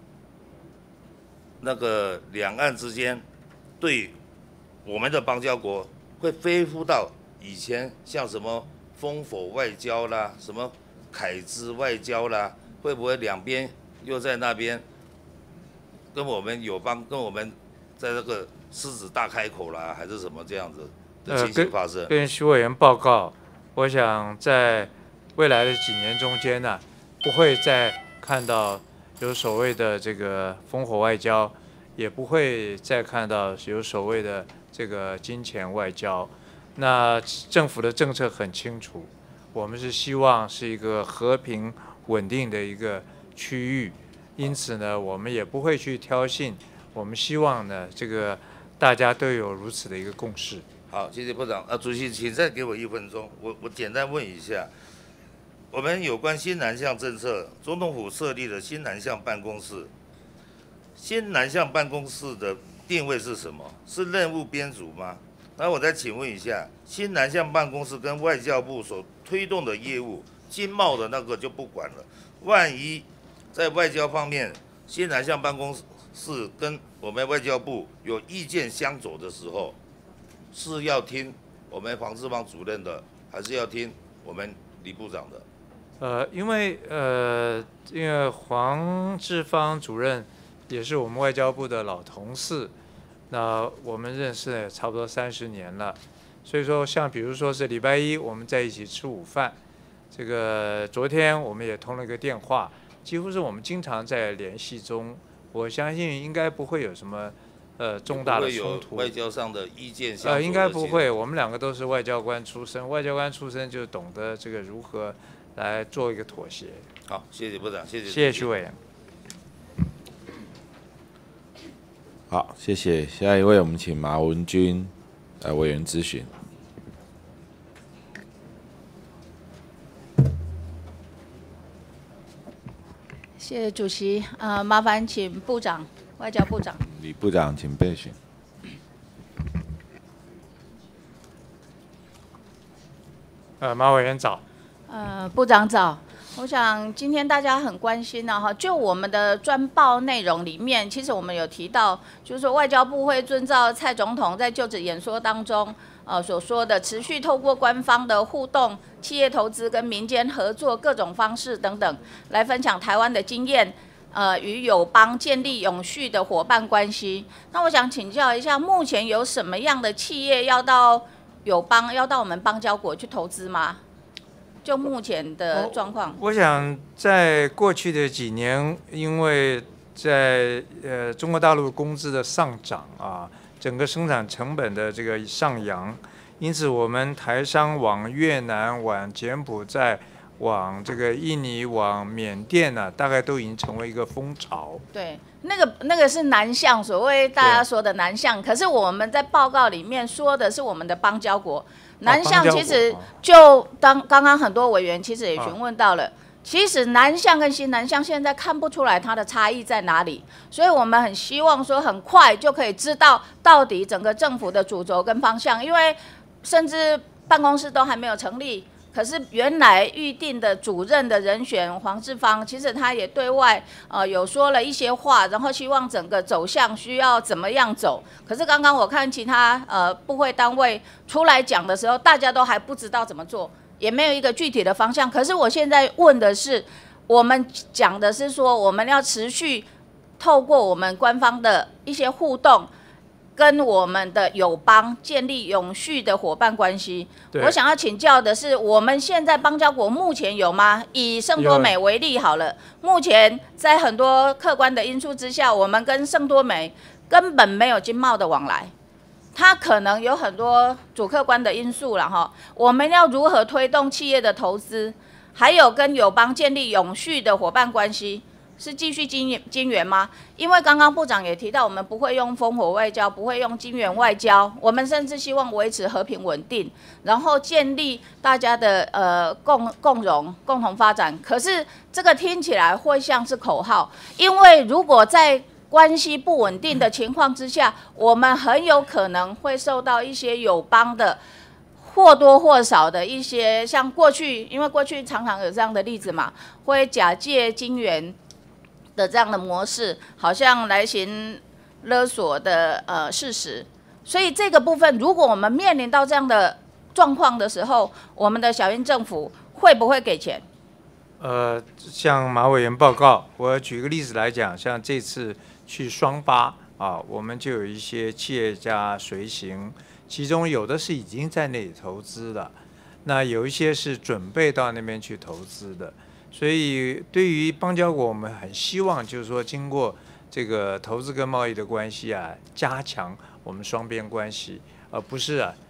那个两岸之间对。我们的邦交国会恢复到以前像什么烽火外交啦，什么凯兹外交啦，会不会两边又在那边跟我们跟我们在这个狮子大开口啦，还是什么这样子的情形发生？ 跟徐委员报告，我想在未来的几年中间不会再看到有所谓的这个烽火外交，也不会再看到有所谓的这个金钱外交。 那政府的政策很清楚，我们是希望是一个和平稳定的一个区域，因此呢，我们也不会去挑衅，我们希望呢，这个大家都有如此的一个共识。 好，谢谢部长。主席，请再给我1分钟，我简单问一下，我们有关新南向政策，总统府设立了新南向办公室，新南向办公室的定位是什么？是任务编组吗？那我再请问一下，新南向办公室跟外交部所推动的业务，经贸的那个就不管了。万一在外交方面，新南向办公室跟我们外交部有意见相左的时候，是要听我们黄志芳主任的，还是要听我们李部长的？ 因为黄志芳主任也是我们外交部的老同事，那我们认识也差不多30年了，所以说像比如说是礼拜一我们在一起吃午饭，这个昨天我们也通了一个电话，几乎是我们经常在联系中，我相信应该不会有什么重大的冲突。 外交上的意见相左应该不会，我们2个都是外交官出身，外交官出身就懂得这个如何来做一个妥协。 好，谢谢部长，谢谢。 谢谢徐委员。 好，谢谢。下一位，我们请马文君委员咨询。 谢谢主席。麻烦请部长，外交部长。 李部长，请备询。 马委员早。 部长早。我想今天大家很关心呢，哈，就我们的专报内容里面，其实我们有提到，就是说外交部会遵照蔡总统在就职演说当中所说的，持续透过官方的互动、企业投资跟民间合作各种方式等等，来分享台湾的经验，与友邦建立永续的伙伴关系。那我想请教一下，目前有什么样的企业要到友邦，要到我们邦交国去投资吗？就目前的状况， 我想在过去的几年，因为在中国大陆工资的上涨啊，整个生产成本的这个上扬，因此我们台商往越南、往柬埔寨、往这个印尼、往缅甸呢，大概都已经成为一个风潮。 对，那个是南向，所谓大家说的南向，可是我们在报告里面说的是我们的邦交国。南向其实就刚刚很多委员其实也询问到了，其实南向跟新南向现在看不出来它的差异在哪里，所以我们很希望说很快就可以知道到底整个政府的主轴跟方向，因为甚至办公室都还没有成立。可是原来预定的主任的人选黄志芳，其实他也对外有说了一些话，然后希望整个走向需要怎么样走。可是刚刚我看其他部会单位出来讲的时候，大家都还不知道怎么做，也没有一个具体的方向。可是我现在问的是，我们讲的是说，我们要持续透过我们官方的一些互动，跟我们的友邦建立永续的伙伴关系。我想要请教的是，我们现在邦交国目前有吗？以圣多美为例好了，目前在很多客观的因素之下，我们跟圣多美根本没有经贸的往来。它可能有很多主客观的因素了哈。我们要如何推动企业的投资，还有跟友邦建立永续的伙伴关系？是继续金援吗？因为刚刚部长也提到，我们不会用烽火外交，不会用金援外交，我们甚至希望维持和平稳定，然后建立大家的共荣、共同发展。可是这个听起来会像是口号，因为如果在关系不稳定的情况之下，我们很有可能会受到一些友邦的或多或少的一些，像过去，因为过去常常有这样的例子嘛，会假借金援的这样的模式，好像来行勒索的事实。所以这个部分，如果我们面临到这样的状况的时候，我们的小英政府会不会给钱？ 像马委员报告，我举个例子来讲，像这次去双巴啊，我们就有一些企业家随行，其中有的是已经在那里投资了，那有一些是准备到那边去投资的。所以对于邦交国，我们很希望就是说，经过这个投资跟贸易的关系啊，加强我们双边关系，而不是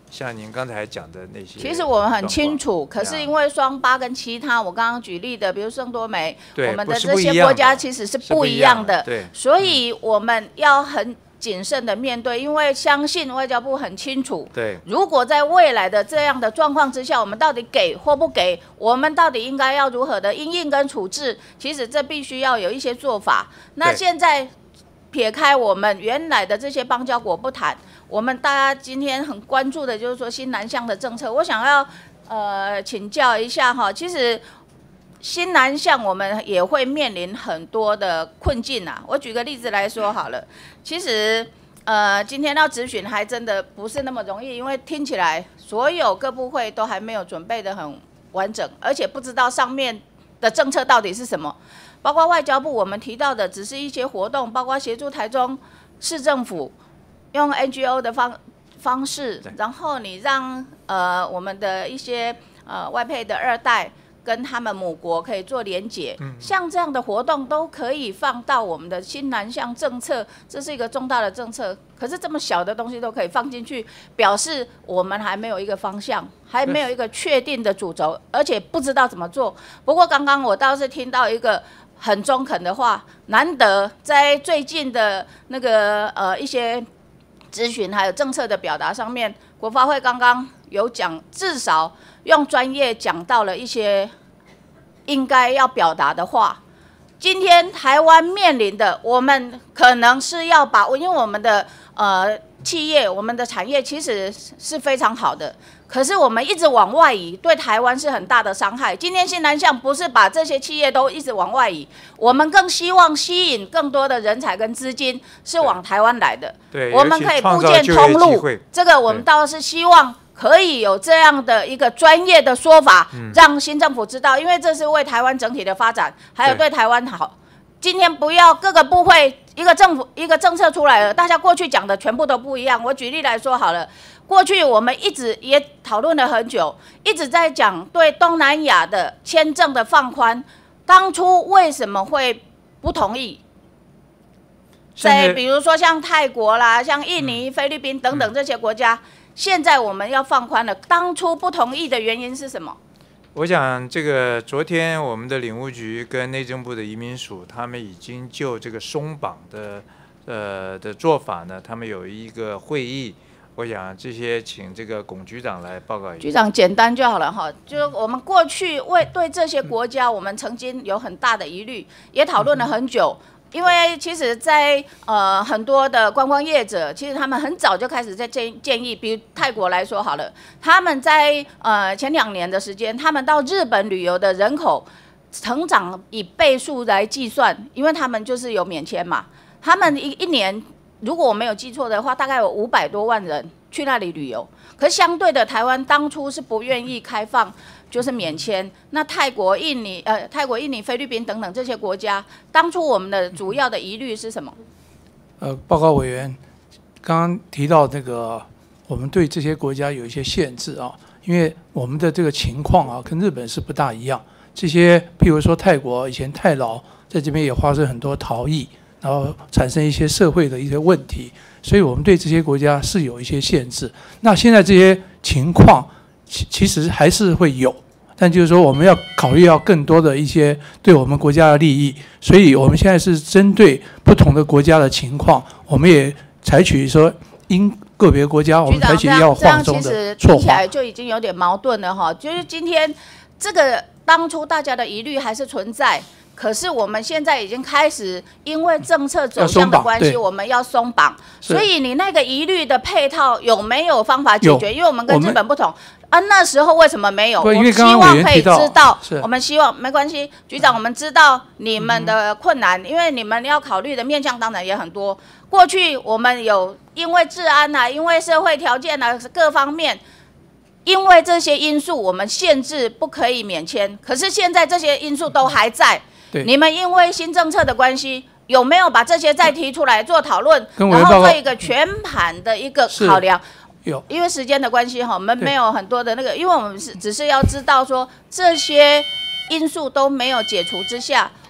像您刚才讲的那些， 其实我们很清楚，可是因为双8跟其他，我刚刚举例的，比如圣多美，我们的这些国家其实是不一样的， 对， 所以我们要很谨慎的面对，因为相信外交部很清楚， 对， 如果在未来的这样的状况之下，我们到底给或不给，我们到底应该要如何的因应跟处置，其实这必须要有一些做法。那现在撇开我们原来的这些邦交国不谈，我们大家今天很关注的就是说新南向的政策，我想要请教一下哈，其实新南向我们也会面临很多的困境啊。我举个例子来说好了，其实今天要质询还真的不是那么容易，因为听起来所有各部会都还没有准备得很完整，而且不知道上面的政策到底是什么。包括外交部我们提到的只是一些活动，包括协助台中市政府用 NGO 的方式，然后你让我们的一些外配的2代跟他们母国可以做连结，像这样的活动都可以放到我们的新南向政策，这是一个重大的政策。可是这么小的东西都可以放进去，表示我们还没有一个方向，还没有一个确定的主轴，而且不知道怎么做。不过刚刚我倒是听到一个很中肯的话，难得在最近的那个一些咨询还有政策的表达上面，国发会刚刚有讲，至少用专业讲到了一些应该要表达的话。今天台湾面临的，我们可能是要把，因为我们的企业、我们的产业其实是非常好的，可是我们一直往外移，对台湾是很大的伤害。今天新南向不是把这些企业都一直往外移，我们更希望吸引更多的人才跟资金是往台湾来的。 对， 我们可以布建通路，这个我们倒是希望可以有这样的一个专业的说法，让新政府知道，因为这是为台湾整体的发展，还有对台湾好。今天不要各个部会一个政府一个政策出来了，大家过去讲的全部都不一样。我举例来说好了，过去我们一直也讨论了很久，一直在讲对东南亚的签证的放宽，当初为什么会不同意？在比如说像泰国啦、像印尼、菲律宾等等这些国家，现在我们要放宽了，当初不同意的原因是什么？ 我想这个昨天我们的领务局跟内政部的移民署，他们已经就这个松绑的做法呢，他们有一个会议。我想这些请这个龚局长来报告一下。 局长简单就好了哈，就是我们过去对这些国家，我们曾经有很大的疑虑，也讨论了很久。因为其实在，很多的观光业者，其实他们很早就开始在建议，比如泰国来说好了，他们在前2年的时间，他们到日本旅游的人口成长以倍数来计算，因为他们就是有免签嘛，他们一年如果我没有记错的话，大概有500多万人去那里旅游。可是相对的，台湾当初是不愿意开放，就是免签。那泰国、印尼、菲律宾等等这些国家，当初我们的主要的疑虑是什么？ 报告委员，刚刚提到那个，我们对这些国家有一些限制啊，因为我们的这个情况啊，跟日本是不大一样。这些譬如说泰国以前太劳在这边也发生很多逃逸，然后产生一些社会的一些问题，所以我们对这些国家是有一些限制。那现在这些情况其实还是会有，但就是说我们要考虑到更多的一些对我们国家的利益，所以我们现在是针对不同的国家的情况，我们也采取说因个别国家我们采取要放松的措法。这样其实听起来就已经有点矛盾了哈，就是今天这个当初大家的疑虑还是存在。可是我们现在已经开始，因为政策走向的关系，我们要松绑。所以你那个疑虑的配套有没有方法解决？因为我们跟日本不同啊，那时候为什么没有？我们希望可以知道，我们希望没关系，局长，我们知道你们的困难，因为你们要考虑的面向当然也很多。过去我们有因为治安啊，因为社会条件啊各方面。因为这些因素，我们限制不可以免签。可是现在这些因素都还在。你们因为新政策的关系，有没有把这些再提出来做讨论，然后做一个全盘的一个考量？ 有， 因为时间的关系哈，我们没有很多的那个，因为我们只是要知道说这些因素都没有解除之下，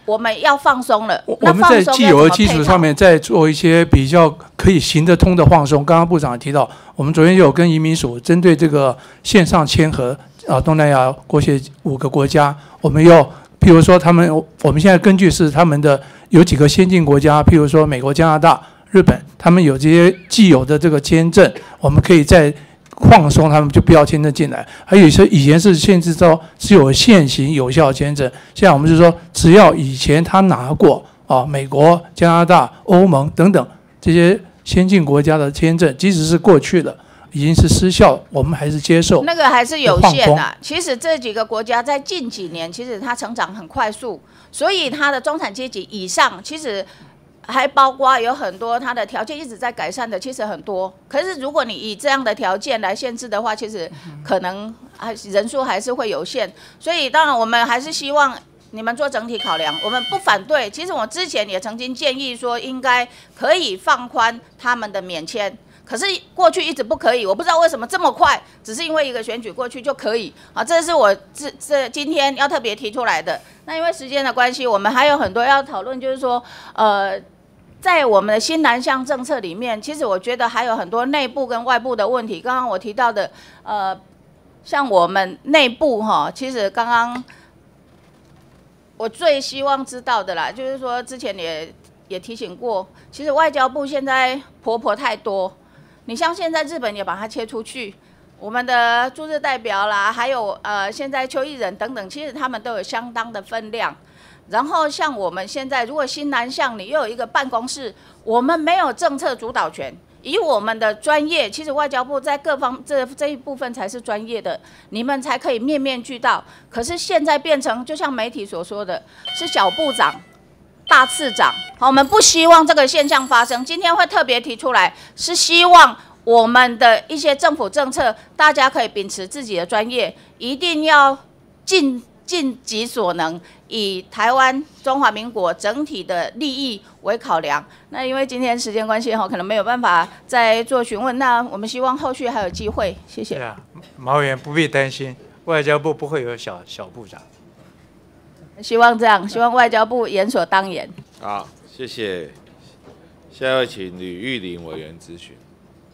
我们要放松了。 我们在既有的基础上面再做一些比较可以行得通的放松。刚刚部长提到，我们昨天有跟移民署针对这个线上签合东南亚国协5个国家，我们要譬如说我们现在根据是他们的有几个先进国家，譬如说美国、加拿大、日本，他们有这些既有的这个签证，我们可以再放松，他们就不要签证进来。还有一些以前是限制到只有现行有效签证，现在我们是说，只要以前他拿过美国、加拿大、欧盟等等这些先进国家的签证，即使是过去的已经是失效，我们还是接受。 那个还是有限的。其实这几个国家在近几年，其实它成长很快速，所以它的中产阶级以上，其实还包括有很多它的条件一直在改善的，其实很多。可是如果你以这样的条件来限制的话，其实可能人数还是会有限。所以当然我们还是希望你们做整体考量，我们不反对。其实我之前也曾经建议说，应该可以放宽他们的免签。可是过去一直不可以，我不知道为什么这么快，只是因为一个选举过去就可以啊，这是我今天要特别提出来的。那因为时间的关系，我们还有很多要讨论，就是说，在我们的新南向政策里面，其实我觉得还有很多内部跟外部的问题。刚刚我提到的，像我们内部其实刚刚我最希望知道的啦，就是说之前也提醒过，其实外交部现在婆婆太多。你像现在日本也把它切出去，我们的驻日代表啦，还有现在邱毅人等等，其实他们都有相当的分量。然后像我们现在如果新南向你又有一个办公室，我们没有政策主导权，以我们的专业，其实外交部在各方这一部分才是专业的，你们才可以面面俱到。可是现在变成就像媒体所说的，是小部长。大次长，好，我们不希望这个现象发生。今天会特别提出来，是希望我们的一些政府政策，大家可以秉持自己的专业，一定要尽己所能，以台湾中华民国整体的利益为考量。那因为今天时间关系可能没有办法再做询问，那我们希望后续还有机会。谢谢。 毛委员不必担心，外交部不会有小部长。 希望这样，希望外交部严所当严。 好，谢谢。下一位请吕玉玲委员咨询。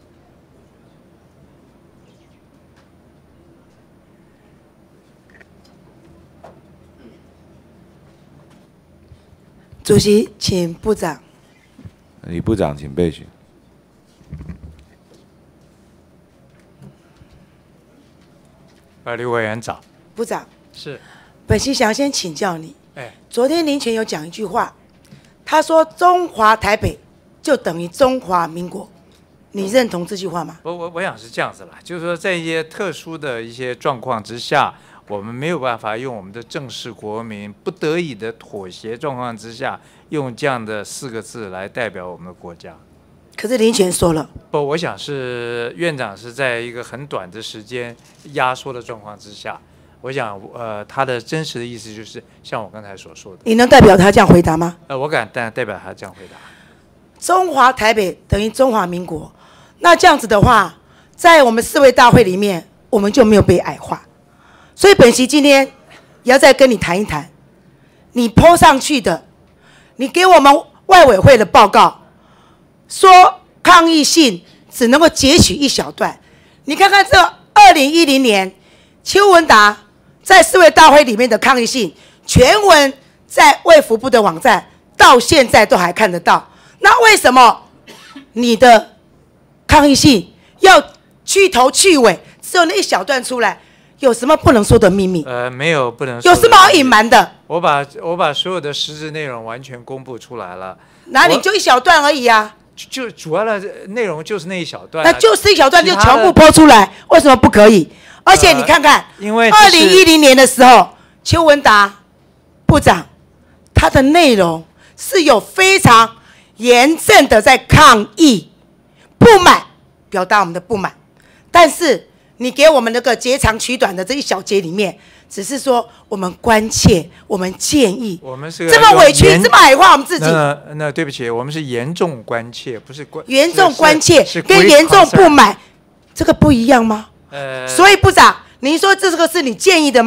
主席，请部长。 李部长，请备询。 吕委员早。 部长。 是。 本席想先请教你，昨天林权有讲一句话，他说中华台北就等于中华民国，你认同这句话吗？ 我想是这样子啦，就是说在一些特殊的一些状况之下，我们没有办法用我们的正式国民不得已的妥协状况之下，用这样的4个字来代表我们的国家。 可是林权说了， 我想是院长是在一个很短的时间压缩的状况之下。我想，他的真实的意思就是像我刚才所说的。 你能代表他这样回答吗？ 我敢代表他这样回答。 中华台北等于中华民国，那这样子的话，在我们4位大会里面，我们就没有被矮化。所以本席今天也要再跟你谈一谈，你po上去的，你给我们外委会的报告，说抗议信只能够截取一小段。你看看这2010年邱文达在4位大会里面的抗议信，全文在卫福部的网站到现在都还看得到。那为什么你的抗议信要去头去尾，只有那一小段出来？有什么不能说的秘密？ 没有不能说。 有什么好隐瞒的？ 我把所有的实质内容完全公布出来了。 哪里就一小段而已啊？ 就主要的内容就是那一小段。 那就是一小段就全部播出来，为什么不可以？而且你看看， 因为 2010年的时候，邱文达部长他的内容是有非常严正的在抗议、不满，表达我们的不满。但是你给我们那个截长取短的这一小节里面，只是说我们关切、我们建议， 我们是这么委屈、这么矮化我们自己。 那对不起，我们是严重关切，不是严重关切跟严重不满，这个不一样吗？所以部长，您说这个是你建议的吗？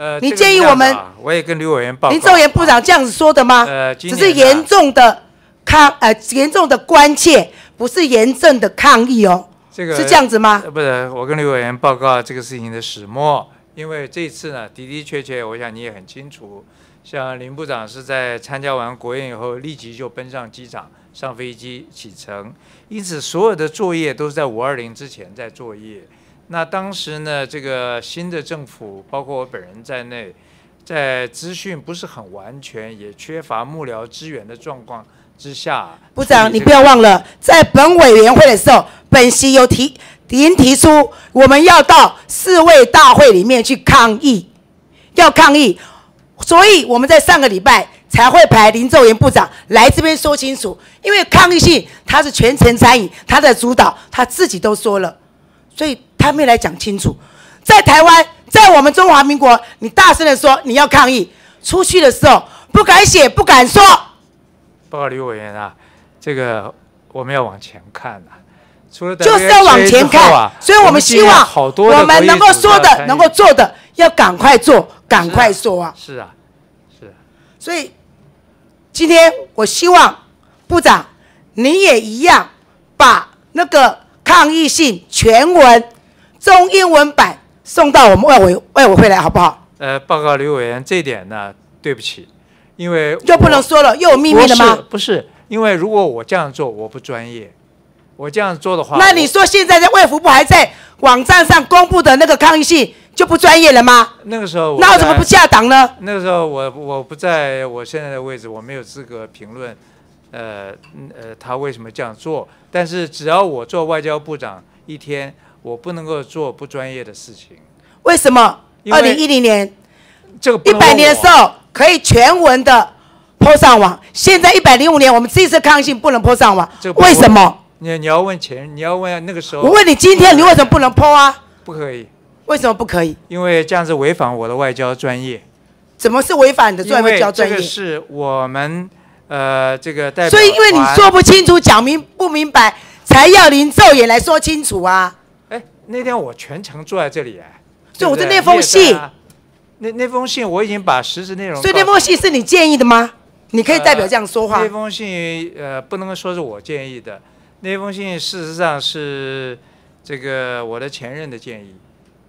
你建议我们， 我也跟刘委员报告， 林奏延部长这样子说的吗？只是严重的严重的关切，不是严正的抗议哦。这个是这样子吗？ 不是，我跟刘委员报告这个事情的始末，因为这次呢的确，我想你也很清楚，像林部长是在参加完国宴以后，立即就奔上机场，上飞机启程，因此所有的作业都是在520之前在作业。那当时呢，这个新的政府，包括我本人在内，在资讯不是很完全，也缺乏幕僚支援的状况之下， 部长，你不要忘了，在本委员会的时候，本席有提出，我们要到世卫大会里面去抗议，要抗议，所以我们在上个礼拜才会派林奏延部长来这边说清楚，因为抗议性他是全程参与，他的主导，他自己都说了，所以他没来讲清楚。在台湾，在我们中华民国，你大声的说你要抗议，出去的时候不敢写，不敢说。 报告刘委员啊，这个我们要往前看啊，除了就是要往前看，所以我们希望我们能够说的、能够做的，要赶快做，赶快说啊。 是啊，是啊。 所以今天我希望部长你也一样，把那个抗议信全文中英文版送到我们外委会来，好不好？ 报告刘委员，这一点呢，对不起。因为就不能说了，又有秘密了吗？ 不是，因为如果我这样做，我不专业。我这样做的话， 那你说现在卫福部还在网站上公布的那个抗议信就不专业了吗？ 那个时候， 那我怎么不下档呢？ 那个时候我不在我现在的位置，我没有资格评论，他为什么这样做？但是只要我做外交部长一天，我不能够做不专业的事情。 为什么？2010年这个 100年的时候。可以全文的po上网，现在105年，我们这次抗议信不能po上网，为什么？ 你要问前，你要问那个时候。 我问你，今天你为什么不能po啊？ 不可以。 为什么不可以？ 因为这样子违反我的外交专业。 怎么是违反你的外交专业？ 这个是我们这个代表。 所以因为你说不清楚，讲不明白，才要林奏延来说清楚啊。 哎，那天我全程坐在这里哎。 所以我的那封信。 那封信我已经把实质内容。 所以那封信是你建议的吗？你可以代表这样说话。 那封信不能够说是我建议的，那封信事实上是这个我的前任的建议。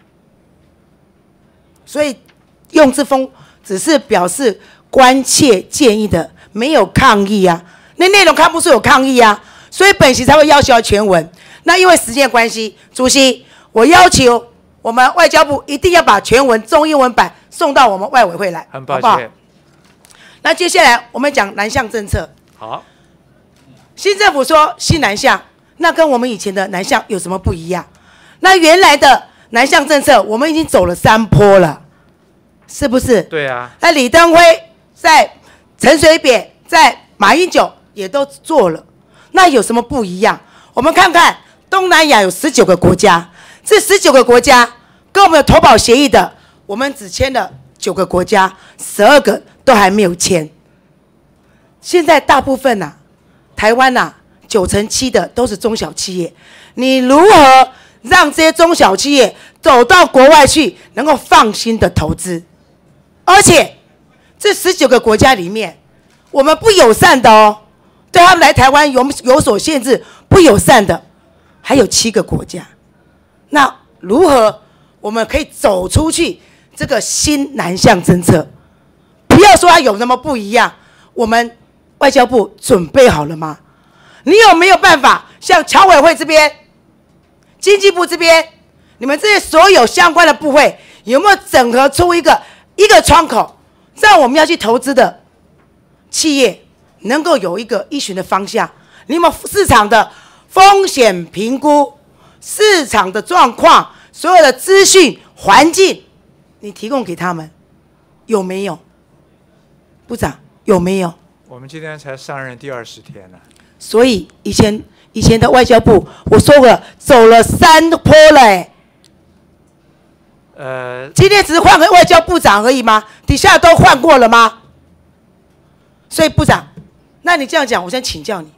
所以用这封只是表示关切建议的，没有抗议啊。那内容看不出有抗议啊，所以本席才会要求全文。那因为时间关系，主席，我要求我们外交部一定要把全文中英文版送到我们外委会来， 很抱歉。 好不好？那接下来我们讲南向政策。 好， 新政府说新南向，那跟我们以前的南向有什么不一样？那原来的南向政策我们已经走了3波了，是不是？ 对啊。 那李登辉在陈水扁在马英九也都做了，那有什么不一样？我们看看东南亚有19个国家。这19个国家跟我们有投保协议的，我们只签了9个国家，12个都还没有签。现在大部分台湾97%的都是中小企业，你如何让这些中小企业走到国外去，能够放心的投资？而且这19个国家里面，我们不友善的哦，对他们来台湾有所限制，不友善的还有7个国家。那如何我们可以走出去这个新南向政策？不要说它有什么不一样，我们外交部准备好了吗？你有没有办法像侨委会这边、经济部这边，你们这些所有相关的部会，有没有整合出一个窗口，让我们要去投资的企业能够有一个依循的方向？你有没有市场的风险评估？市场的状况，所有的资讯环境，你提供给他们，有没有？部长有没有？ 我们今天才上任第20天呢。 所以以前的外交部，我说过走了3波了今天只是换个外交部长而已吗？底下都换过了吗？所以部长，那你这样讲，我先请教你。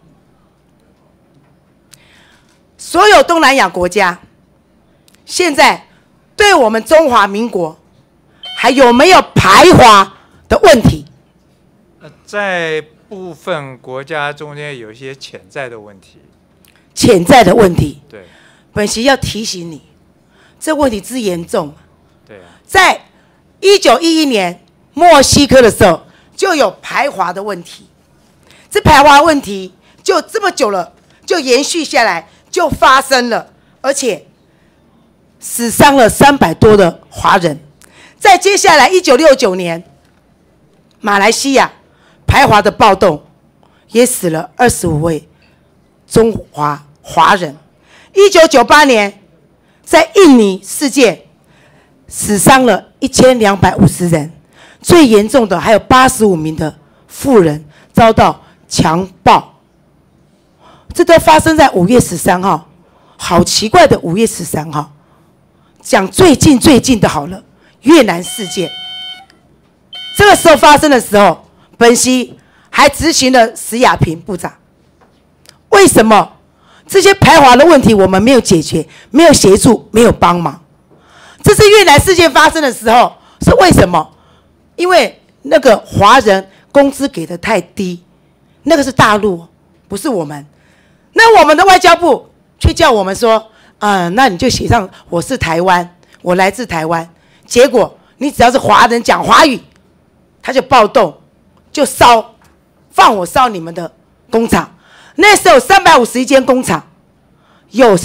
所有东南亚国家，现在对我们中华民国还有没有排华的问题？ 在部分国家中间有一些潜在的问题。 潜在的问题。 对。 本席要提醒你，这问题之严重。 对啊。 在1911年墨西哥的时候就有排华的问题，这排华问题就这么久了，就延续下来，就发生了，而且死伤了300多的华人。在接下来1969年，马来西亚排华的暴动也死了25位中华华人。1998年，在印尼事件死伤了1250人，最严重的还有85名的妇人遭到强暴。这都发生在5月13号，好奇怪的5月13号。讲最近的好了，越南事件。这个时候发生的时候，本席还咨询了石雅萍部长，为什么这些排华的问题我们没有解决，没有协助，没有帮忙？这次越南事件发生的时候是为什么？因为那个华人工资给的太低，那个是大陆，不是我们。那我们的外交部却叫我们说，那你就写上我是台湾，我来自台湾。结果你只要是华人讲华语，他就暴动，就烧，放火烧你们的工厂。那时候351间工厂，有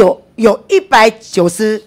190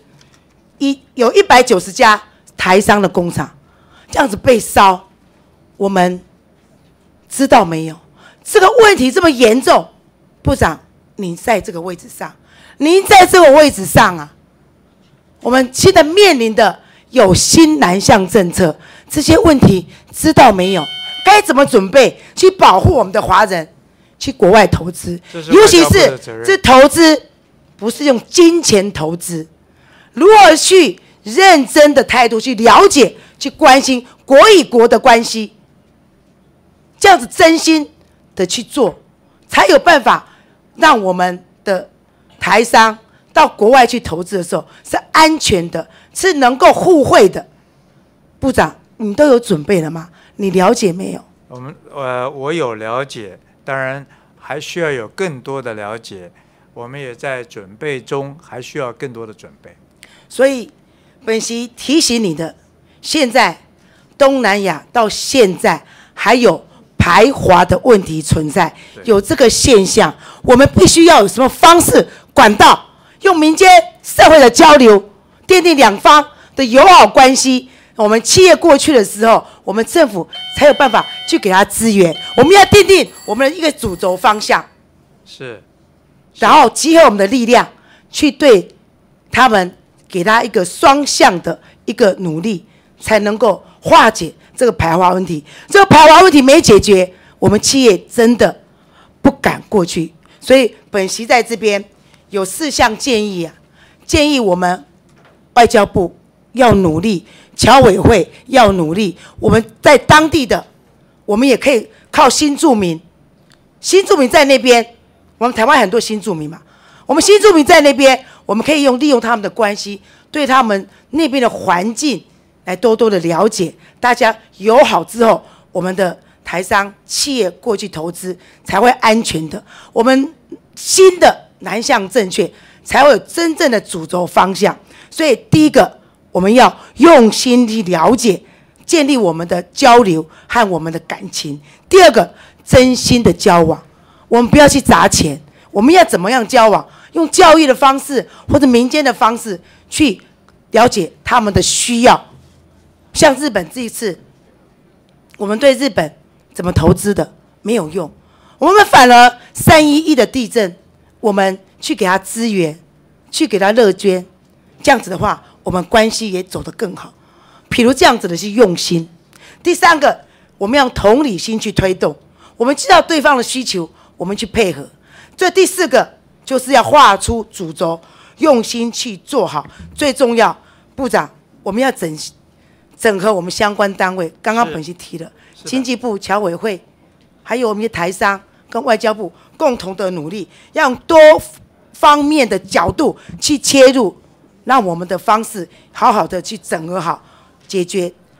家台商的工厂，这样子被烧，我们知道没有？这个问题这么严重，部长，你在这个位置上，您在这个位置上啊，我们现在面临的有新南向政策，这些问题知道没有？该怎么准备去保护我们的华人去国外投资？尤其是这投资不是用金钱投资，如何去认真的态度去了解、去关心国与国的关系，这样子真心的去做，才有办法让我们的台商到国外去投资的时候是安全的，是能够互惠的。部长，你都有准备了吗？你了解没有？ 我有了解，当然还需要有更多的了解，我们也在准备中，还需要更多的准备。 所以，本席提醒你的，现在东南亚到现在还有排华的问题存在，有这个现象，我们必须要有什么方式、管道，用民间社会的交流，奠定两方的友好关系。我们企业过去的时候，我们政府才有办法去给他资源。我们要奠定我们的一个主轴方向，然后集合我们的力量，去对他们给他一个双向的一个努力，才能够化解这个排华问题。这个排华问题没解决，我们企业真的不敢过去。所以本席在这边有4项建议啊，建议我们外交部要努力，侨委会要努力，我们在当地的，我们也可以靠新住民，新住民在那边，我们台湾很多新住民嘛，我们新住民在那边，我们可以利用他们的关系，对他们那边的环境来多多的了解，大家友好之后，我们的台商企业过去投资才会安全的，我们新的南向正确，才会有真正的主轴方向。所以第一个，我们要用心去了解，建立我们的交流和我们的感情。第二个，真心的交往，我们不要去砸钱，我们要怎么样交往？用教育的方式或者民间的方式去了解他们的需要。像日本这一次，我们对日本怎么投资的没有用，我们反而311的地震，我们去给他资源，去给他乐捐，这样子的话，我们关系也走得更好。譬如这样子的是用心。第三个，我们要用同理心去推动，我们知道对方的需求，我们去配合。这第4个就是要画出主轴，用心去做好。最重要，部长，我们要整合我们相关单位，刚刚本席提了经济部、侨委会，还有我们的台商跟外交部共同的努力，要用多方面的角度去切入，让我们的方式好好的去整合好，解决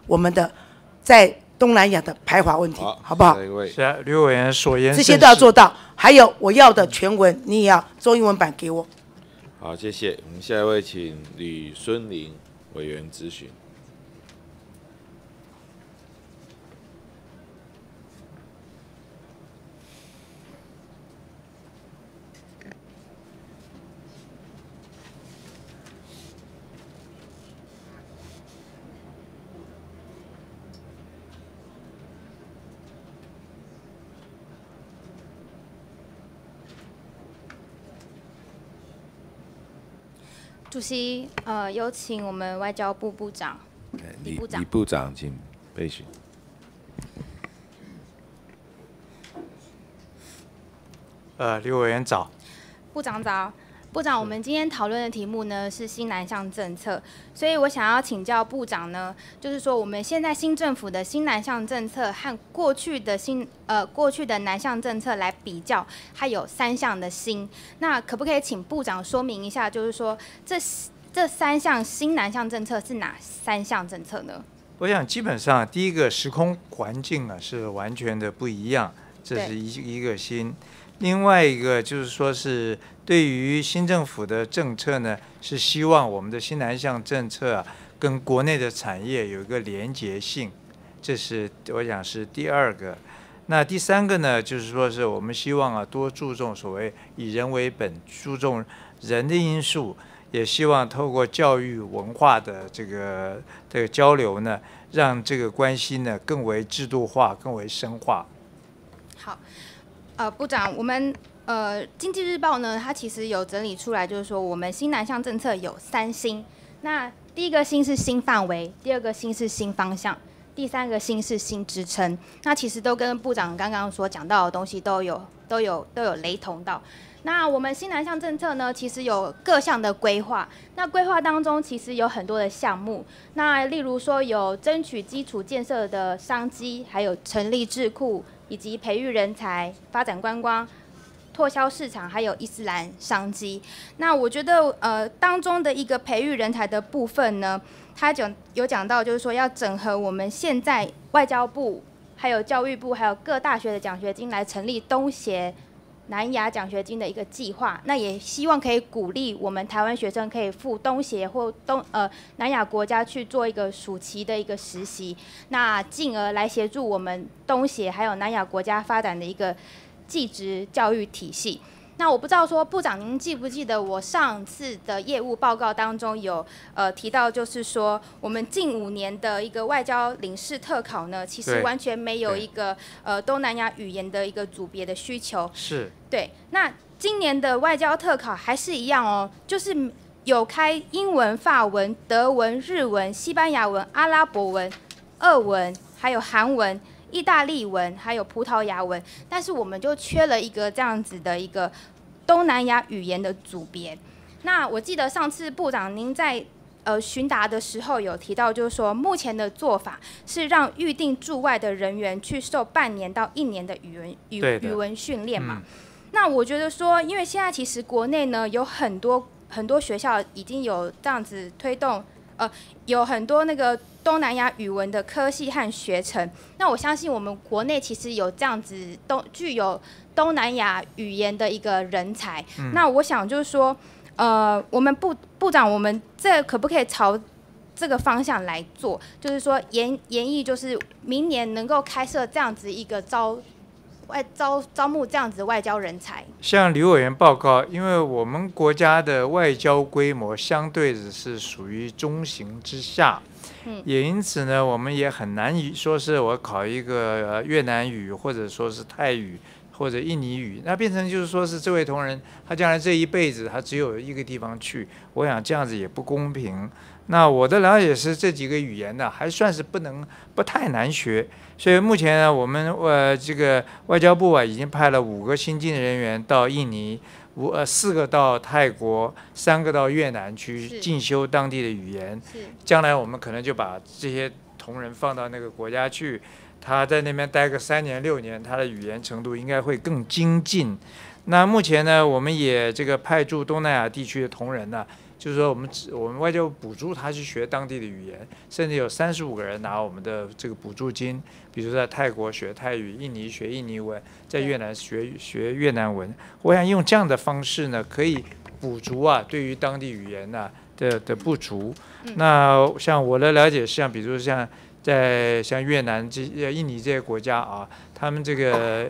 我们的在东南亚的排华问题，好不好？ 是啊，吕委员所言这些都要做到。还有我要的全文，你也要中英文版给我。 好，谢谢。我们下一位请吕孙林委员咨询。 主席，有请我们外交部部长李部长。 李部长，请备询。 李委员早。 部长早。部长，我们今天讨论的题目呢是新南向政策，所以我想要请教部长呢，就是说我们现在新政府的新南向政策和过去的南向政策来比较，它有3项的新，那可不可以请部长说明一下，就是说这3项新南向政策是哪3项政策呢？ 我想基本上第一个时空环境啊是完全的不一样，这是一个新。另外一个就是说是对于新政府的政策呢，是希望我们的新南向政策啊跟国内的产业有一个连结性，这是我想是第2个。那第3个呢，就是说是我们希望啊多注重所谓以人为本，注重人的因素，也希望透过教育文化的这个交流呢，让这个关系呢更为制度化，更为深化。 好。部长，我们经济日报呢，它其实有整理出来，就是说我们新南向政策有3新。那第一个新是新范围，第2个新是新方向，第3个新是新支撑。那其实都跟部长刚刚所讲到的东西都有雷同到。那我们新南向政策呢，其实有各项的规划。那规划当中其实有很多的项目。那例如说有争取基础建设的商机，还有成立智库，以及培育人才、发展观光、拓销市场，还有伊斯兰商机。那我觉得当中的一个培育人才的部分呢，他有讲到，就是说要整合我们现在外交部、还有教育部、还有各大学的奖学金来成立东协南亚奖学金的一个计划，那也希望可以鼓励我们台湾学生可以赴东协或南亚国家去做一个暑期的一个实习，那进而来协助我们东协还有南亚国家发展的一个技职教育体系。那我不知道说部长您记不记得我上次的业务报告当中有提到，就是说我们近5年的一个外交领事特考呢，其实完全没有一个东南亚语言的一个组别的需求。 是。 对。那今年的外交特考还是一样哦，就是有开英文、法文、德文、日文、西班牙文、阿拉伯文、俄文，还有韩文、意大利文还有葡萄牙文，但是我们就缺了一个这样子的一个东南亚语言的组别。那我记得上次部长您在询答的时候有提到，就是说目前的做法是让预定驻外的人员去受半年到1年的语文训练嘛。那我觉得说，因为现在其实国内呢有很多学校已经有这样子推动，有很多那个东南亚语文的科系和学程。那我相信我们国内其实有这样子具有东南亚语言的一个人才。那我想就是说，我们部长，我们这可不可以朝这个方向来做？就是说研议就是明年能够开设这样子一个招募这样子的外交人才。 向吕委员报告，因为我们国家的外交规模相对的是属于中型之下，也因此呢，我们也很难说是我考一个越南语，或者说是泰语或者印尼语，那变成就是说是这位同仁他将来这一辈子他只有一个地方去，我想这样子也不公平。那我的了解是这几个语言呢还算是不太难学，所以目前呢我们这个外交部啊已经派了5个新进人员到印尼，4个到泰国，3个到越南去进修当地的语言。将来我们可能就把这些同仁放到那个国家去，他在那边待个3年6年，他的语言程度应该会更精进。那目前呢，我们也这个派驻东南亚地区的同仁呢， 就是说我们外交部补助他去学当地的语言，甚至有35个人拿我们的这个补助金，比如在泰国学泰语，印尼学印尼文，在越南学越南文。我想用这样的方式呢，可以补足对于当地语言的不足。那像我的了解，像比如像越南印尼这些国家他们这个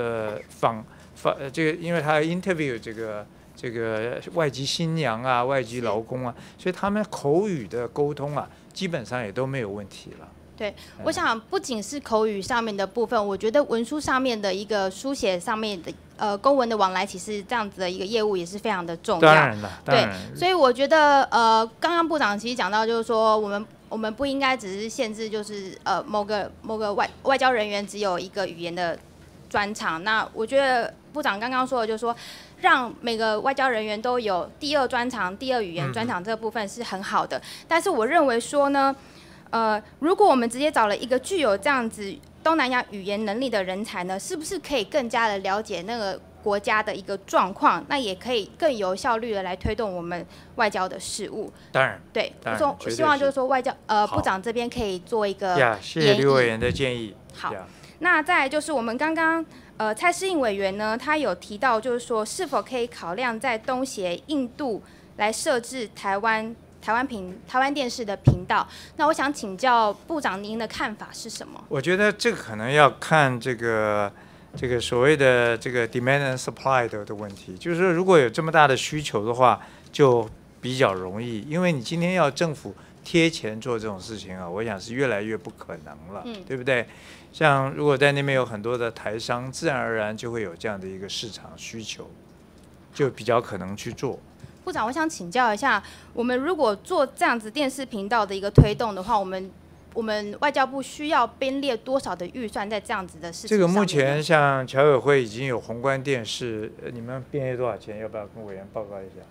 这个，因为他 interview 这个外籍新娘外籍劳工所以他们口语的沟通基本上也都没有问题了。 对，我想不仅是口语上面的部分，我觉得文书上面的一个书写上面的公文的往来，其实这样子的一个业务也是非常的重要。 当然了， 对，所以我觉得刚刚部长其实讲到，就是说我们不应该只是限制，就是某个外交人员只有一个语言的专长。那我觉得部长刚刚说的，就是说让每个外交人员都有第二专长、第二语言专长这个部分是很好的。但是我认为说呢，如果我们直接找了一个具有这样子东南亚语言能力的人才呢，是不是可以更加的了解那个国家的一个状况？那也可以更有效率的来推动我们外交的事务。 当然， 对，我希望就是说外交部长这边可以做一个谢谢刘委员的建议。 好，那再来就是我们刚刚蔡适应委员呢，他有提到就是说是否可以考量在东协、印度来设置台湾电视的频道。那我想请教部长您的看法是什么？ 我觉得这个可能要看这个所谓的这个 demand and supply 的问题，就是说如果有这么大的需求的话，就比较容易，因为你今天要政府贴钱做这种事情我想是越来越不可能了，对不对？像如果在那边有很多的台商，自然而然就会有这样的一个市场需求，就比较可能去做。 部长，我想请教一下，我们如果做这样子电视频道的一个推动的话，我们外交部需要编列多少的预算在这样子的事情上面？这个目前像侨委会已经有宏观电视，你们编列多少钱？要不要跟委员报告一下？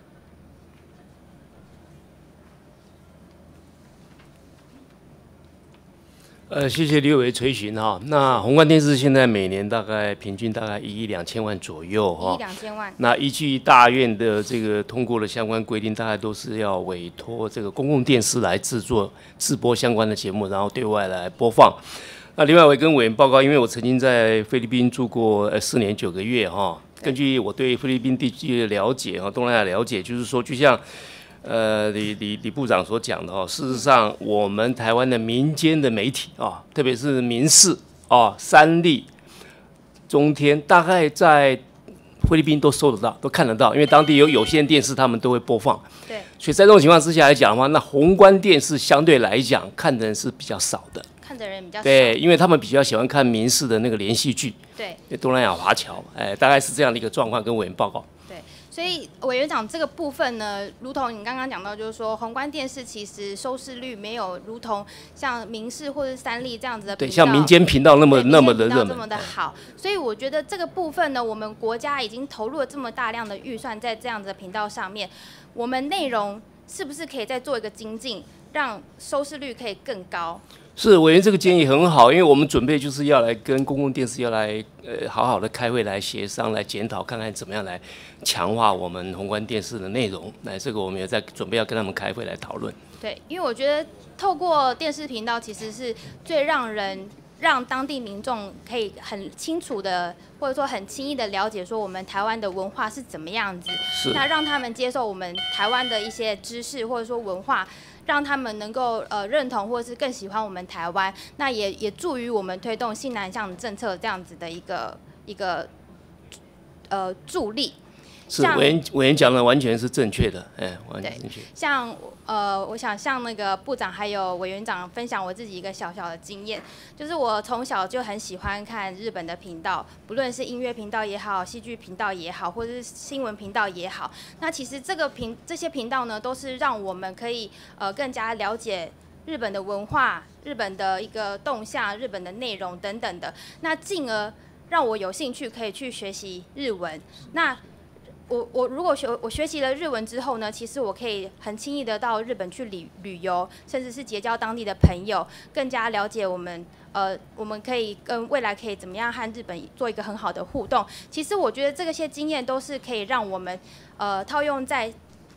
谢谢刘委员垂询那宏观电视现在每年平均大概1亿2千万左右 1亿2千万。 那依据大院的这个通过的相关规定，大概都是要委托这个公共电视来制播相关的节目，然后对外来播放。那另外我也跟委员报告，因为我曾经在菲律宾住过4年9个月根据我对菲律宾地区的了解东南亚了解，就是说就像李部长所讲的事实上，我们台湾的民间的媒体特别是民视三立、中天，大概在菲律宾都收得到，都看得到，因为当地有线电视，他们都会播放。 对。 所以在这种情况之下来讲的话，那宏观电视相对来讲看的人是比较少的。 看的人比较少。 对，因为他们比较喜欢看民视的那个连续剧。 对。 东南亚华侨，大概是这样的一个状况，跟委员报告。 所以委员长这个部分呢，如同你刚刚讲到，就是说宏观电视其实收视率没有如同像民视或者三立这样子的频道， 对，像民间频道那么的热门， 这么的好。所以我觉得这个部分呢，我们国家已经投入了这么大量的预算在这样子的频道上面，我们内容是不是可以再做一个精进，让收视率可以更高？ 是委员这个建议很好，因为我们准备就是要来跟公共电视要来好好的开会来协商来检讨，看看怎么样来强化我们宏观电视的内容。这个我们也在准备要跟他们开会来讨论。 对，因为我觉得透过电视频道其实是最让当地民众可以很清楚的，或者说很轻易的了解说我们台湾的文化是怎么样子，那让他们接受我们台湾的一些知识或者说文化，让他们能够认同或者是更喜欢我们台湾，那也助于我们推动新南向政策这样子的一个助力。 是委员讲的完全是正确的，完全正确。 像我想向那个部长还有委员长分享我自己一个小小的经验，就是我从小就很喜欢看日本的频道，不论是音乐频道也好，戏剧频道也好，或者是新闻频道也好。那其实这些频道呢，都是让我们可以更加了解日本的文化、日本的一个动向、日本的内容等等的，那进而让我有兴趣可以去学习日文。那我如果学习了日文之后呢，其实我可以很轻易的到日本去旅游，甚至是结交当地的朋友，更加了解我们可以未来可以怎么样和日本做一个很好的互动。其实我觉得这些经验都是可以让我们套用在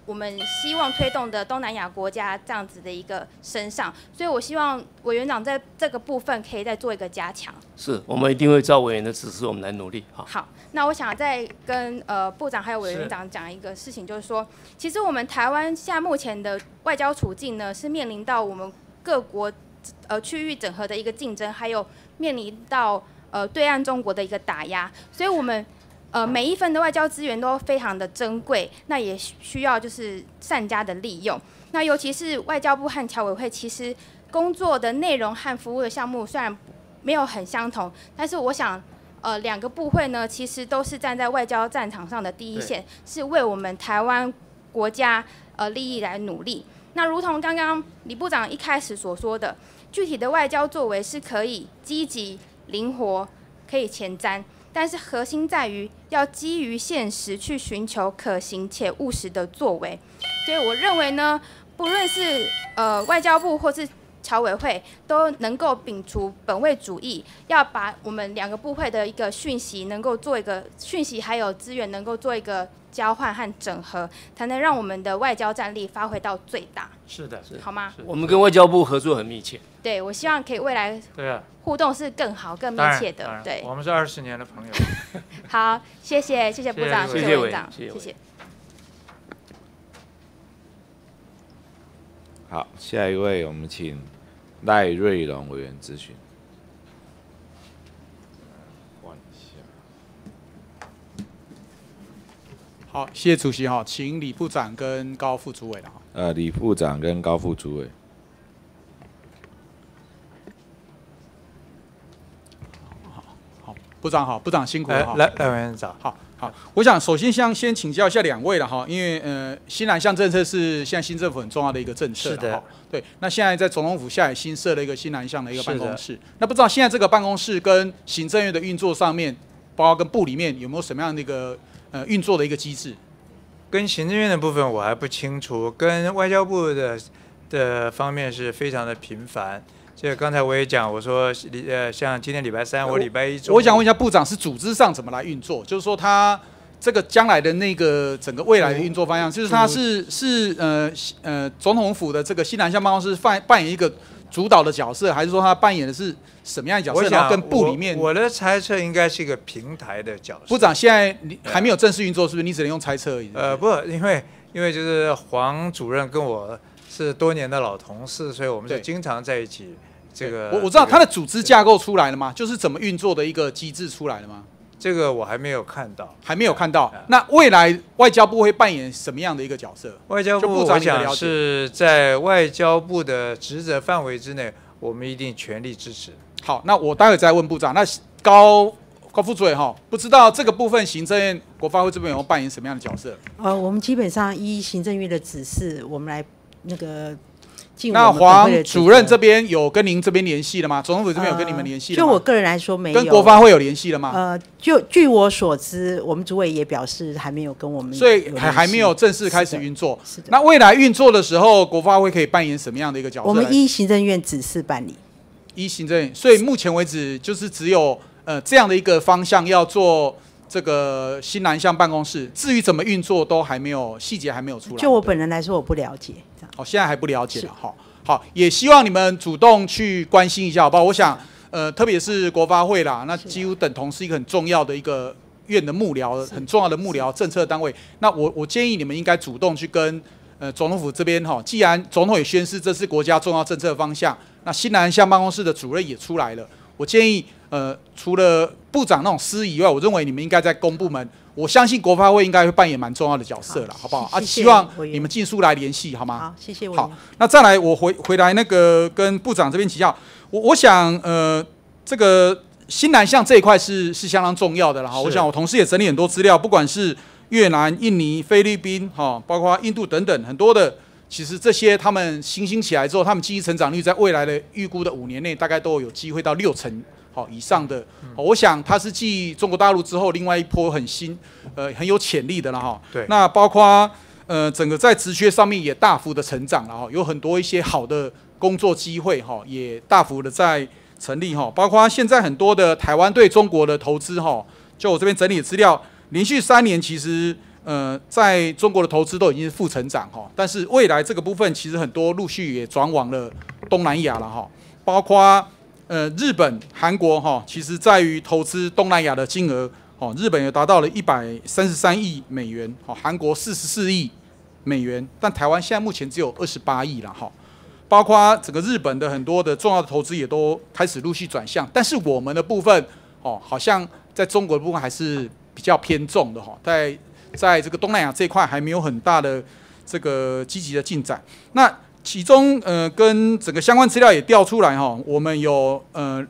我们希望推动的东南亚国家这样子的一个身上，所以我希望委员长在这个部分可以再做一个加强。 是，我们一定会照委员的指示，我们来努力。 好，那我想再跟部长还有委员长讲一个事情，就是说，其实我们台湾现在目前的外交处境呢，是面临到我们各国区域整合的一个竞争，还有面临到对岸中国的一个打压，所以我们每一份的外交资源都非常的珍贵，那也需要就是善加的利用。那尤其是外交部和侨委会，其实工作的内容和服务的项目虽然没有很相同，但是我想两个部会呢，其实都是站在外交战场上的第一线，是为我们台湾国家利益来努力。那如同刚刚李部长一开始所说的，具体的外交作为是可以积极、灵活、可以前瞻，但是核心在于要基于现实去寻求可行且务实的作为。所以我认为呢，不论是外交部或是侨委会，都能够摒除本位主义，要把我们两个部会的一个讯息能够做一个讯息，还有资源能够做一个交换和整合，才能让我们的外交战力发挥到最大。 是的， 好吗？ 我们跟外交部合作很密切。 对，我希望可以未来互动是更好、更密切的。对， 我们是20年的朋友。 好，谢谢部长，谢谢委员长，谢谢。 好，下一位我们请赖瑞隆委员咨询。 好，谢谢主席哈，请李部长跟高副主委了哈。 李部长跟高副主委。 好，部长好，部长辛苦了哈。 来，委员长。 好，我想首先先请教一下两位了哈，因为新南向政策是现在新政府很重要的一个政策。 是的。 对，那现在在总统府下也新设了一个新南向的一个办公室。那不知道现在这个办公室跟行政院的运作上面，包括跟部里面有没有什么样的一个运作的一个机制？ 跟行政院的部分我还不清楚，跟外交部的方面是非常的频繁。这刚才我也讲，我说像今天礼拜三，我礼拜一中午。 我想问一下部长，是组织上怎么来运作？就是说他这个将来的那个整个未来的运作方向，就是他是总统府的这个西南向办公室扮演一个主导的角色，还是说他扮演的是什么样的角色？然后跟部里面， 我的猜测应该是一个平台的角色。 部长现在你还没有正式运作，是不是？你只能用猜测而已。 不，因为就是黄主任跟我是多年的老同事，所以我们是经常在一起。这个我知道他的组织架构出来了吗？就是怎么运作的一个机制出来了吗？ 这个我还没有看到， 还没有看到。那未来外交部会扮演什么样的一个角色？ 外交部我想是在外交部的职责范围之内，我们一定全力支持。 好，那我待会再问部长。那高副主委哈，不知道这个部分行政院国发会这边有没有扮演什么样的角色？ 我们基本上依行政院的指示，我们来那个。 那黄主任这边有跟您这边联系了吗？总统府这边有跟你们联系了吗？ 就我个人来说没有。 跟国发会有联系了吗？ 就据我所知，我们主委也表示还没有跟我们， 所以还没有正式开始运作。是的。那未来运作的时候，国发会可以扮演什么样的一个角色？ 我们依行政院指示办理。 依行政院，所以目前为止就是只有这样的一个方向要做这个新南向办公室。至于怎么运作，都还没有细节还没有出来。 就我本人来说，我不了解。 哦，现在还不了解了哈。好，也希望你们主动去关心一下，好不好？我想，特别是国发会啦，那几乎等同是一个很重要的一个院的幕僚，很重要的幕僚政策单位。那我建议你们应该主动去跟总统府这边哈，既然总统也宣示这是国家重要政策方向，那新南向办公室的主任也出来了，我建议除了部长那种司以外，我认为你们应该在公部门。我相信国发会应该会扮演蛮重要的角色了，好不好？希望你们尽速来联系，好吗？ 好，谢谢。 好，那再来，我回来那个跟部长这边请教，我想这个新南向这一块是相当重要的了哈。我想我同事也整理很多资料，不管是越南、印尼、菲律宾哈，包括印度等等很多的，其实这些他们新兴起来之后，他们经济成长率在未来的预估的5年内，大概都有机会到60%。以上的，我想它是继中国大陆之后另外一波很有潜力的了哈。 对。 那包括整个在职缺上面也大幅的成长了哈，有很多一些好的工作机会哈，也大幅的在成立哈。包括现在很多的台湾对中国的投资哈，就我这边整理的资料，连续3年其实在中国的投资都已经是负成长哈，但是未来这个部分其实很多陆续也转往了东南亚了哈，包括日本、韩国哈，其实在于投资东南亚的金额哦，日本也达到了133亿美元，哦，韩国44亿美元，但台湾现在目前只有28亿了哈。包括整个日本的很多的重要的投资也都开始陆续转向，但是我们的部分哦，好像在中国的部分还是比较偏重的哈，在这个东南亚这一块还没有很大的这个积极的进展。那其中跟整个相关资料也调出来哈，我们有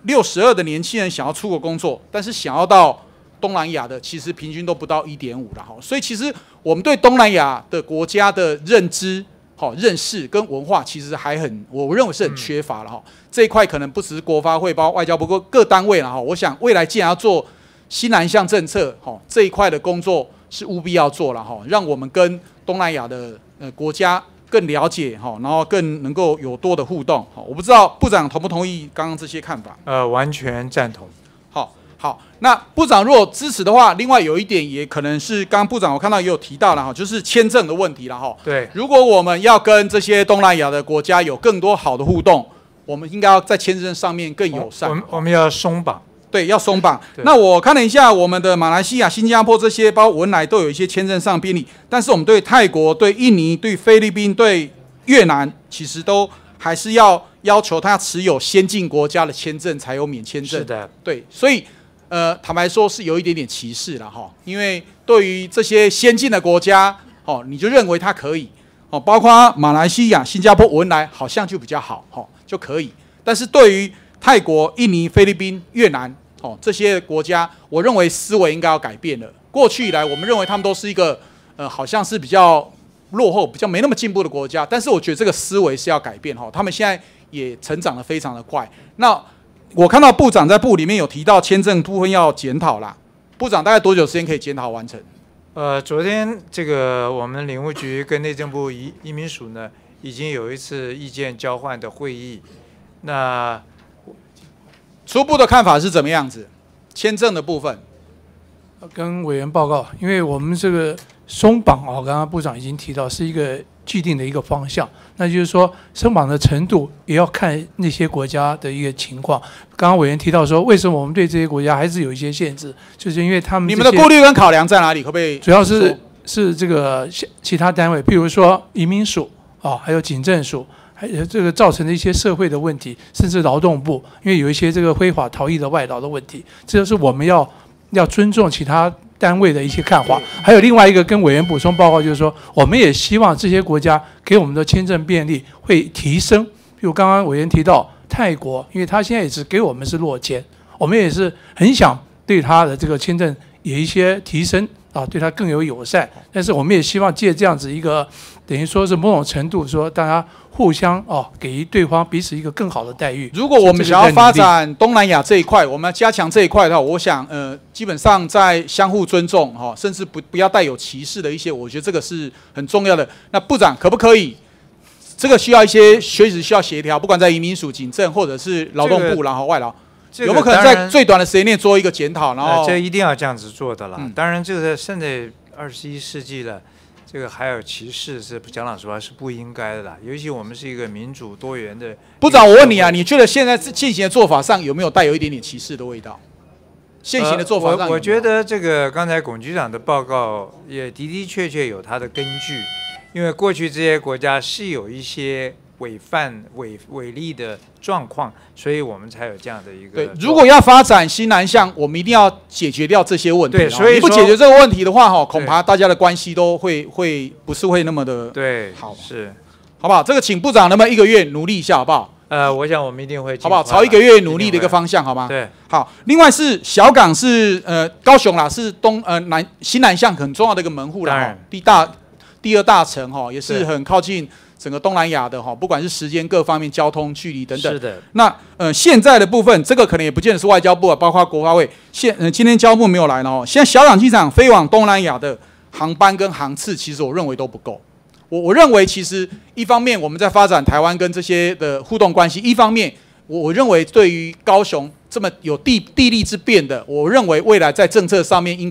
62的年轻人想要出国工作，但是想要到东南亚的其实平均都不到1.5了哈，所以其实我们对东南亚的国家的认知。认识跟文化其实还我认为是很缺乏了哈。这一块可能不只是国发会，包括外交部各单位了哈。我想未来既然要做新南向政策，这一块的工作是务必要做了哈，让我们跟东南亚的国家更了解哈，然后更能够有多的互动。我不知道部长同不同意刚刚这些看法？ 完全赞同。 好，那部长如果支持的话，另外有一点也可能是刚刚部长我看到也有提到了哈，就是签证的问题了哈。 对， 如果我们要跟这些东南亚的国家有更多好的互动，我们应该要在签证上面更友善。 我们要松绑。 对，要松绑。那我看了一下，我们的马来西亚、新加坡这些，包括文莱都有一些签证上便利，但是我们对泰国、对印尼、对菲律宾、对越南，其实都还是要求他持有先进国家的签证才有免签证。 是的， 对，所以。坦白说是有一点点歧视了哈，因为对于这些先进的国家，哦，你就认为它可以，哦，包括马来西亚、新加坡、文莱好像就比较好，哦，就可以。但是对于泰国、印尼、菲律宾、越南，哦，这些国家，我认为思维应该要改变了。过去以来，我们认为他们都是一个，好像是比较落后、比较没那么进步的国家，但是我觉得这个思维是要改变哈，他们现在也成长得非常的快。那我看到部长在部里面有提到签证部分要检讨啦，部长大概多久时间可以检讨完成？ 昨天这个我们领务局跟内政部移民署呢，已经有一次意见交换的会议。那初步的看法是怎么样子？签证的部分， 跟委员报告，因为我们这个松绑刚刚部长已经提到是一个既定的一个方向，那就是说松绑的程度也要看那些国家的一个情况。刚刚委员提到说，为什么我们对这些国家还是有一些限制，就是因为他们你们的顾虑跟考量在哪里？可不可以？ 主要是这个其他单位，譬如说移民署还有警政署，还有这个造成的一些社会的问题，甚至劳动部，因为有一些这个非法逃逸的外劳的问题，这就是我们要尊重其他单位的一些看法。还有另外一个跟委员补充报告，就是说我们也希望这些国家给我们的签证便利会提升。比如刚刚委员提到泰国，因为他现在也是给我们是落签，我们也是很想对他的这个签证有一些提升对他更有友善。但是我们也希望借这样子一个等于说是某种程度说大家互相给予对方彼此一个更好的待遇。 如果我们想要发展东南亚这一块，我们要加强这一块的话，我想基本上在相互尊重甚至不要带有歧视的一些，我觉得这个是很重要的。那部长可不可以？这个需要一些确实需要协调，不管在移民署、警政或者是劳动部，然后外劳，有没有可能在最短的时间内做一个检讨？然后这一定要这样子做的啦。当然，这个现在21世纪了。这个还有歧视是讲老实话是不应该的啦，尤其我们是一个民主多元的。 部长，我问你啊，你觉得现在现行的做法上有没有带有一点点歧视的味道？现行的做法上我觉得这个刚才龚局长的报告也的确有它的根据，因为过去这些国家是有一些违例的状况，所以我们才有这样的一个。 对，如果要发展新南向，我们一定要解决掉这些问题。 对，所以你不解决这个问题的话，恐怕大家的关系都会不是会那么的好。 是， 好不好？这个请部长能不能1个月努力一下，好不好？ 我想我们一定会， 好不好？朝1个月努力的一个方向，好吗？ 对， 好。另外是小港是高雄啦，是新南向很重要的一个门户啦，第2大城也是很靠近整个东南亚的不管是时间各方面、交通距离等等。 是的。 那现在的部分，这个可能也不见得是外交部包括国发会。今天交通部没有来了现在小港机场飞往东南亚的航班跟航次，其实我认为都不够。我认为其实一方面我们在发展台湾跟这些的互动关系，一方面我认为对于高雄这么有地利之便的，我认为未来在政策上面应该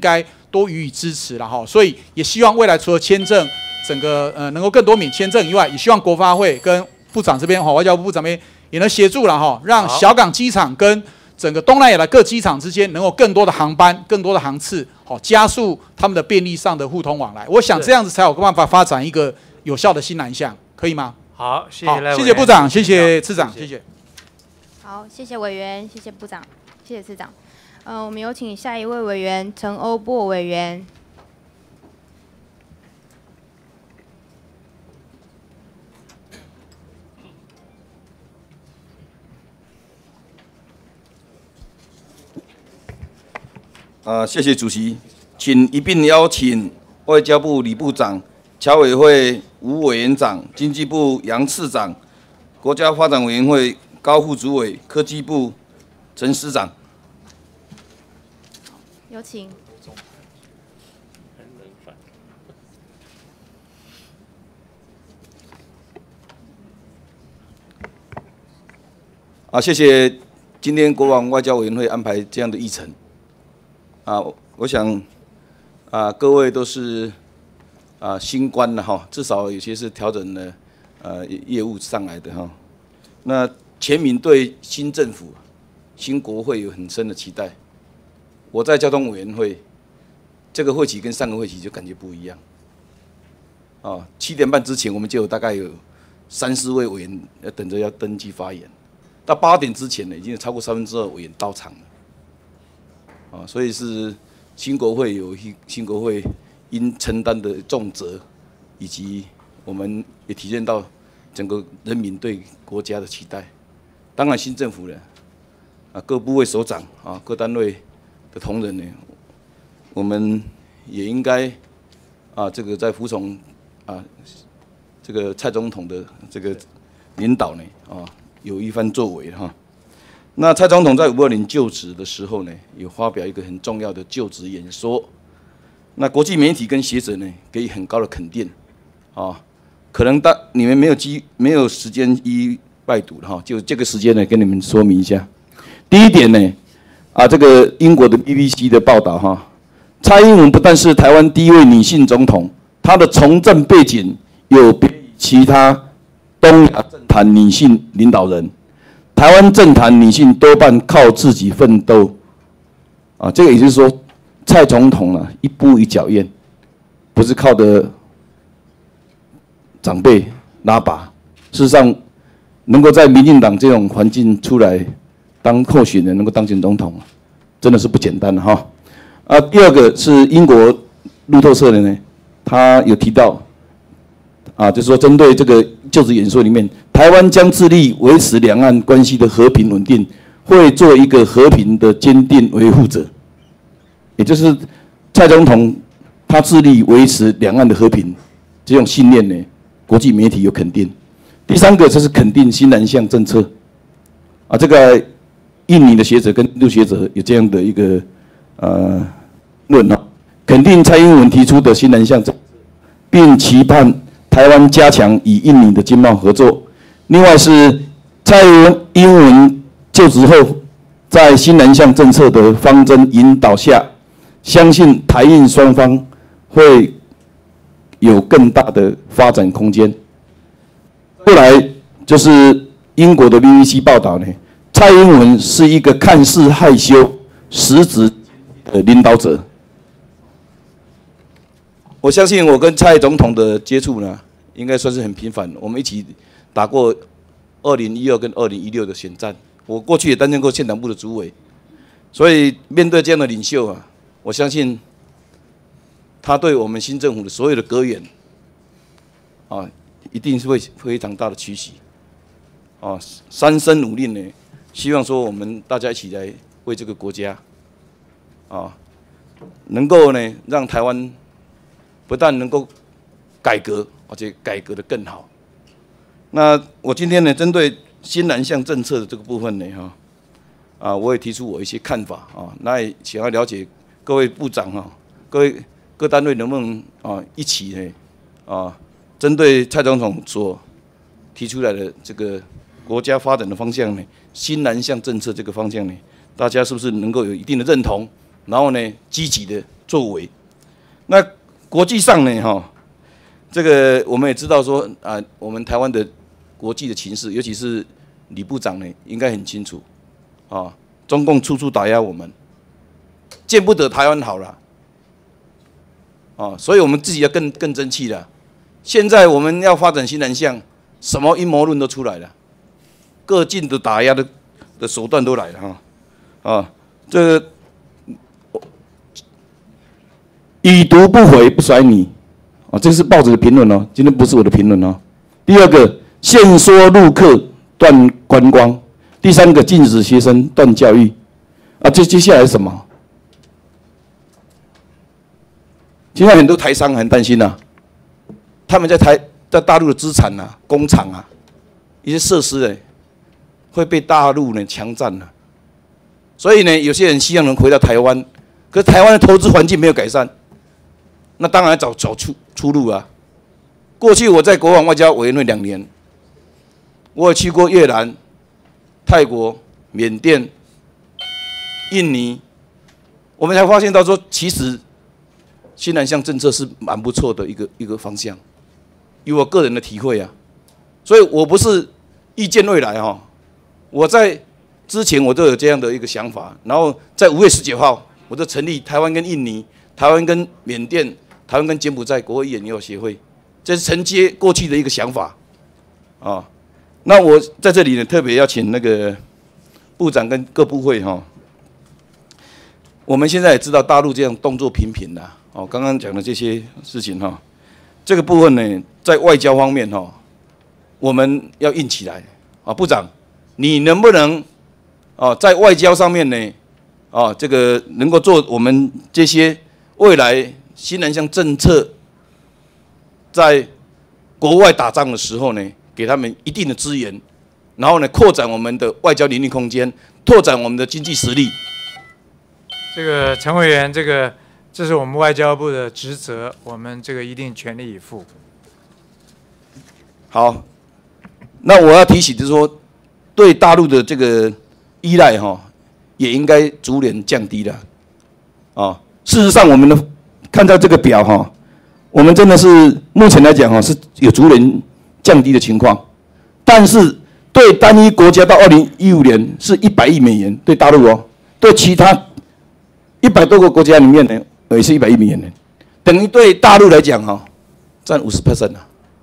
多予以支持了哈。所以也希望未来除了签证整个能够更多免签证以外，也希望国发会跟部长这边外交部部长这边也能协助了哈，让小港机场跟整个东南亚的各机场之间能够更多的航班、更多的航次，好加速他们的便利上的互通往来。我想这样子才有办法发展一个有效的新南向，可以吗？ 好，谢谢赖委员， 谢谢部长，谢谢次长，谢谢。 好，谢谢委员，谢谢部长，谢谢次长。我们有请下一位委员陈欧珀委员。 谢谢主席，请一并邀请外交部李部长、侨委会吴委员长、经济部杨次长、国家发展委员会高副主委、科技部陈司长。 有请。 谢谢今天国防外交委员会安排这样的议程。我想各位都是新官了哈，至少有些是调整了业务上来的哈。那全民对新政府、新国会有很深的期待。我在交通委员会这个会期跟上个会期就感觉不一样。7点半之前我们就有大概有3、4位委员等着要登记发言，到8点之前呢，已经有超过2/3委员到场了。所以是新国会有新国会应承担的重责，以及我们也体现到整个人民对国家的期待。当然，新政府呢，各部位首长各单位的同仁呢，我们也应该这个在服从这个蔡总统的这个领导呢有一番作为哈。那蔡总统在5·20年就职的时候呢，有发表一个很重要的就职演说。那国际媒体跟学者呢，给予很高的肯定，可能你们没有时间一一拜读了哈，就这个时间呢，跟你们说明一下。第一点呢，这个英国的 BBC 的报道哈，蔡英文不但是台湾第一位女性总统，她的从政背景有别于其他东亚政坛女性领导人。台湾政坛女性多半靠自己奋斗，这个也就是说，蔡总统一步一脚印，不是靠的长辈拉拔。事实上，能够在民进党这种环境出来当候选人，能够当选总统，真的是不简单的哈。第二个是英国路透社的呢，他有提到，就是说针对这个就职演说里面。台湾将致力维持两岸关系的和平稳定，会做一个和平的坚定维护者。也就是蔡总统他致力维持两岸的和平，这种信念呢，国际媒体有肯定。第三个就是肯定新南向政策，这个印尼的学者跟印度学者有这样的一个论肯定蔡英文提出的新南向政策，并期盼台湾加强与印尼的经贸合作。另外是蔡英文就职后，在新南向政策的方针引导下，相信台印双方会有更大的发展空间。后来就是英国的 BBC 报道呢，蔡英文是一个看似害羞，实质的领导者。我相信我跟蔡总统的接触呢，应该算是很频繁，我们一起打过2012跟2016的选战，我过去也担任过县党部的主委，所以面对这样的领袖我相信他对我们新政府的所有的阁员一定是会非常大的期许3生努力呢，希望说我们大家一起来为这个国家能够呢让台湾不但能够改革，而且改革得更好。那我今天呢，针对新南向政策的这个部分呢，我也提出我一些看法那也想要了解各位部长各单位能不能一起呢针对蔡总统所提出来的这个国家发展的方向呢，新南向政策这个方向呢，大家是不是能够有一定的认同，然后呢积极的作为那国际上呢，这个我们也知道说我们台湾的国际的情势，尤其是李部长呢，应该很清楚中共处处打压我们，见不得台湾好了所以我们自己要更争气了。现在我们要发展新南向，什么阴谋论都出来了，各境的打压的手段都来了这个已读不回不甩你这是报纸的评论今天不是我的评论第二个，限缩陆客断观光；第三个，禁止学生断教育接下来是什么？现在很多台商很担心他们在大陆的资产工厂一些设施会被大陆强占所以呢，有些人希望能回到台湾，可是台湾的投资环境没有改善，那当然找出路过去我在国防外交委员会2年，我也去过越南、泰国、缅甸、印尼，我们才发现到说，其实新南向政策是蛮不错的一个方向，以我个人的体会所以我不是预见未来我在之前我都有这样的一个想法，然后在5月19号，我就成立台湾跟印尼、台湾跟缅甸、台湾跟柬埔寨国会议员友协会，这是承接过去的一个想法那我在这里呢，特别要请那个部长跟各部会我们现在也知道大陆这样动作频频刚刚讲的这些事情这个部分呢，在外交方面我们要硬起来部长，你能不能在外交上面呢这个能够做我们这些未来新南向政策在国外打仗的时候呢，给他们一定的资源，然后呢，扩展我们的外交领域空间，拓展我们的经济实力。 这个陈委员，这是我们外交部的职责，我们这个一定全力以赴。 好，那我要提醒就是说，对大陆的这个依赖也应该逐年降低了事实上，我们的看到这个表我们真的是目前来讲是有逐年降低的情况，但是对单一国家到2015年是100亿美元，对大陆对其他100多个国家里面呢也是100亿美元等于对大陆来讲占50%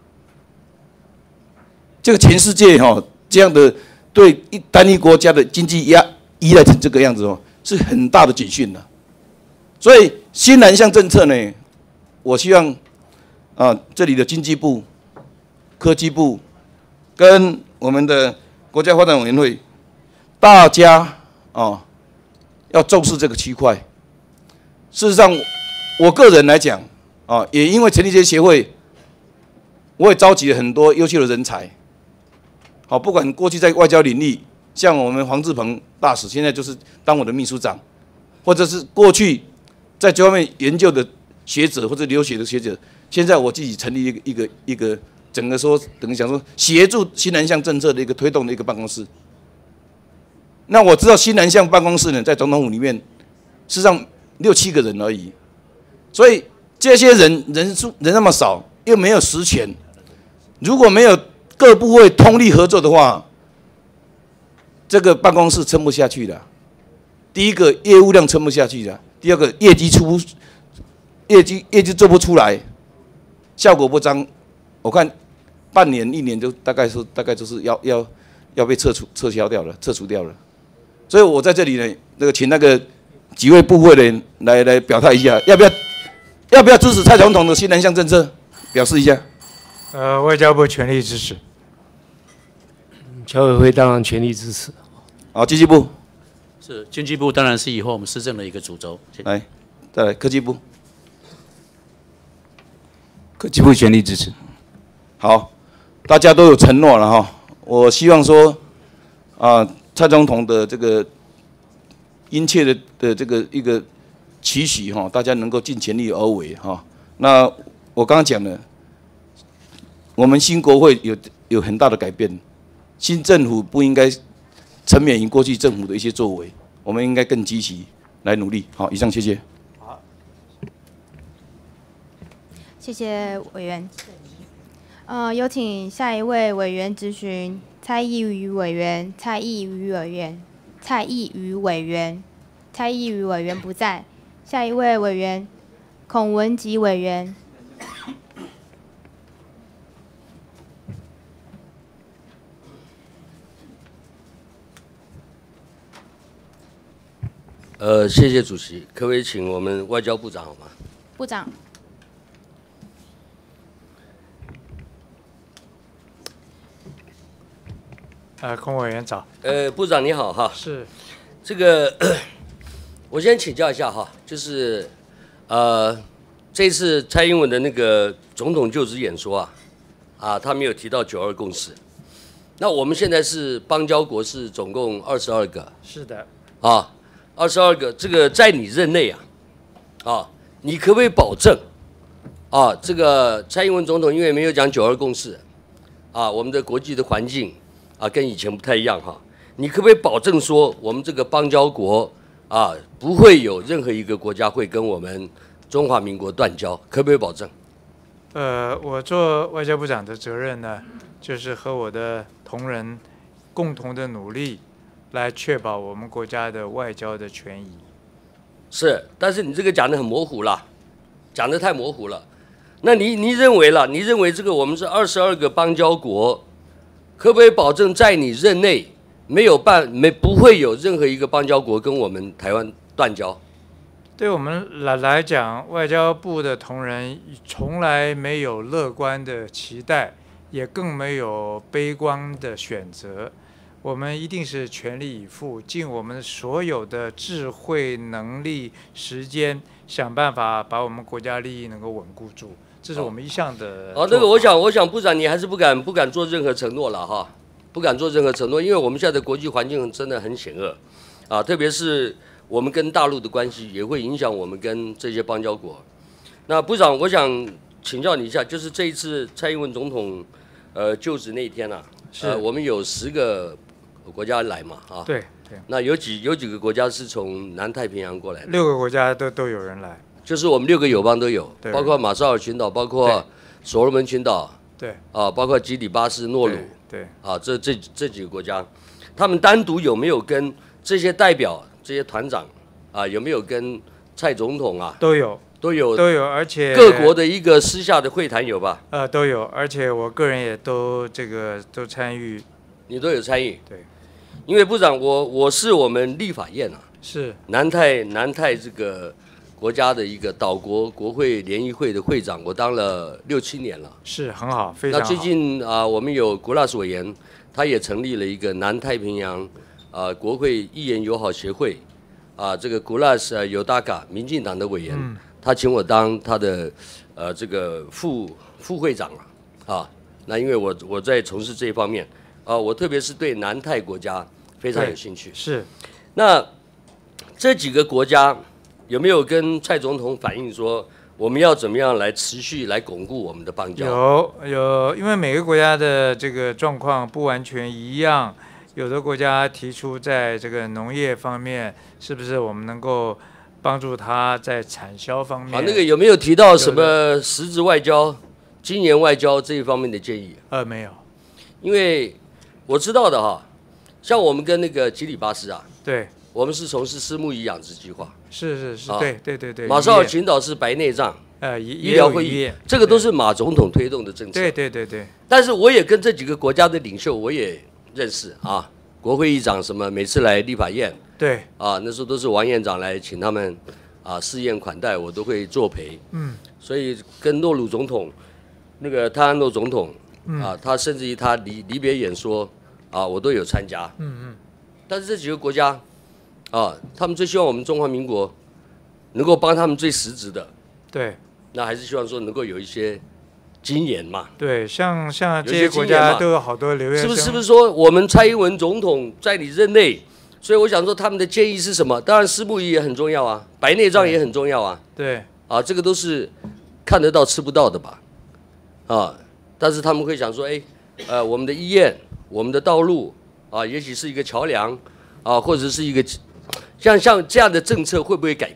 这个全世界这样的对单一国家的经济依赖成这个样子是很大的警讯的。所以新南向政策呢，我希望这里的经济部、科技部跟我们的国家发展委员会，大家要重视这个区块。事实上，我个人来讲也因为成立这些协会，我也召集了很多优秀的人才。不管过去在外交领域，像我们黄志鹏大使，现在就是当我的秘书长，或者是过去在这方面研究的学者或者留学的学者，现在我自己成立一个整个说等于讲说协助新南向政策的一个推动的一个办公室。那我知道新南向办公室呢，在总统府里面，事实上6、7个人而已，所以这些人那么少，又没有实权，如果没有各部会通力合作的话，这个办公室撑不下去的。第一个业务量撑不下去的，第二个业绩做不出来，效果不彰。我看半年、1年就大概就是要被撤除掉了。所以我在这里呢，请几位部会的人来表态一下，要不要支持蔡总统的新南向政策？表示一下。 外交部全力支持。 侨委会当然全力支持。 好，经济部。 是经济部当然是以后我们施政的一个主轴。 来，再来科技部。 科技部全力支持。 好，大家都有承诺了我希望说蔡总统的这个殷切的这个一个期许大家能够尽全力而为那我刚刚讲了，我们新国会有很大的改变，新政府不应该沉湎于过去政府的一些作为，我们应该更积极来努力。好，以上谢谢。 谢谢委员。有请下一位委员质询。蔡易余委员，蔡易余委员，蔡易余委员，蔡易余委员不在。下一位委员孔文吉委员。 谢谢主席，可不可以请我们外交部长好吗？ 部长。 孔委员早。 部长你好哈。 是。 这个，我先请教一下哈，就是这次蔡英文的那个总统就职演说他没有提到9·2共识。那我们现在是邦交国是总共22个。 是的。 22个，这个在你任内你可不可以保证这个蔡英文总统因为没有讲9·2共识我们的国际的环境跟以前不太一样你可不可以保证说我们这个邦交国不会有任何一个国家会跟我们中华民国断交，可不可以保证？ 我做外交部长的责任呢，就是和我的同仁共同的努力，来确保我们国家的外交的权益。 是，但是你这个讲得很模糊了，讲得太模糊了。那你认为这个我们是22个邦交国，可不可以保证在你任内不会有任何一个邦交国跟我们台湾断交？ 对我们来讲，外交部的同仁从来没有乐观的期待，也更没有悲观的选择。我们一定是全力以赴，尽我们所有的智慧、能力、时间，想办法把我们国家利益能够稳固住。这是我们一向的。 这个我想部长你还是不敢做任何承诺了哈，不敢做任何承诺，因为我们现在的国际环境真的很险恶特别是我们跟大陆的关系也会影响我们跟这些邦交国。那部长，我想请教你一下，就是这一次蔡英文总统就职那一天我们有10个国家来嘛对。 那有几个国家是从南太平洋过来的 ？6个国家都有人来， 就是我们6个友邦都有，包括马绍尔群岛，包括所罗门群岛， 对包括基里巴斯、诺鲁， 对这几个国家，他们单独有没有跟这些代表、这些团长有没有跟蔡总统都有，而且各国的一个私下的会谈有吧？ 都有，而且我个人也都参与。 你都有参与？ 对。 因为部长，我是我们立法院是南太这个国家的一个岛国国会联谊会的会长，我当了6、7年了。 是很好，非常好。 那最近我们有古拉斯委员，他也成立了一个南太平洋国会议员友好协会这个古拉斯尤达卡民进党的委员，他请我当他的这个副会长那因为我在从事这一方面我特别是对南太国家非常有兴趣。 是。 那这几个国家有没有跟蔡总统反映说，我们要怎么样来持续来巩固我们的邦交？ 有，因为每个国家的这个状况不完全一样，有的国家提出在这个农业方面，是不是我们能够帮助他在产销方面？ 那个有没有提到什么实质外交、经验外交这一方面的建议？ 没有， 因为我知道的像我们跟那个基里巴斯对， 我们是从事虱目鱼养殖计划， 是，对。 马绍尔群岛是白内障医疗会议，这个都是马总统推动的政策。 对。 但是我也跟这几个国家的领袖我也认识国会议长什么每次来立法院， 对那时候都是王院长来请他们试宴款待，我都会作陪。所以跟诺鲁总统那个泰安诺总统他甚至于他离别演说我都有参加。但是这几个国家他们最希望我们中华民国能够帮他们最实质的。 对。 那还是希望说能够有一些经验嘛。 对，像这些国家都有好多留学生。 是不是说我们蔡英文总统在你任内？所以我想说他们的建议是什么？当然虱目鱼也很重要白内障也很重要对。 这个都是看得到吃不到的吧？但是他们会想说，我们的医院、我们的道路也许是一个桥梁或者是一个像这样的政策会不会改变？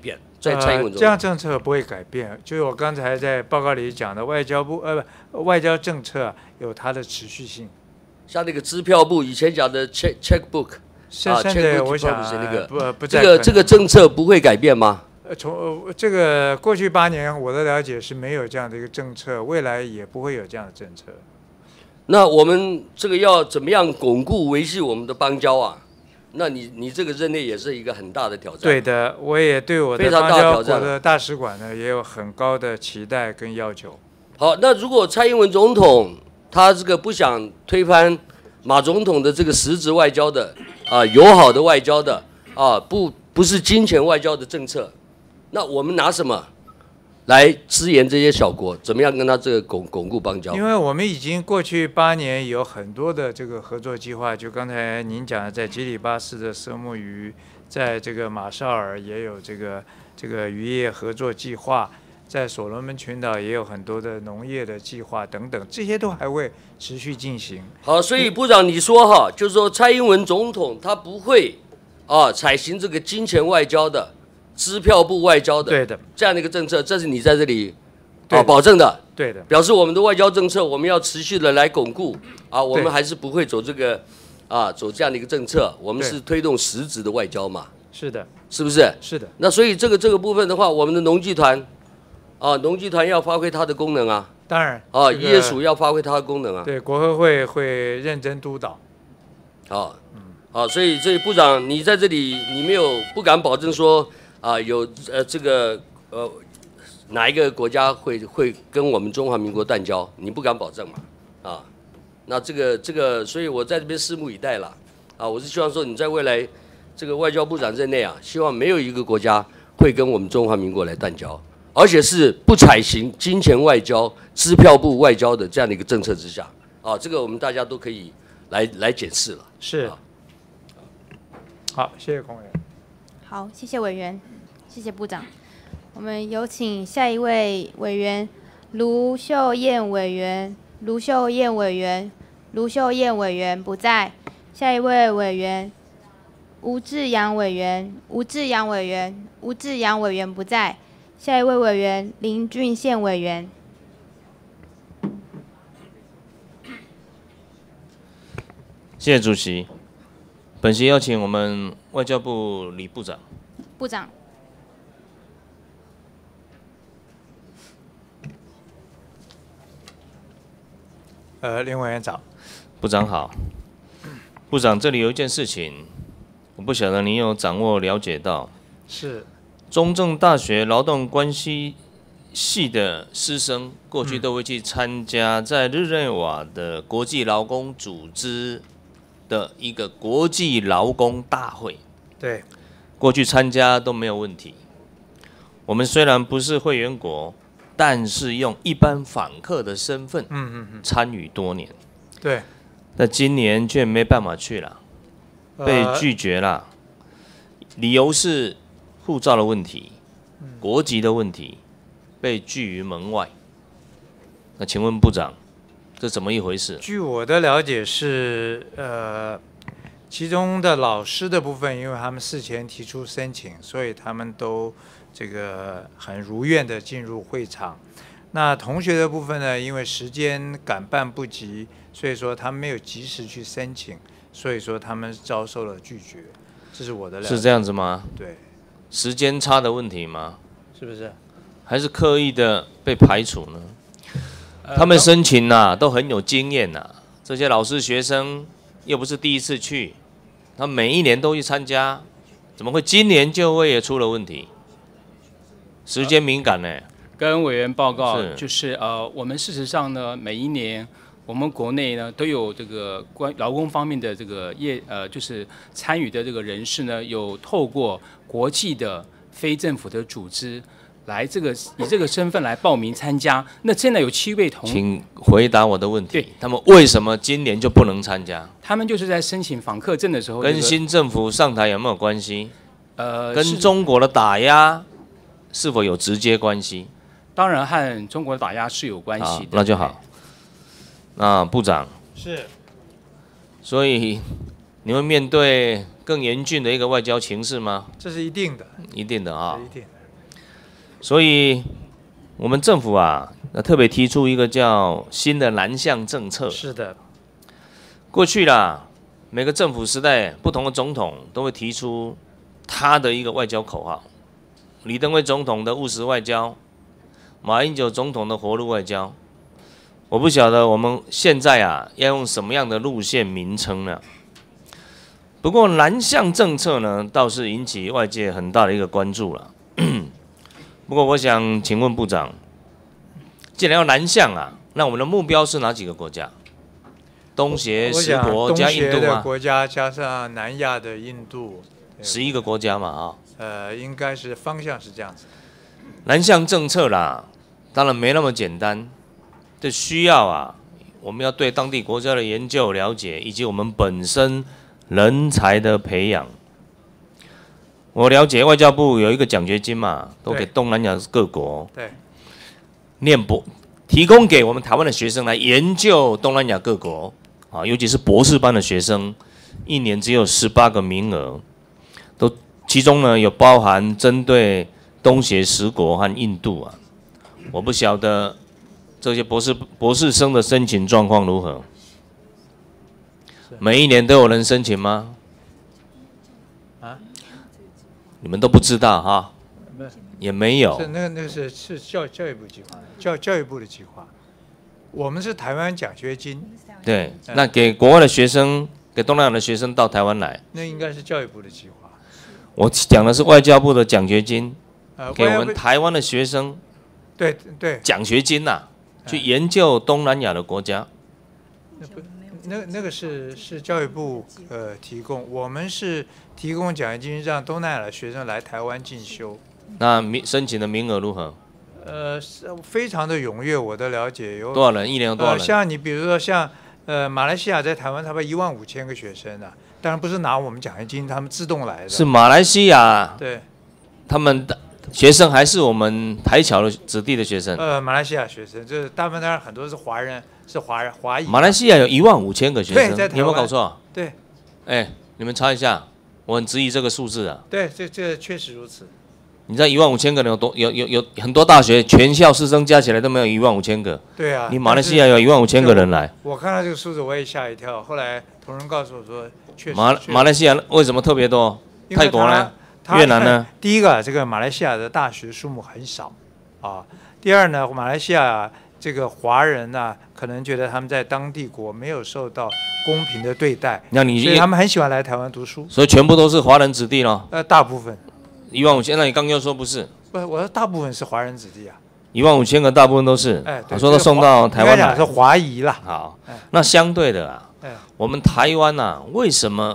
在蔡英文这样政策不会改变，就是我刚才在报告里讲的外交政策有它的持续性。 像那个支票部以前讲的 checkbook 现在我想那个这个政策不会改变吗？ 从这个过去8年我的了解是没有这样的一个政策，未来也不会有这样的政策。 那我们这个要怎么样巩固维系我们的邦交啊？那你这个任内也是一个很大的挑战。 对的，我也对我的邦交国的大使馆呢也有很高的期待跟要求。 好，那如果蔡英文总统他这个不想推翻马总统的这个实质外交的友好的外交的不是金钱外交的政策，那我们拿什么来支援这些小国？怎么样跟他这个巩固邦交？ 因为我们已经过去8年有很多的这个合作计划，就刚才您讲的，在吉里巴斯的虱目鱼，在这个马绍尔也有这个渔业合作计划，在所罗门群岛也有很多的农业的计划等等，这些都还会持续进行。 好，所以部长你说哈，就是说蔡英文总统他不会采行这个金钱外交的。支票部外交的， 对的， 这样的一个政策，这是你在这里保证的， 对的， 表示我们的外交政策我们要持续的来巩固我们还是不会走这个走这样的一个政策，我们是推动实质的外交嘛， 是的， 是不是？ 是的。 那所以这个部分的话，我们的农技团要发挥它的功能啊， 当然渔业署要发挥它的功能啊， 对，国合会会认真督导， 所以部长你在这里你没有不敢保证说。有这个哪一个国家会跟我们中华民国断交？你不敢保证嘛？那这个，所以我在这边拭目以待了。我是希望说你在未来这个外交部长任内希望没有一个国家会跟我们中华民国来断交，而且是不采行金钱外交、支票部外交的这样的一个政策之下。这个我们大家都可以来检视了。 是。好，谢谢孔委员。 好，谢谢委员，谢谢部长。我们有请下一位委员卢秀燕委员。卢秀燕委员不在。下一位委员吴志阳委员不在。下一位委员林俊宪委员。 谢谢主席。本席邀请我们外交部李部长。 部长。 林委员长。 部长好。部长，这里有一件事情，我不晓得你有掌握了解到。 是。 中正大学劳动关系系的师生，过去都会去参加在日内瓦的国际劳工组织的一个国际劳工大会， 对， 过去参加都没有问题。我们虽然不是会员国，但是用一般访客的身份，参与多年。 对， 但今年却没办法去了，被拒绝了，理由是护照的问题、国籍的问题，被拒于门外。那请问部长？这怎么一回事？ 据我的了解是，其中的老师的部分，因为他们事前提出申请，所以他们都这个很如愿的进入会场。那同学的部分呢，因为时间赶办不及，所以说他们没有及时去申请，所以说他们遭受了拒绝。这是我的了解。 是这样子吗？ 对。 时间差的问题吗？ 是不是？ 还是刻意的被排除呢？他们申请都很有经验这些老师学生又不是第一次去，他每一年都去参加，怎么会今年就会也出了问题？时间敏感呢？ 跟委员报告，就是我们事实上呢，每一年我们国内呢都有这个关劳工方面的这个就是参与的这个人士呢，有透过国际的非政府的组织。来以这个身份来报名参加，那现在有7位同， 请回答我的问题。他们为什么今年就不能参加？ 他们就是在申请访客证的时候， 跟新政府上台有没有关系？跟中国的打压是否有直接关系？ 当然和中国的打压是有关系的。 那就好。那部长是， 所以你会面对更严峻的一个外交情势吗？ 这是一定的。 一定的啊。 一定的。 所以我们政府啊，特别提出一个叫新的南向政策。 是的， 过去啦，每个政府时代不同的总统都会提出他的一个外交口号。李登辉总统的务实外交，马英九总统的活路外交。我不晓得我们现在啊要用什么样的路线名称呢？不过南向政策呢，倒是引起外界很大的一个关注了。不过我想请问部长，既然要南向啊，那我们的目标是哪几个国家？东协10国加印度吗？ 东协的国家加上南亚的印度 ，11个国家嘛啊。 应该是方向是这样子。 南向政策啦，当然没那么简单，这需要啊，我们要对当地国家的研究了解，以及我们本身人才的培养。我了解外交部有一个奖学金嘛，都给东南亚各国， 对， 提供给我们台湾的学生来研究东南亚各国啊，尤其是博士班的学生，一年只有18个名额，其中呢有包含针对东协10国和印度啊，我不晓得这些博士生的申请状况如何？每一年都有人申请吗？ 啊？ 你们都不知道哈？也没有。 那个是教育部计划，教育部的计划。我们是台湾奖学金。 对，那给国外的学生，给东南亚的学生到台湾来。 那应该是教育部的计划。 我讲的是外交部的奖学金，给我们台湾的学生， 对， 奖学金呐，去研究东南亚的国家。 那个是教育部提供，我们是提供奖学金让东南亚的学生来台湾进修。 那申请的名额如何？ 非常的踊跃，我的了解有多少人？一年有多少人？ 像你比如说像马来西亚在台湾，差不多15000个学生啊。当然不是拿我们奖学金，他们自动来的。 是马来西亚， 对， 他们的学生还是我们台侨的子弟的学生。 马来西亚学生，这大部分当然很多是华人，是华裔。 马来西亚有15000个学生， 对， 你有没有搞错？ 对， 你们查一下，我很质疑这个数字啊。 对，这确实如此。 你知道15000个人有很多大学全校师生加起来都没有15000个。 对啊。 你马来西亚有15000个人来。 我看到这个数字我也吓一跳，后来同仁告诉我说，确实。 马来西亚为什么特别多？泰国呢？越南呢？ 第一个，这个马来西亚的大学数目很少啊。第二呢，马来西亚这个华人呢，可能觉得他们在当地国没有受到公平的对待，所以他们很喜欢来台湾读书。 所以全部都是华人子弟咯？ 大部分。 15000，那你刚又说不是？ 不，我说大部分是华人子弟啊。 15000个大部分都是。 我说都送到台湾来。 是华裔啦。 好，那相对的啊，我们台湾啊，为什么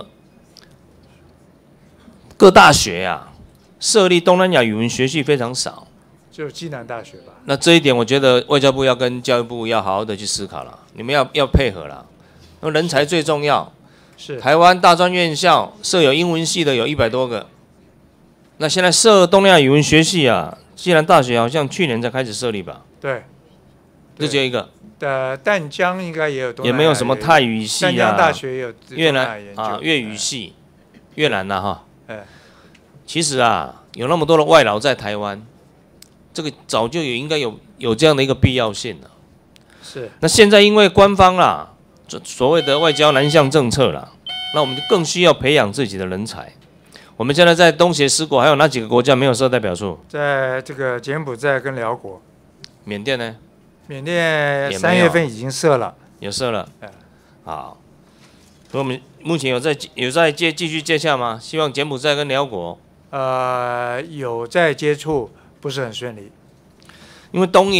各大学啊设立东南亚语文学系非常少？ 就暨南大学吧。 那这一点，我觉得外交部要跟教育部要好好的去思考了，你们要配合了。那人才最重要。 是。 台湾大专院校设有英文系的有100多个，那现在设东南亚语文学系啊，暨南大学好像去年才开始设立吧？ 对。 就只有一个。 淡江应该也有东南亚。 也没有什么泰语系啊。 淡江大学也有越南啊，粤语系，越南呐哈。其实啊，有那么多的外劳在台湾，这个早就应该有这样的一个必要性了。 是。 那现在因为官方啦，所谓的外交南向政策啦，那我们就更需要培养自己的人才。我们现在在东协10国，还有哪几个国家没有设代表处？ 在这个柬埔寨跟辽国。 缅甸呢？ 缅甸3月份已经设了。 有设了。好。所以我们目前有在继续接洽吗？希望柬埔寨跟辽国。 有在接触，不是很顺利。 因为东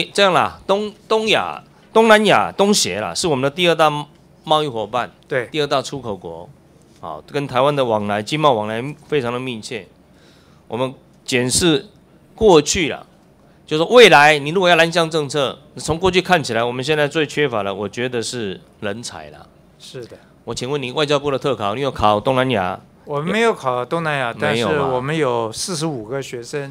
南亚、东协啦，是我们的第2大贸易伙伴， 对， 第2大出口国，好，跟台湾的经贸往来非常的密切。我们检视过去啦，就是未来你如果要南向政策，从过去看起来，我们现在最缺乏的，我觉得是人才啦。 是的。 我请问你，外交部的特考，你有考东南亚？ 我们没有考东南亚，但是我们有45个学生，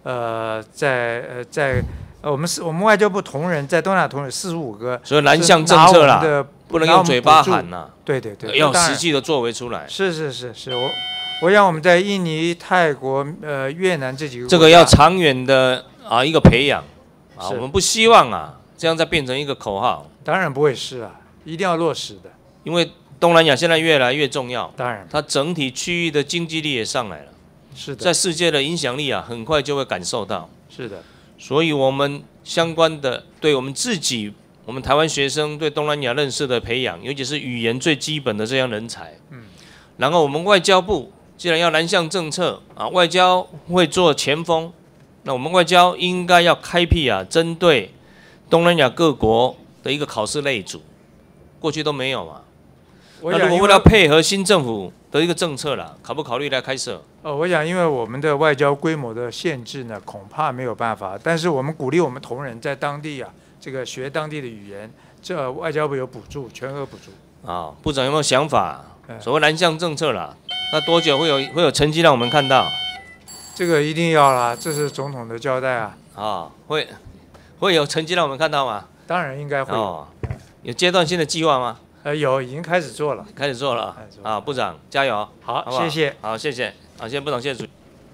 我们外交部同仁在东南亚同仁45个， 所以南向政策啦，不能用嘴巴喊呐， 对， 要实际的作为出来。 是，我想我们在印尼、泰国、越南这几个， 这个要长远的一个培养啊，我们不希望啊这样再变成一个口号。 当然不会是啊，一定要落实的。 因为东南亚现在越来越重要， 当然， 它整体区域的经济力也上来了， 是的， 在世界的影响力啊，很快就会感受到。 是的， 所以我们相关的对我们自己，我们台湾学生对东南亚认识的培养，尤其是语言最基本的这样人才，然后我们外交部既然要南向政策啊，外交会做前锋，那我们外交应该要开辟啊，针对东南亚各国的一个考试类组，过去都没有嘛。那如果为了配合新政府的一个政策啦，考不考虑来开设？ 我想因为我们的外交规模的限制呢，恐怕没有办法。但是我们鼓励我们同仁在当地啊，这个学当地的语言，这外交部有补助，全额补助。 部长有没有想法？所谓南向政策啦，那多久会有成绩让我们看到？ 这个一定要啦，这是总统的交代啊。 会有成绩让我们看到吗？ 当然应该会有。 有阶段性的计划吗？ 有，已经开始做了。 开始做了啊，部长加油！ 好， 好不好谢谢。 好，谢谢。好，谢谢部长，谢谢主席。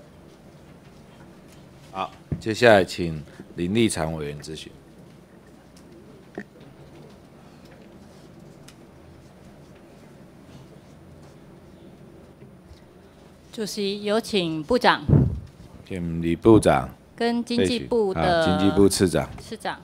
好，接下来请林立常委员咨询。 主席，有请部长。 请李部长。 跟经济部的。 经济部次长。 次长。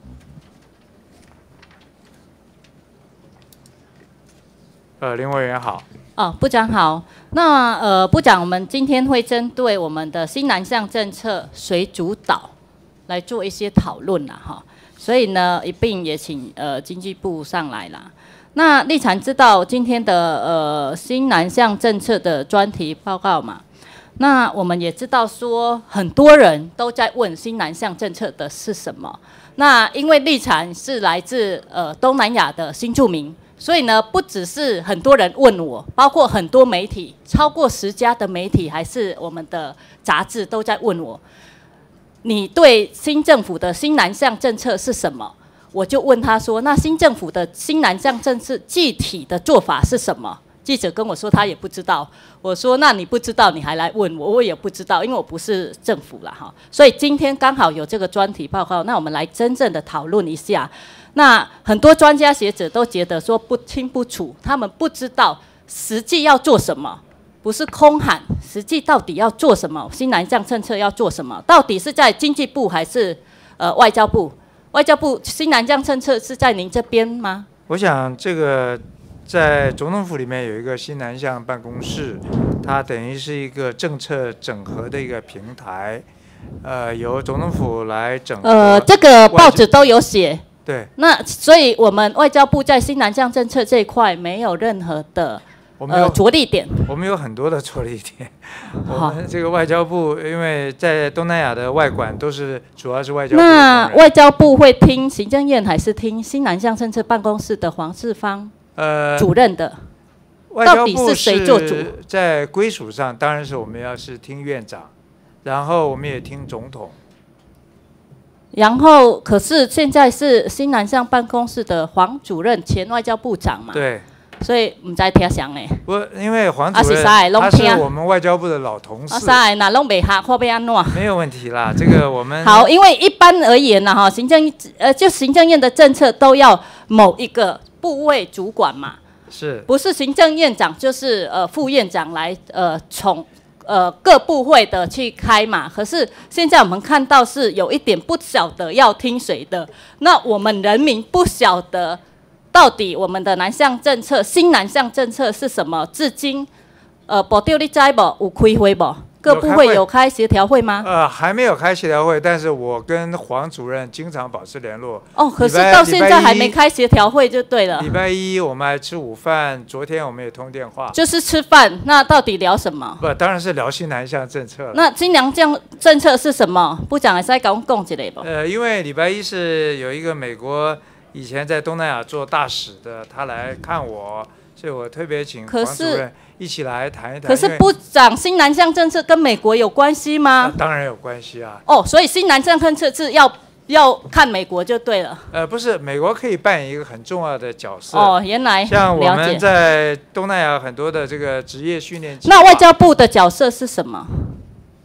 林委员好。 部长好。那部长，我们今天会针对我们的新南向政策谁主导来做一些讨论啦哈。所以呢，一并也请经济部上来啦。那立产知道今天的新南向政策的专题报告嘛？那我们也知道说，很多人都在问新南向政策的是什么。那因为立产是来自东南亚的新住民。所以呢，不只是很多人问我，包括很多媒体，超过10家的媒体，还是我们的杂志都在问我，你对新政府的新南向政策是什么？我就问他说，那新政府的新南向政策具体的做法是什么？记者跟我说他也不知道。我说那你不知道你还来问我，我也不知道，因为我不是政府啦哈。所以今天刚好有这个专题报告，那我们来真正的讨论一下。那很多专家学者都觉得说不清不楚，他们不知道实际要做什么，不是空喊，实际到底要做什么？新南向政策要做什么？到底是在经济部还是外交部？外交部新南向政策是在您这边吗？ 我想这个在总统府里面有一个新南向办公室，它等于是一个政策整合的一个平台，由总统府来整合。 这个报纸都有写。 对， 那所以我们外交部在新南向政策这一块没有任何的着力点。 我们有很多的着力点。我们这个外交部，因为在东南亚的外管都是主要是外交部。 那外交部会听行政院还是听新南向政策办公室的黄世芳主任的？到底是谁做主？ 在归属上，当然是我们要是听院长，然后我们也听总统。 然后，可是现在是新南向办公室的黄主任，前外交部长嘛。 对。 所以唔知听谁呢？ 因为黄主任他是我们外交部的老同事。 啥那拢袂合，或要安怎？ 没有问题啦，这个我们。 好，因为一般而言呢，哈，行政院的政策都要某一个部位主管嘛。 是。 不是行政院长就是副院长来各部会的去开嘛，可是现在我们看到是有一点不晓得要听谁的，那我们人民不晓得到底我们的南向政策、新南向政策是什么？至今，部长你知无？有开会不？各部会有开协调会吗？ 还没有开协调会，但是我跟黄主任经常保持联络。 哦，可是到现在还没开协调会就对了。 礼拜一我们还吃午饭，昨天我们也通电话。 就是吃饭，那到底聊什么？ 不，当然是聊新南向政策了。 那新南向政策是什么？部长还是跟我讲一下不？ 因为礼拜一是有一个美国以前在东南亚做大使的，他来看我，所以我特别请黄主任一起来谈一谈。 可是部长，新南向政策跟美国有关系吗？ 当然有关系啊。 哦，所以新南向政策是要看美国就对了。 不是，美国可以扮演一个很重要的角色。 哦，原来像我们在东南亚很多的这个职业训练。 那外交部的角色是什么？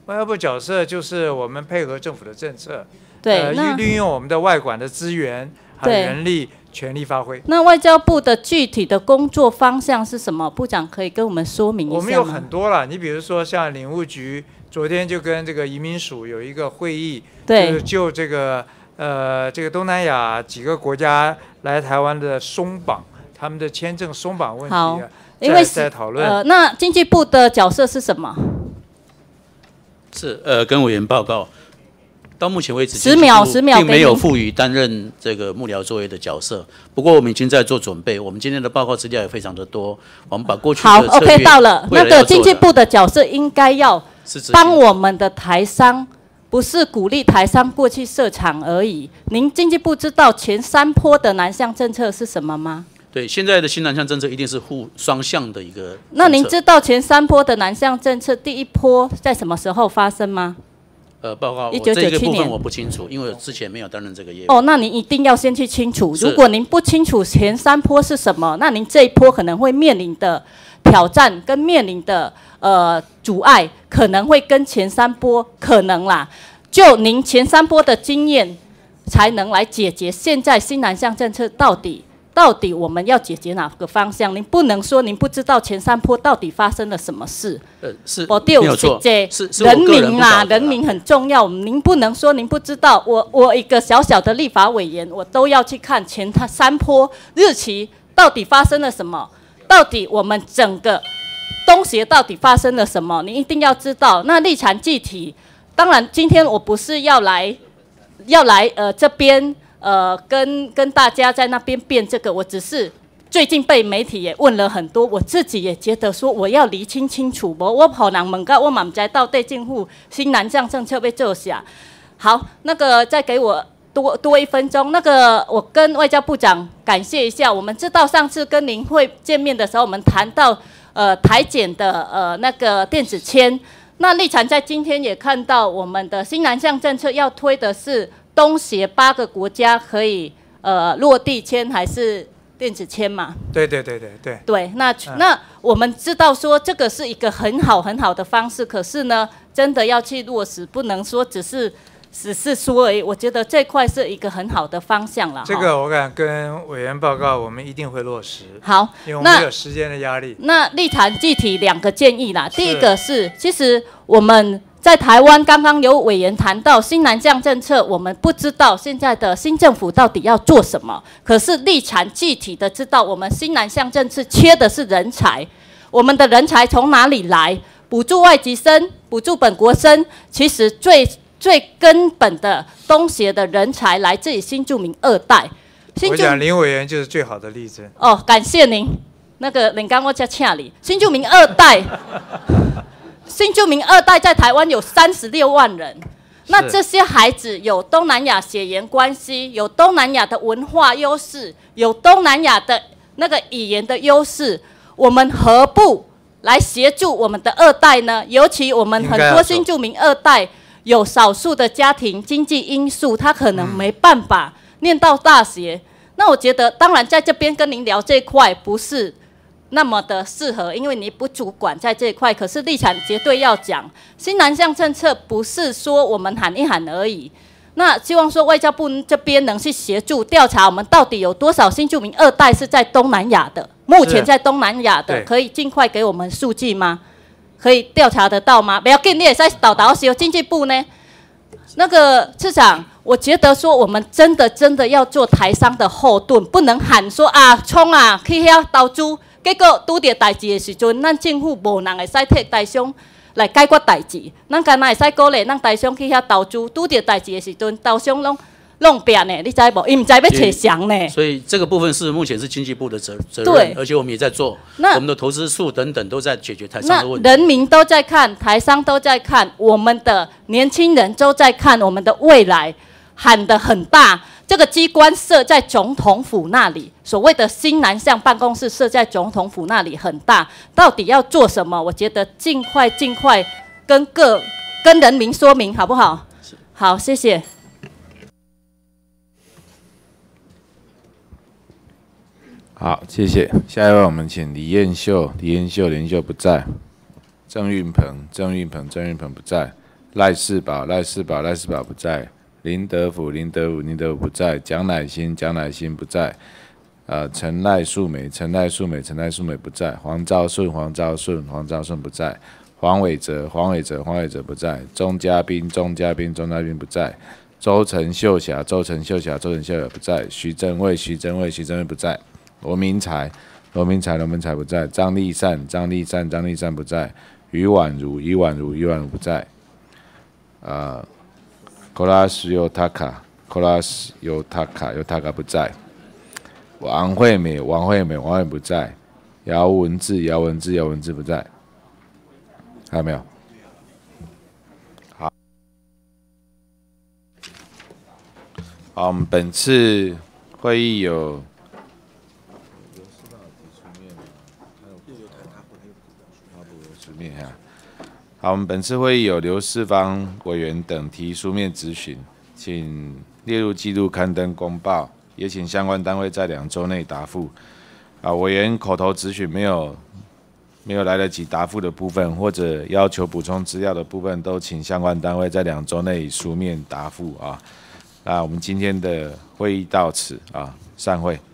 外交部角色就是我们配合政府的政策， 对， 利用我们的外管的资源和人力，全力发挥。 那外交部的具体的工作方向是什么？部长可以跟我们说明一下吗？ 我们有很多了，你比如说像领务局，昨天就跟这个移民署有一个会议， 对， 就这个东南亚几个国家来台湾的松绑，他们的签证松绑问题啊， 因为在讨论。 那经济部的角色是什么？ 是跟委员报告，到目前为止 10秒并没有赋予担任这个幕僚作业的角色。不过我们已经在做准备，我们今天的报告资料也非常的多，我们把过去的好策略 ，OK， 到了。那个经济部的角色应该要帮我们的台商，不是鼓励台商过去设厂而已。您经济部知道前3波的南向政策是什么吗？ 对，现在的新南向政策一定是双向的一个。 那您知道前3波的南向政策第1波在什么时候发生吗？ 报告 1997 这个部分我不清楚，因为我之前没有担任这个业务。 哦，那您一定要先去清楚。如果您不清楚前3波是什么，那您这一波可能会面临的挑战跟面临的阻碍，可能会跟前3波可能啦。就您前3波的经验，才能来解决现在新南向政策到底我们要解决哪个方向？您不能说您不知道前3波到底发生了什么事。 是， 没有错，人民啊，人民很重要。您不能说您不知道。我一个小小的立法委员，我都要去看前3波日期到底发生了什么，到底我们整个东协到底发生了什么，你一定要知道。那立场具体，当然今天我不是要来这边。跟大家在那边辩这个，我只是最近被媒体也问了很多，我自己也觉得说我要厘清楚，我可能问到我嘛不知道到底政府新南向政策要做啥。好，那个再给我多1分钟，那个我跟外交部长感谢一下，我们知道上次跟您会见面的时候，我们谈到台检的那个电子签，那立场在今天也看到我们的新南向政策要推的是。东协8个国家可以落地签还是电子签嘛？对。 对， 那我们知道说这个是一个很好的方式，可是呢，真的要去落实，不能说只是说而已。我觉得这块是一个很好的方向了。 这个我敢跟委员报告，我们一定会落实。 好， 因为我们有时间的压力。 那立场具体2个建议啦。第一个是，其实我们。在台湾，刚刚有委员谈到新南向政策，我们不知道现在的新政府到底要做什么。可是立场具体的知道，我们新南向政策缺的是人才，我们的人才从哪里来？补助外籍生，补助本国生，其实最根本的东协的人才来自于新住民2代。 我想林委员就是最好的例子。 哦，感谢您。那个林刚我叫请你，新住民2代。新住民2代在台湾有36万人，那这些孩子有东南亚血缘关系，有东南亚的文化优势，有东南亚的那个语言的优势，我们何不来协助我们的2代呢？尤其我们很多新住民2代有少数的家庭经济因素，他可能没办法念到大学。那我觉得，当然在这边跟您聊这块不是那么的适合，因为你不主管在这一块。可是立场绝对要讲，新南向政策不是说我们喊一喊而已。那希望说外交部这边能去协助调查，我们到底有多少新住民2代是在东南亚的？目前在东南亚的，可以尽快给我们数据吗？可以调查得到吗？不要紧，你也在导是经济部呢。那个市长，我觉得说我们真的要做台商的后盾，不能喊说啊冲啊去遐投资。结果拄到代志的时阵，咱政府无人会使替台商来解决代志，咱干那会使鼓励咱台商去遐投资。拄到代志的时阵，台商弄扁呢，你知无？伊唔知要找谁呢？ 所以这个部分目前是经济部的责任，而且我们也在做，我们的投资数等等都在解决台商的问题。 人民都在看，台商都在看，我们的年轻人都在看，我们的未来喊得很大。这个机关设在总统府那里，所谓的新南向办公室设在总统府那里很大，到底要做什么？我觉得尽快跟人民说明，好不好？好，谢谢。 好，谢谢。下一位我们请李彦秀不在，郑运鹏不在， 赖世宝不在，林德福不在，蒋乃馨不在，陈赖素梅不在，黄兆顺不在，黄伟哲不在，钟嘉宾不在，周陈秀霞不在，徐正卫不在，罗明才不在，张丽善不在，于婉如不在，Kolas Yotaka 不在，王惠美不在，姚文智不在，还有没有？好，我们本次会议有。好，我们本次会议有刘世芳委员等提书面质询，请列入记录刊登公报，也请相关单位在2周内答复。委员口头质询没有来得及答复的部分，或者要求补充资料的部分，都请相关单位在2周内以书面答复啊。那我们今天的会议到此啊，散会。